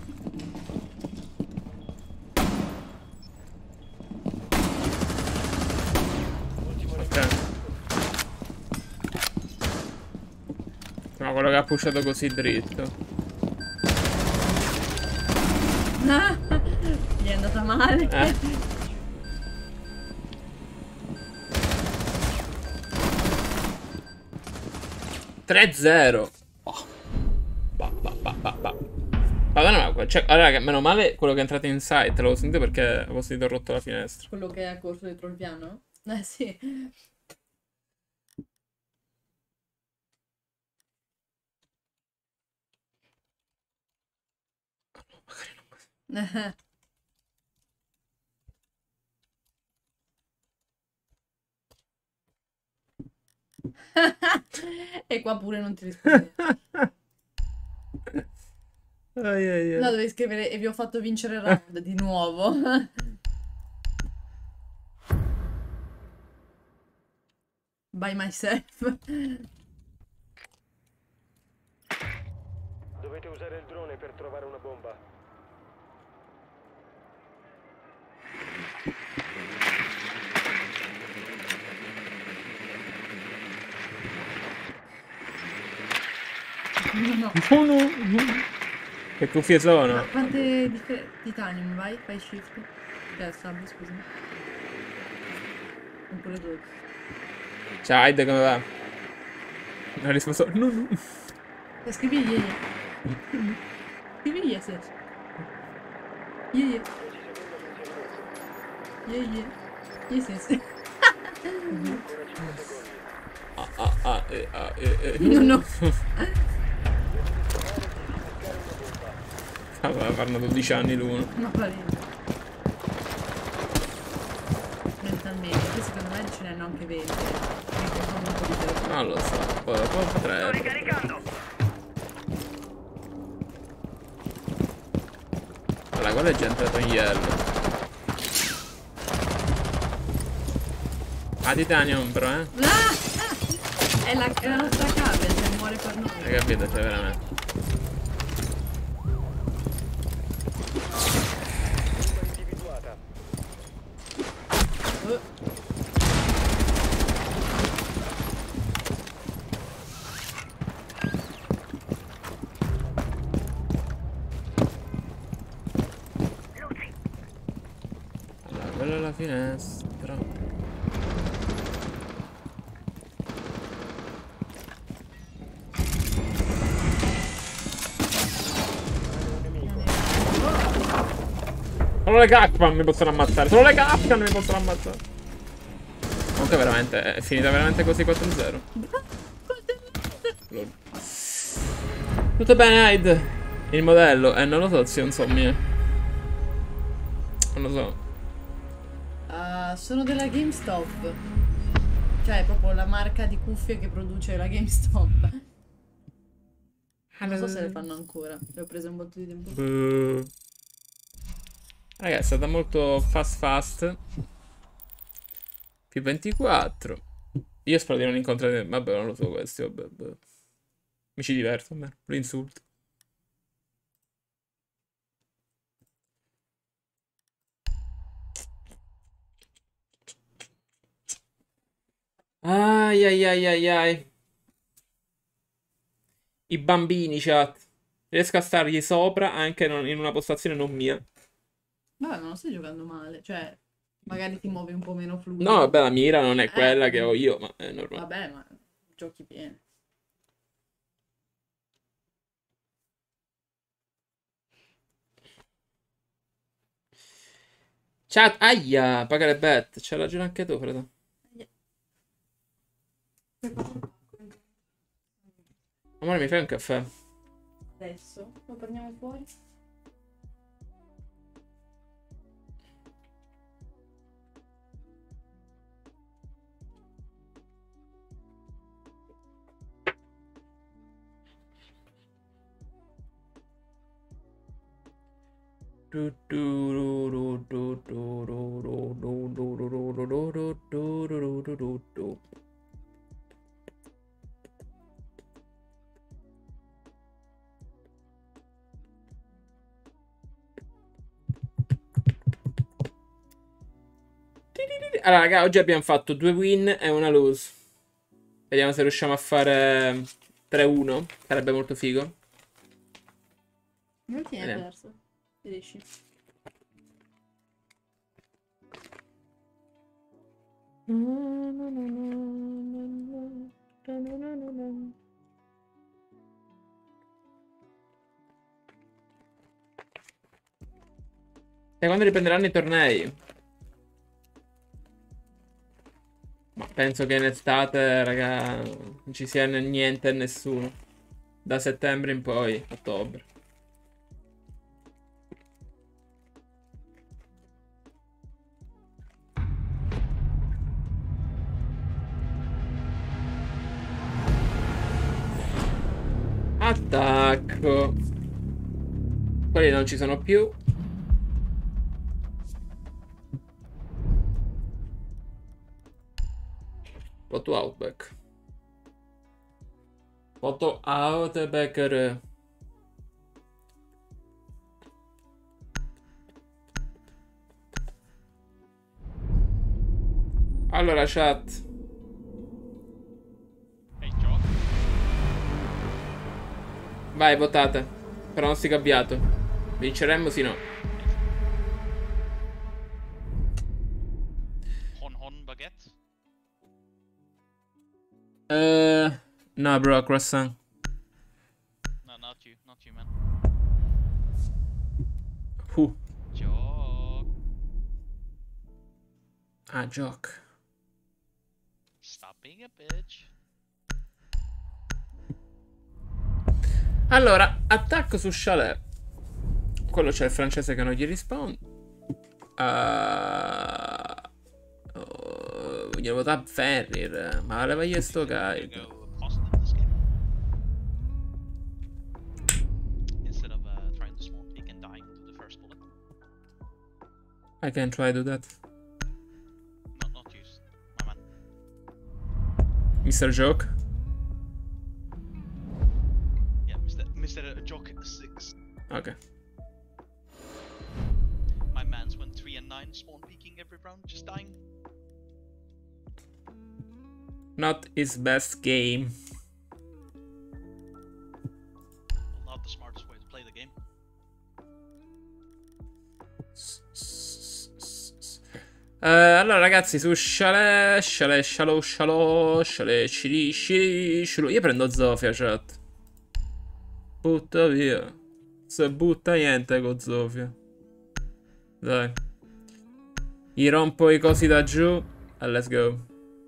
Ok. Ma quello che ha pushato così dritto. Gli è andata male. 3-0. Oh. Madonna, ma cioè, allora, meno male quello che è entrato in site, l'avevo sentito perché avevo sentito rotto la finestra. Quello che è corso dietro il piano? Sì. E qua pure non ti rispondi. No, dovevi scrivere e vi ho fatto vincere il round di nuovo. By myself. Dovete usare il drone per trovare una bomba. No. Che cuffie sono? Ma quante titanium vai? Fai shift. Sub, scusami. Oppure 12. Ciao, Hyde, come va? Non ha risposto. No. Scrivi ye. Scrivi ye, se. Ye. Ye. Yes. No. Fanno 12 anni l'uno. Ma parente. Mentalmente, poi secondo me ce ne hanno anche 20. Non lo so, potrei. Allora, quello è già entrato in yellow. Ah, titanium però, eh? È la nostra cave, se muore per noi. Hai capito, cioè veramente. Allora, quella è la finestra. Solo le Capcan mi possono ammazzare. Solo le Capcan mi possono ammazzare. Comunque veramente, è finita veramente così 4-0. Tutto bene, Hyde? Il modello? Non lo so, zio, insomma. Non lo so. Sono della GameStop. Cioè, è proprio la marca di cuffie che produce la GameStop. Non so se le fanno ancora. Le ho prese un botto di tempo. Ragazzi, è stata molto fast. Più 24. Io spero di non incontrare... Vabbè, non lo so questi, vabbè. Mi ci diverto, almeno. Lo insulto. Ai ai ai ai ai. I bambini, chat. Riesco a stargli sopra anche in una postazione non mia. Vabbè, ma non stai giocando male. Cioè, magari ti muovi un po' meno fluido. No, vabbè, la mira non è quella che ho io, ma è normale. Vabbè, ma giochi bene. Chat, aia, pagare bet. C'hai ragione anche tu, credo. Amore, mi fai un caffè? Adesso lo prendiamo fuori. Allora, raga, oggi abbiamo fatto 2 win e una lose. Vediamo se riusciamo a fare 3-1. Sarebbe molto figo. Non ti hai perso. Riesci. E quando riprenderanno i tornei? Ma penso che in estate, raga, non ci sia niente e nessuno. Da settembre in poi, ottobre. Attacco. Quelli non ci sono più. Foto Outback. Foto Outback. Allora, chat. Vai, votate. Pronostico avviato. Vinceremmo, sì no. Hon baguette? No, bro, croissant. No, not you, man. Who? Joke. Ah, joke. Stop being a bitch. Allora, attacco su Chalet. Quello c'è il francese che non gli risponde. Voglio votare Ferrir. Ma levagli sto guide. Instead of trying to spawn peek and dying to the first bullet. I can try to do that. Not used, my man. Mr. Joke. Yeah, Mr. Joke 6. Ok. My man's went 3 and 9 spawn peeking every round, just dying. Not his best game. Well, not the smartest way to play the game. Allora ragazzi, su Chalet, io prendo Zofia, chat. Butta via. Se butta niente con Zofia. Dai. Gli rompo i cosi da giù e let's go.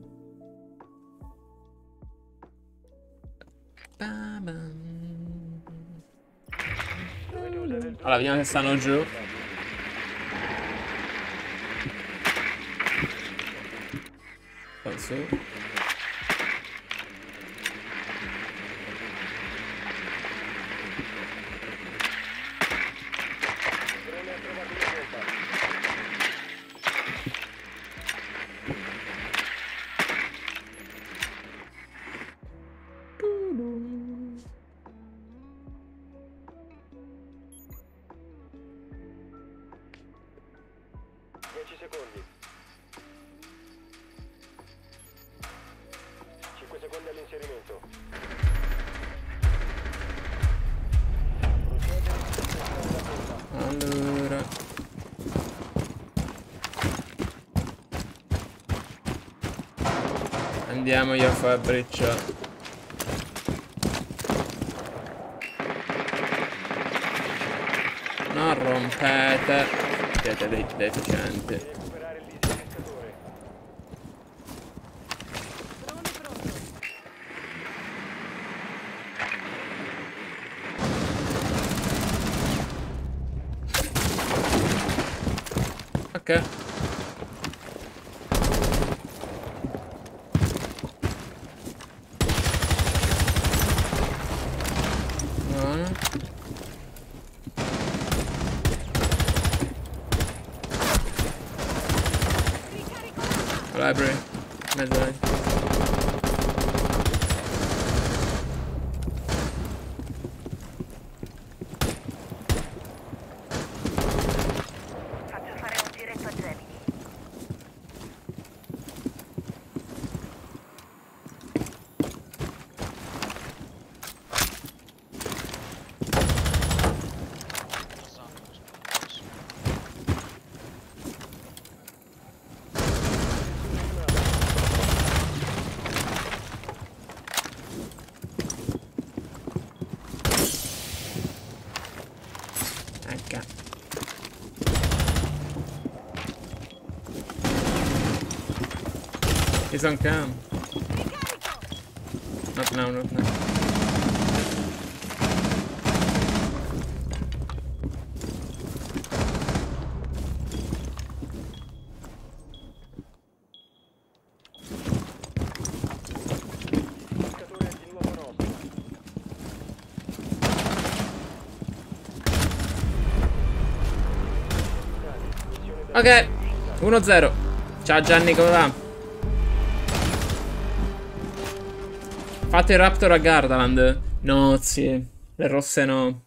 Allora, vediamo se stanno giù. su. Secondi. 5 secondi all'inserimento. Allora. Andiamogli a fabbricare. Non rompete. Siete dei deficienti. Ok. Buono. Library. Mezzo. He's on cam. Not now, not now. Ok, 1-0. Ciao Gianni, come va? Fate il Raptor a Gardaland? No, sì. Le rosse no.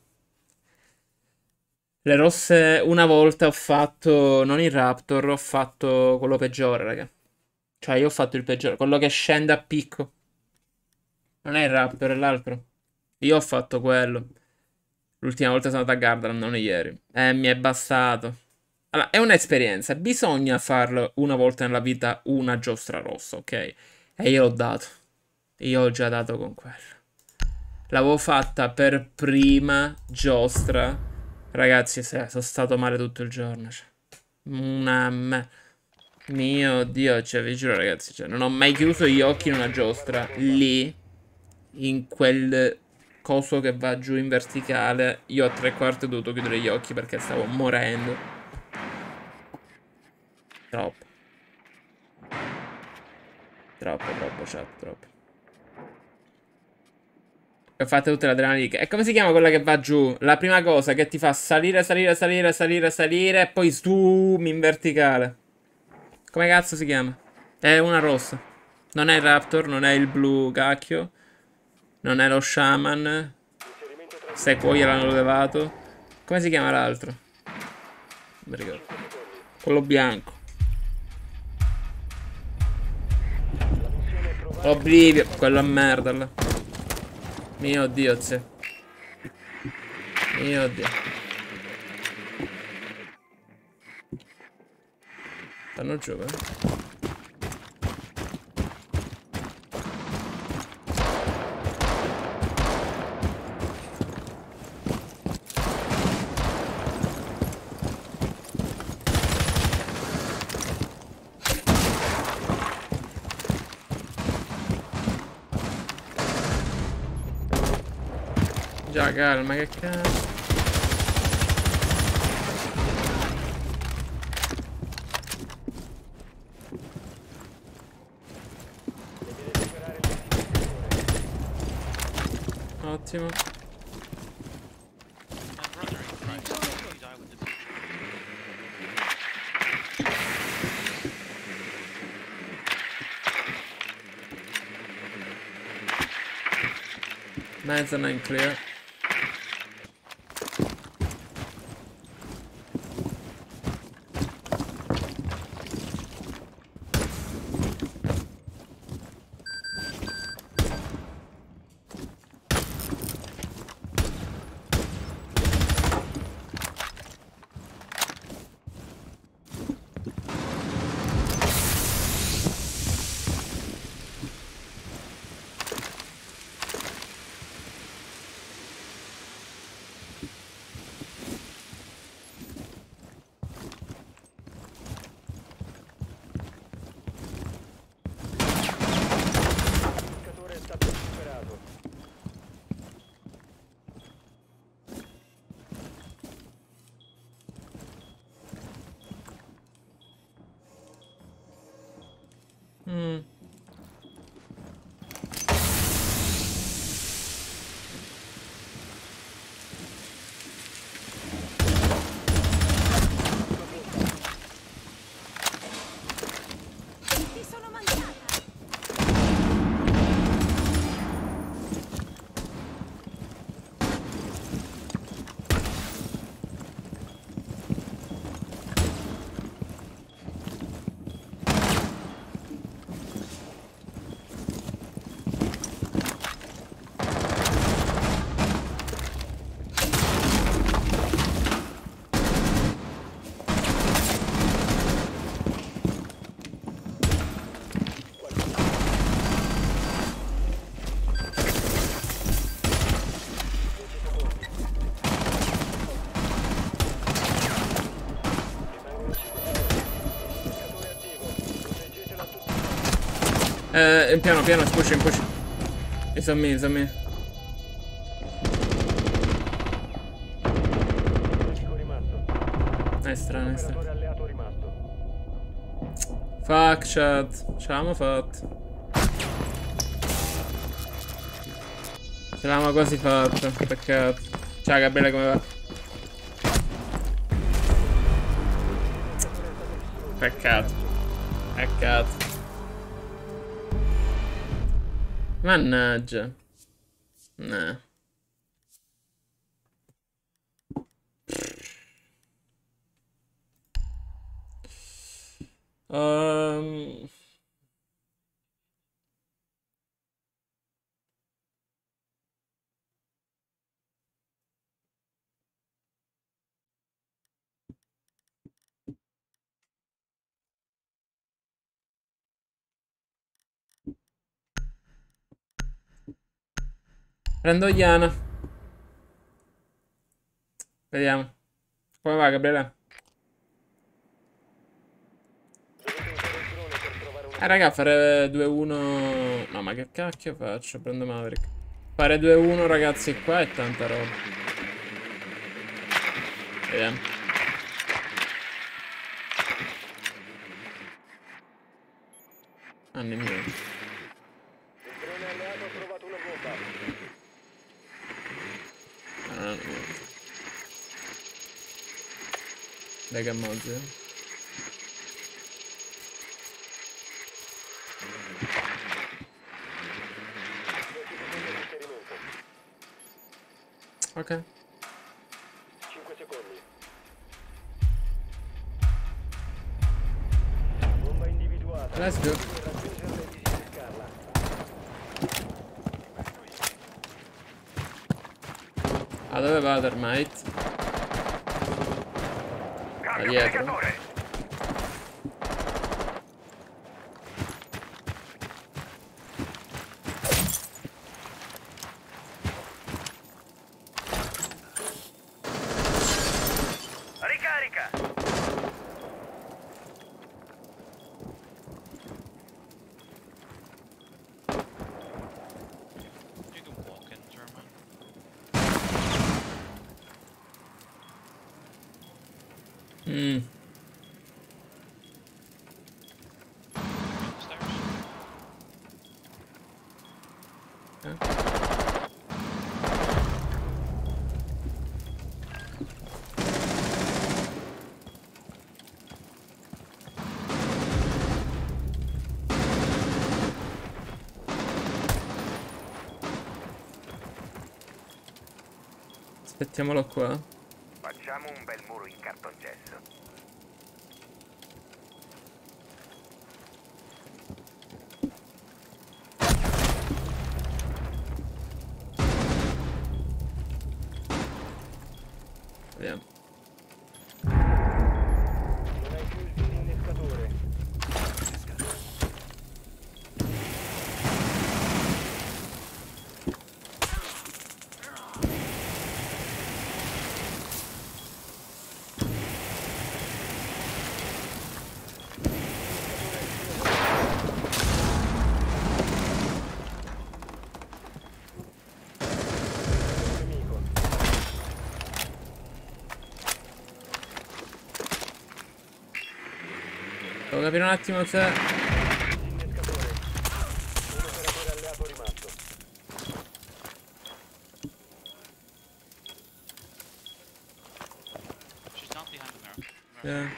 Le rosse una volta ho fatto... Non il Raptor, ho fatto quello peggiore, raga. Cioè io ho fatto il peggiore. Quello che scende a picco. Non è il Raptor, è l'altro. Io ho fatto quello. L'ultima volta sono andato a Gardaland, non ieri. Mi è bastato. Allora, è un'esperienza. Bisogna farlo una volta nella vita una giostra rossa, ok? E io l'ho dato. Io ho già dato con quello. L'avevo fatta per prima giostra. Ragazzi, sono stato male tutto il giorno. Cioè. Mio Dio, cioè, vi giuro ragazzi, cioè, non ho mai chiuso gli occhi in una giostra. Lì, in quel coso che va giù in verticale, io a 3/4 ho dovuto chiudere gli occhi perché stavo morendo. Troppo. Troppo, chat, troppo. E fate tutte le adrenaline. E come si chiama quella che va giù? La prima cosa che ti fa salire, salire, salire, salire, salire, e poi zoom in verticale. Come cazzo si chiama? È una rossa. Non è il Raptor, non è il blu cacchio. Non è lo Shaman. Se poi gliel'hanno levato. Come si chiama l'altro? Non mi ricordo. Quello bianco. Oblivio. Quello a merda là. Mio Dio, zio. Mio Dio. Stanno giù, Già, calma, che cazzo. Ottimo. Mezzanine clear. Piano, pushing. It's on me. Nice. Fuck, chat. Ce l'avamo fatta. Ce l'avevamo quasi fatta. Peccato. Ciao Gabriele, come va? Peccato. Mannaggia. No. Prendo Iana. Vediamo. Come va, Gabriele? Raga, fare 2-1... No, ma che cacchio faccio? Prendo Maverick. Fare 2-1, ragazzi, qua è tanta roba. Vediamo. Nemmeno. Lega mozze. Ok. 5 secondi. Bomba individuata. Let's go. Ah, dove va Termite? Da dietro. Ricarica! You do walk in German. Aspettiamolo qua. Facciamo un bel muro in cartongesso. Vediamo. Non hai più il disinnescatore. Devo capire un attimo se... Disinnescatore. Un operatore alleato rimasto. She's not behind the mirror. Yeah.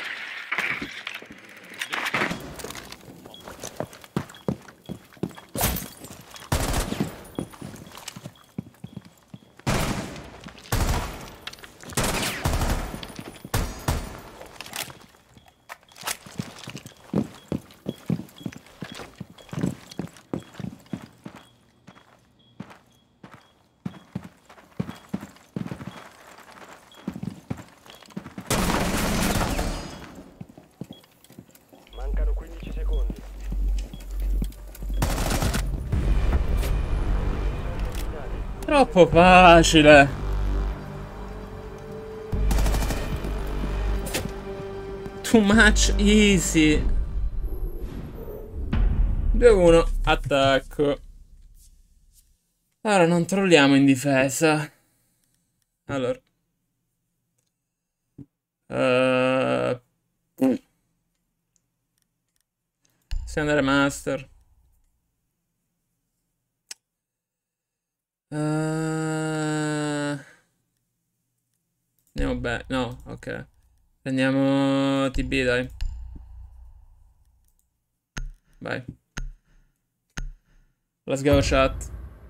Mancano 15 secondi. Troppo facile. Too much easy. 2-1. Attacco. Allora, non trolliamo in difesa. Allora. Possiamo andare master. Andiamo bene. No, ok. Prendiamo TB, dai. Vai. Let's go, chat.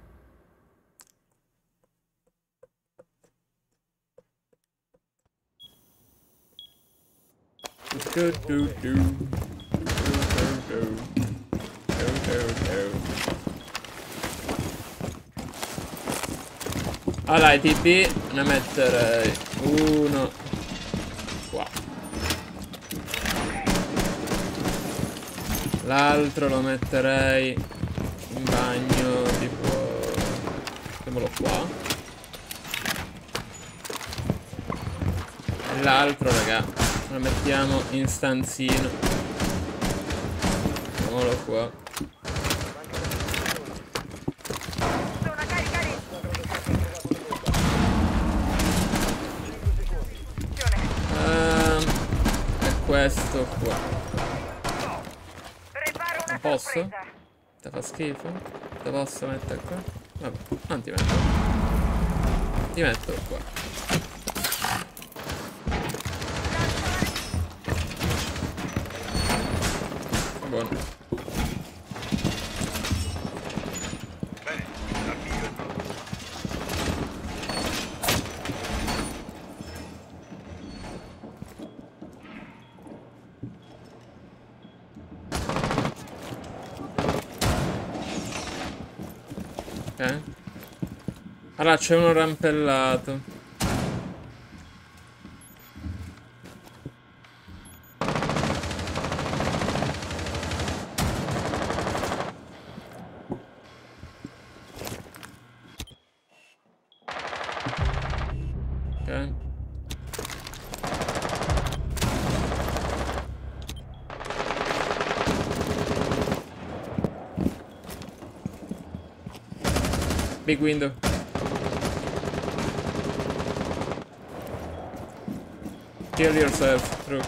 Allora, i TP ne metterei uno qua. L'altro lo metterei in bagno, tipo... mettiamolo qua. E l'altro, raga, lo mettiamo in stanzino. Mettiamolo qua. Questo qua. Non posso? Ti fa schifo? Te posso mettere qua? Vabbè, non ti metto. Ti metto qua. Buono. Ok. Allora c'è uno rampellato. Ok. Big window. Kill yourself, through.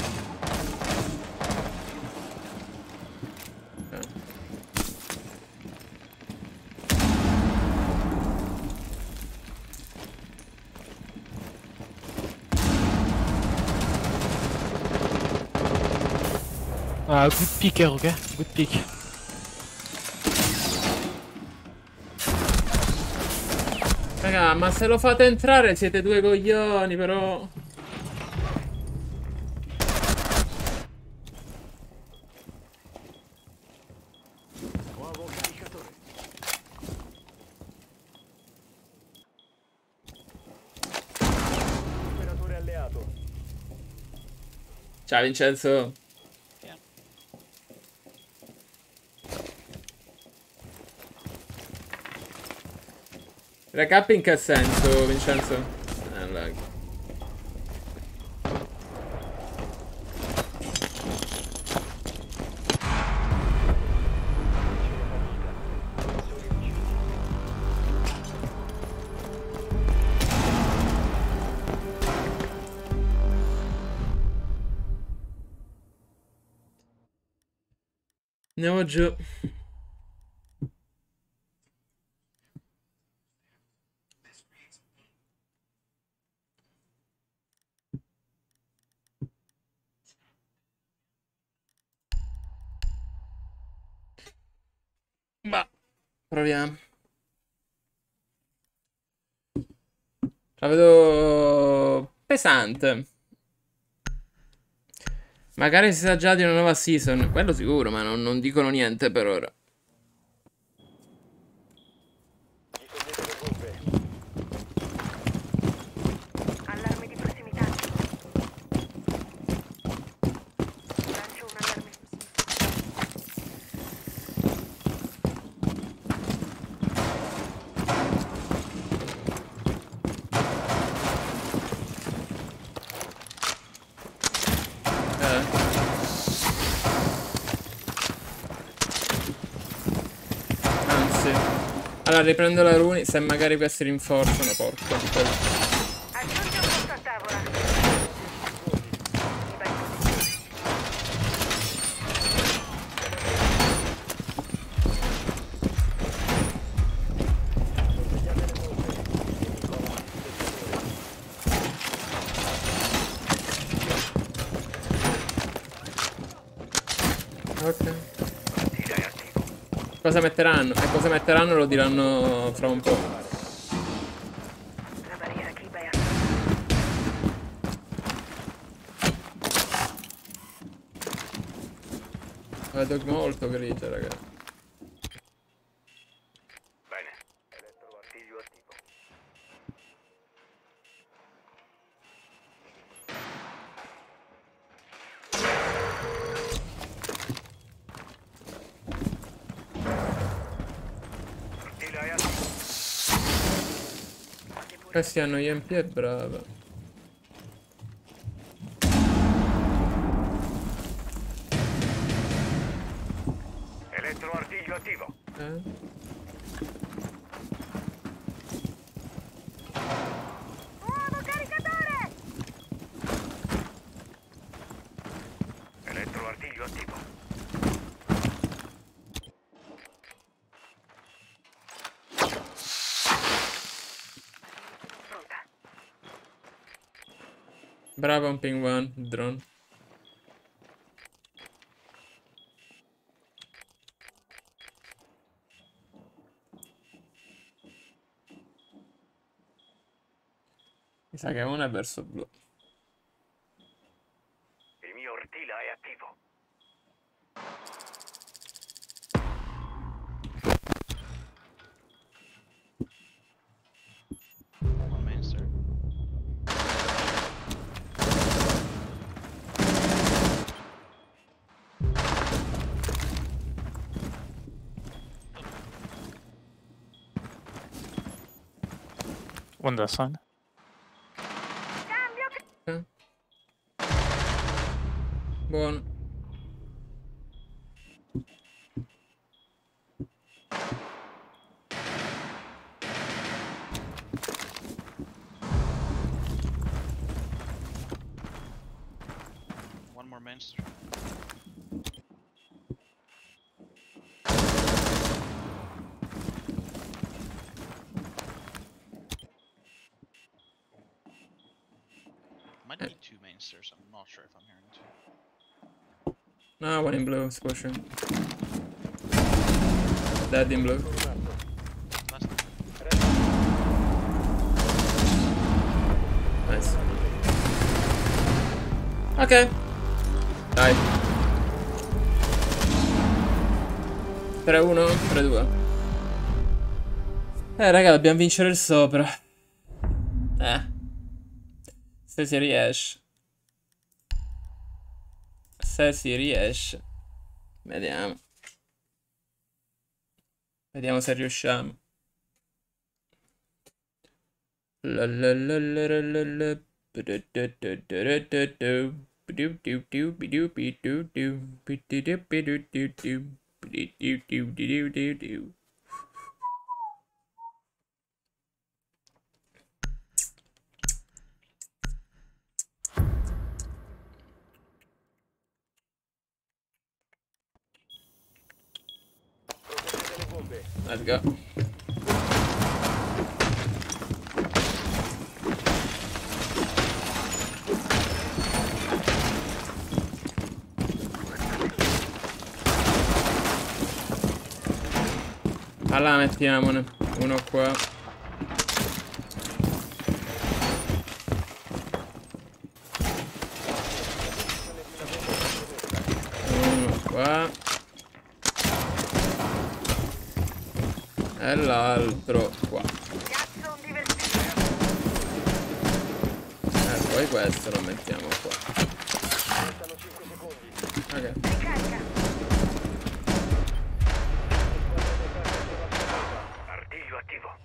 Ah, good picker, okay? Good pick. Raga, ma se lo fate entrare siete due coglioni, però. Nuovo caricatore. Operatore alleato. Ciao Vincenzo. Recap in che senso, Vincenzo? Lag. Andiamo giù. Ma proviamo. La vedo pesante. Magari si sa già di una nuova season. Quello sicuro, ma non dicono niente per ora. Allarme di prossimità. Lancio un allarme. Anzi. Allora riprendo la runi. Se magari questi rinforzano, porco. Aggiungi un posto a tavola. Ok. Cosa metteranno? E cosa metteranno lo diranno fra un po'. La barriera Kibaya. Vedo molto grigio, ragazzi. Bene. Elettroartiglio attivo. Questi hanno EMP e brava. Elettroartiglio attivo. Nuovo caricatore! Elettroartiglio attivo. Bravo un ping one, drone. Mi sa che uno è verso blu. Il mio Ortila è attivo. One main, sir. One that sign. Buono. One more main, sir. Might be two main stairs. I'm not sure if I'm hearing two. No, one in blue is pushing. Dead in blue. Nice. Ok. Dai. 3-1, 3-2. Raga, dobbiamo vincere il sopra. Se si riesce. Se si riesce. Vediamo. Vediamo se riusciamo. Let's go. Allora mettiamone uno qua. Uno qua. E l'altro qua. E poi questo lo mettiamo qua. Ok. Artiglio attivo.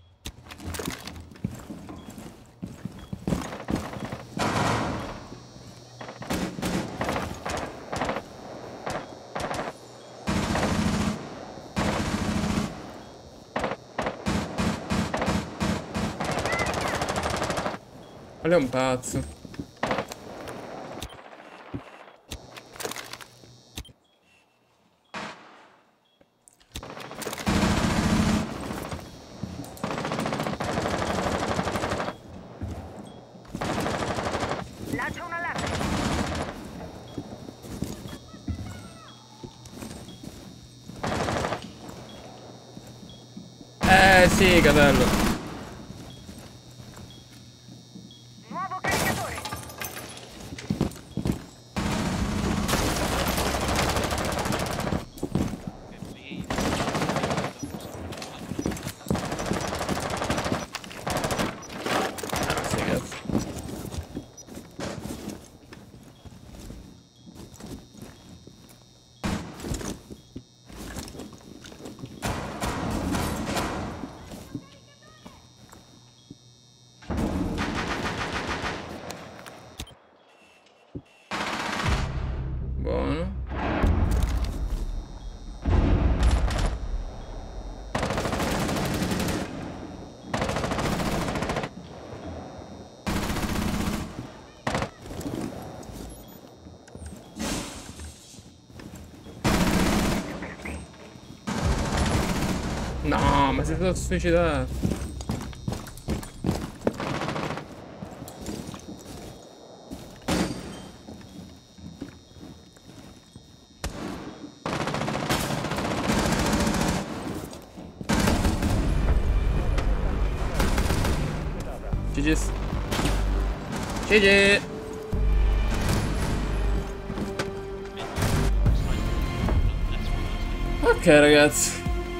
Quello è un pazzo. Lancio un allarme. Sì, catello. Nuovo caricatore. Sì, cazzo. Buono. No, ma sei stato suicidato. GG's. GG. Ok ragazzi.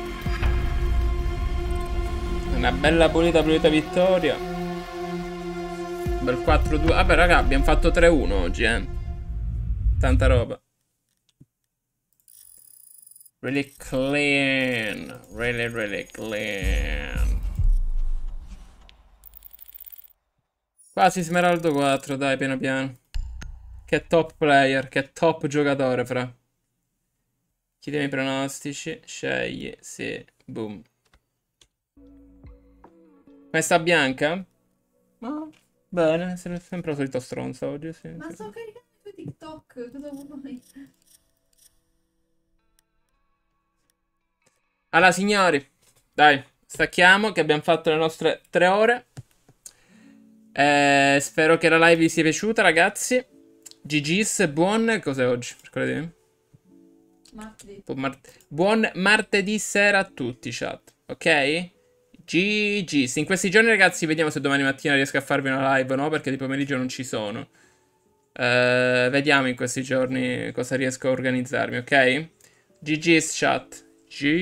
Una bella pulita vittoria. Bel 4-2. Vabbè raga, abbiamo fatto 3-1 oggi, Tanta roba. Really clean. Really clean. Quasi Smeraldo 4, dai, piano piano. Che top player, che top giocatore, fra. Chiediamo i pronostici. Scegli, sì, boom. Questa bianca? Ma bene, sempre il solito stronzo oggi, sì. Ma sto caricando su TikTok, cosa vuoi? Allora, signori, dai, stacchiamo che abbiamo fatto le nostre 3 ore. Spero che la live vi sia piaciuta, ragazzi. GG's, buon... Cos'è oggi? Martedì. Buon martedì sera a tutti, chat. Ok? GG. In questi giorni, ragazzi, vediamo se domani mattina riesco a farvi una live, no? Perché di pomeriggio non ci sono. Vediamo in questi giorni cosa riesco a organizzarmi, ok? GG's chat.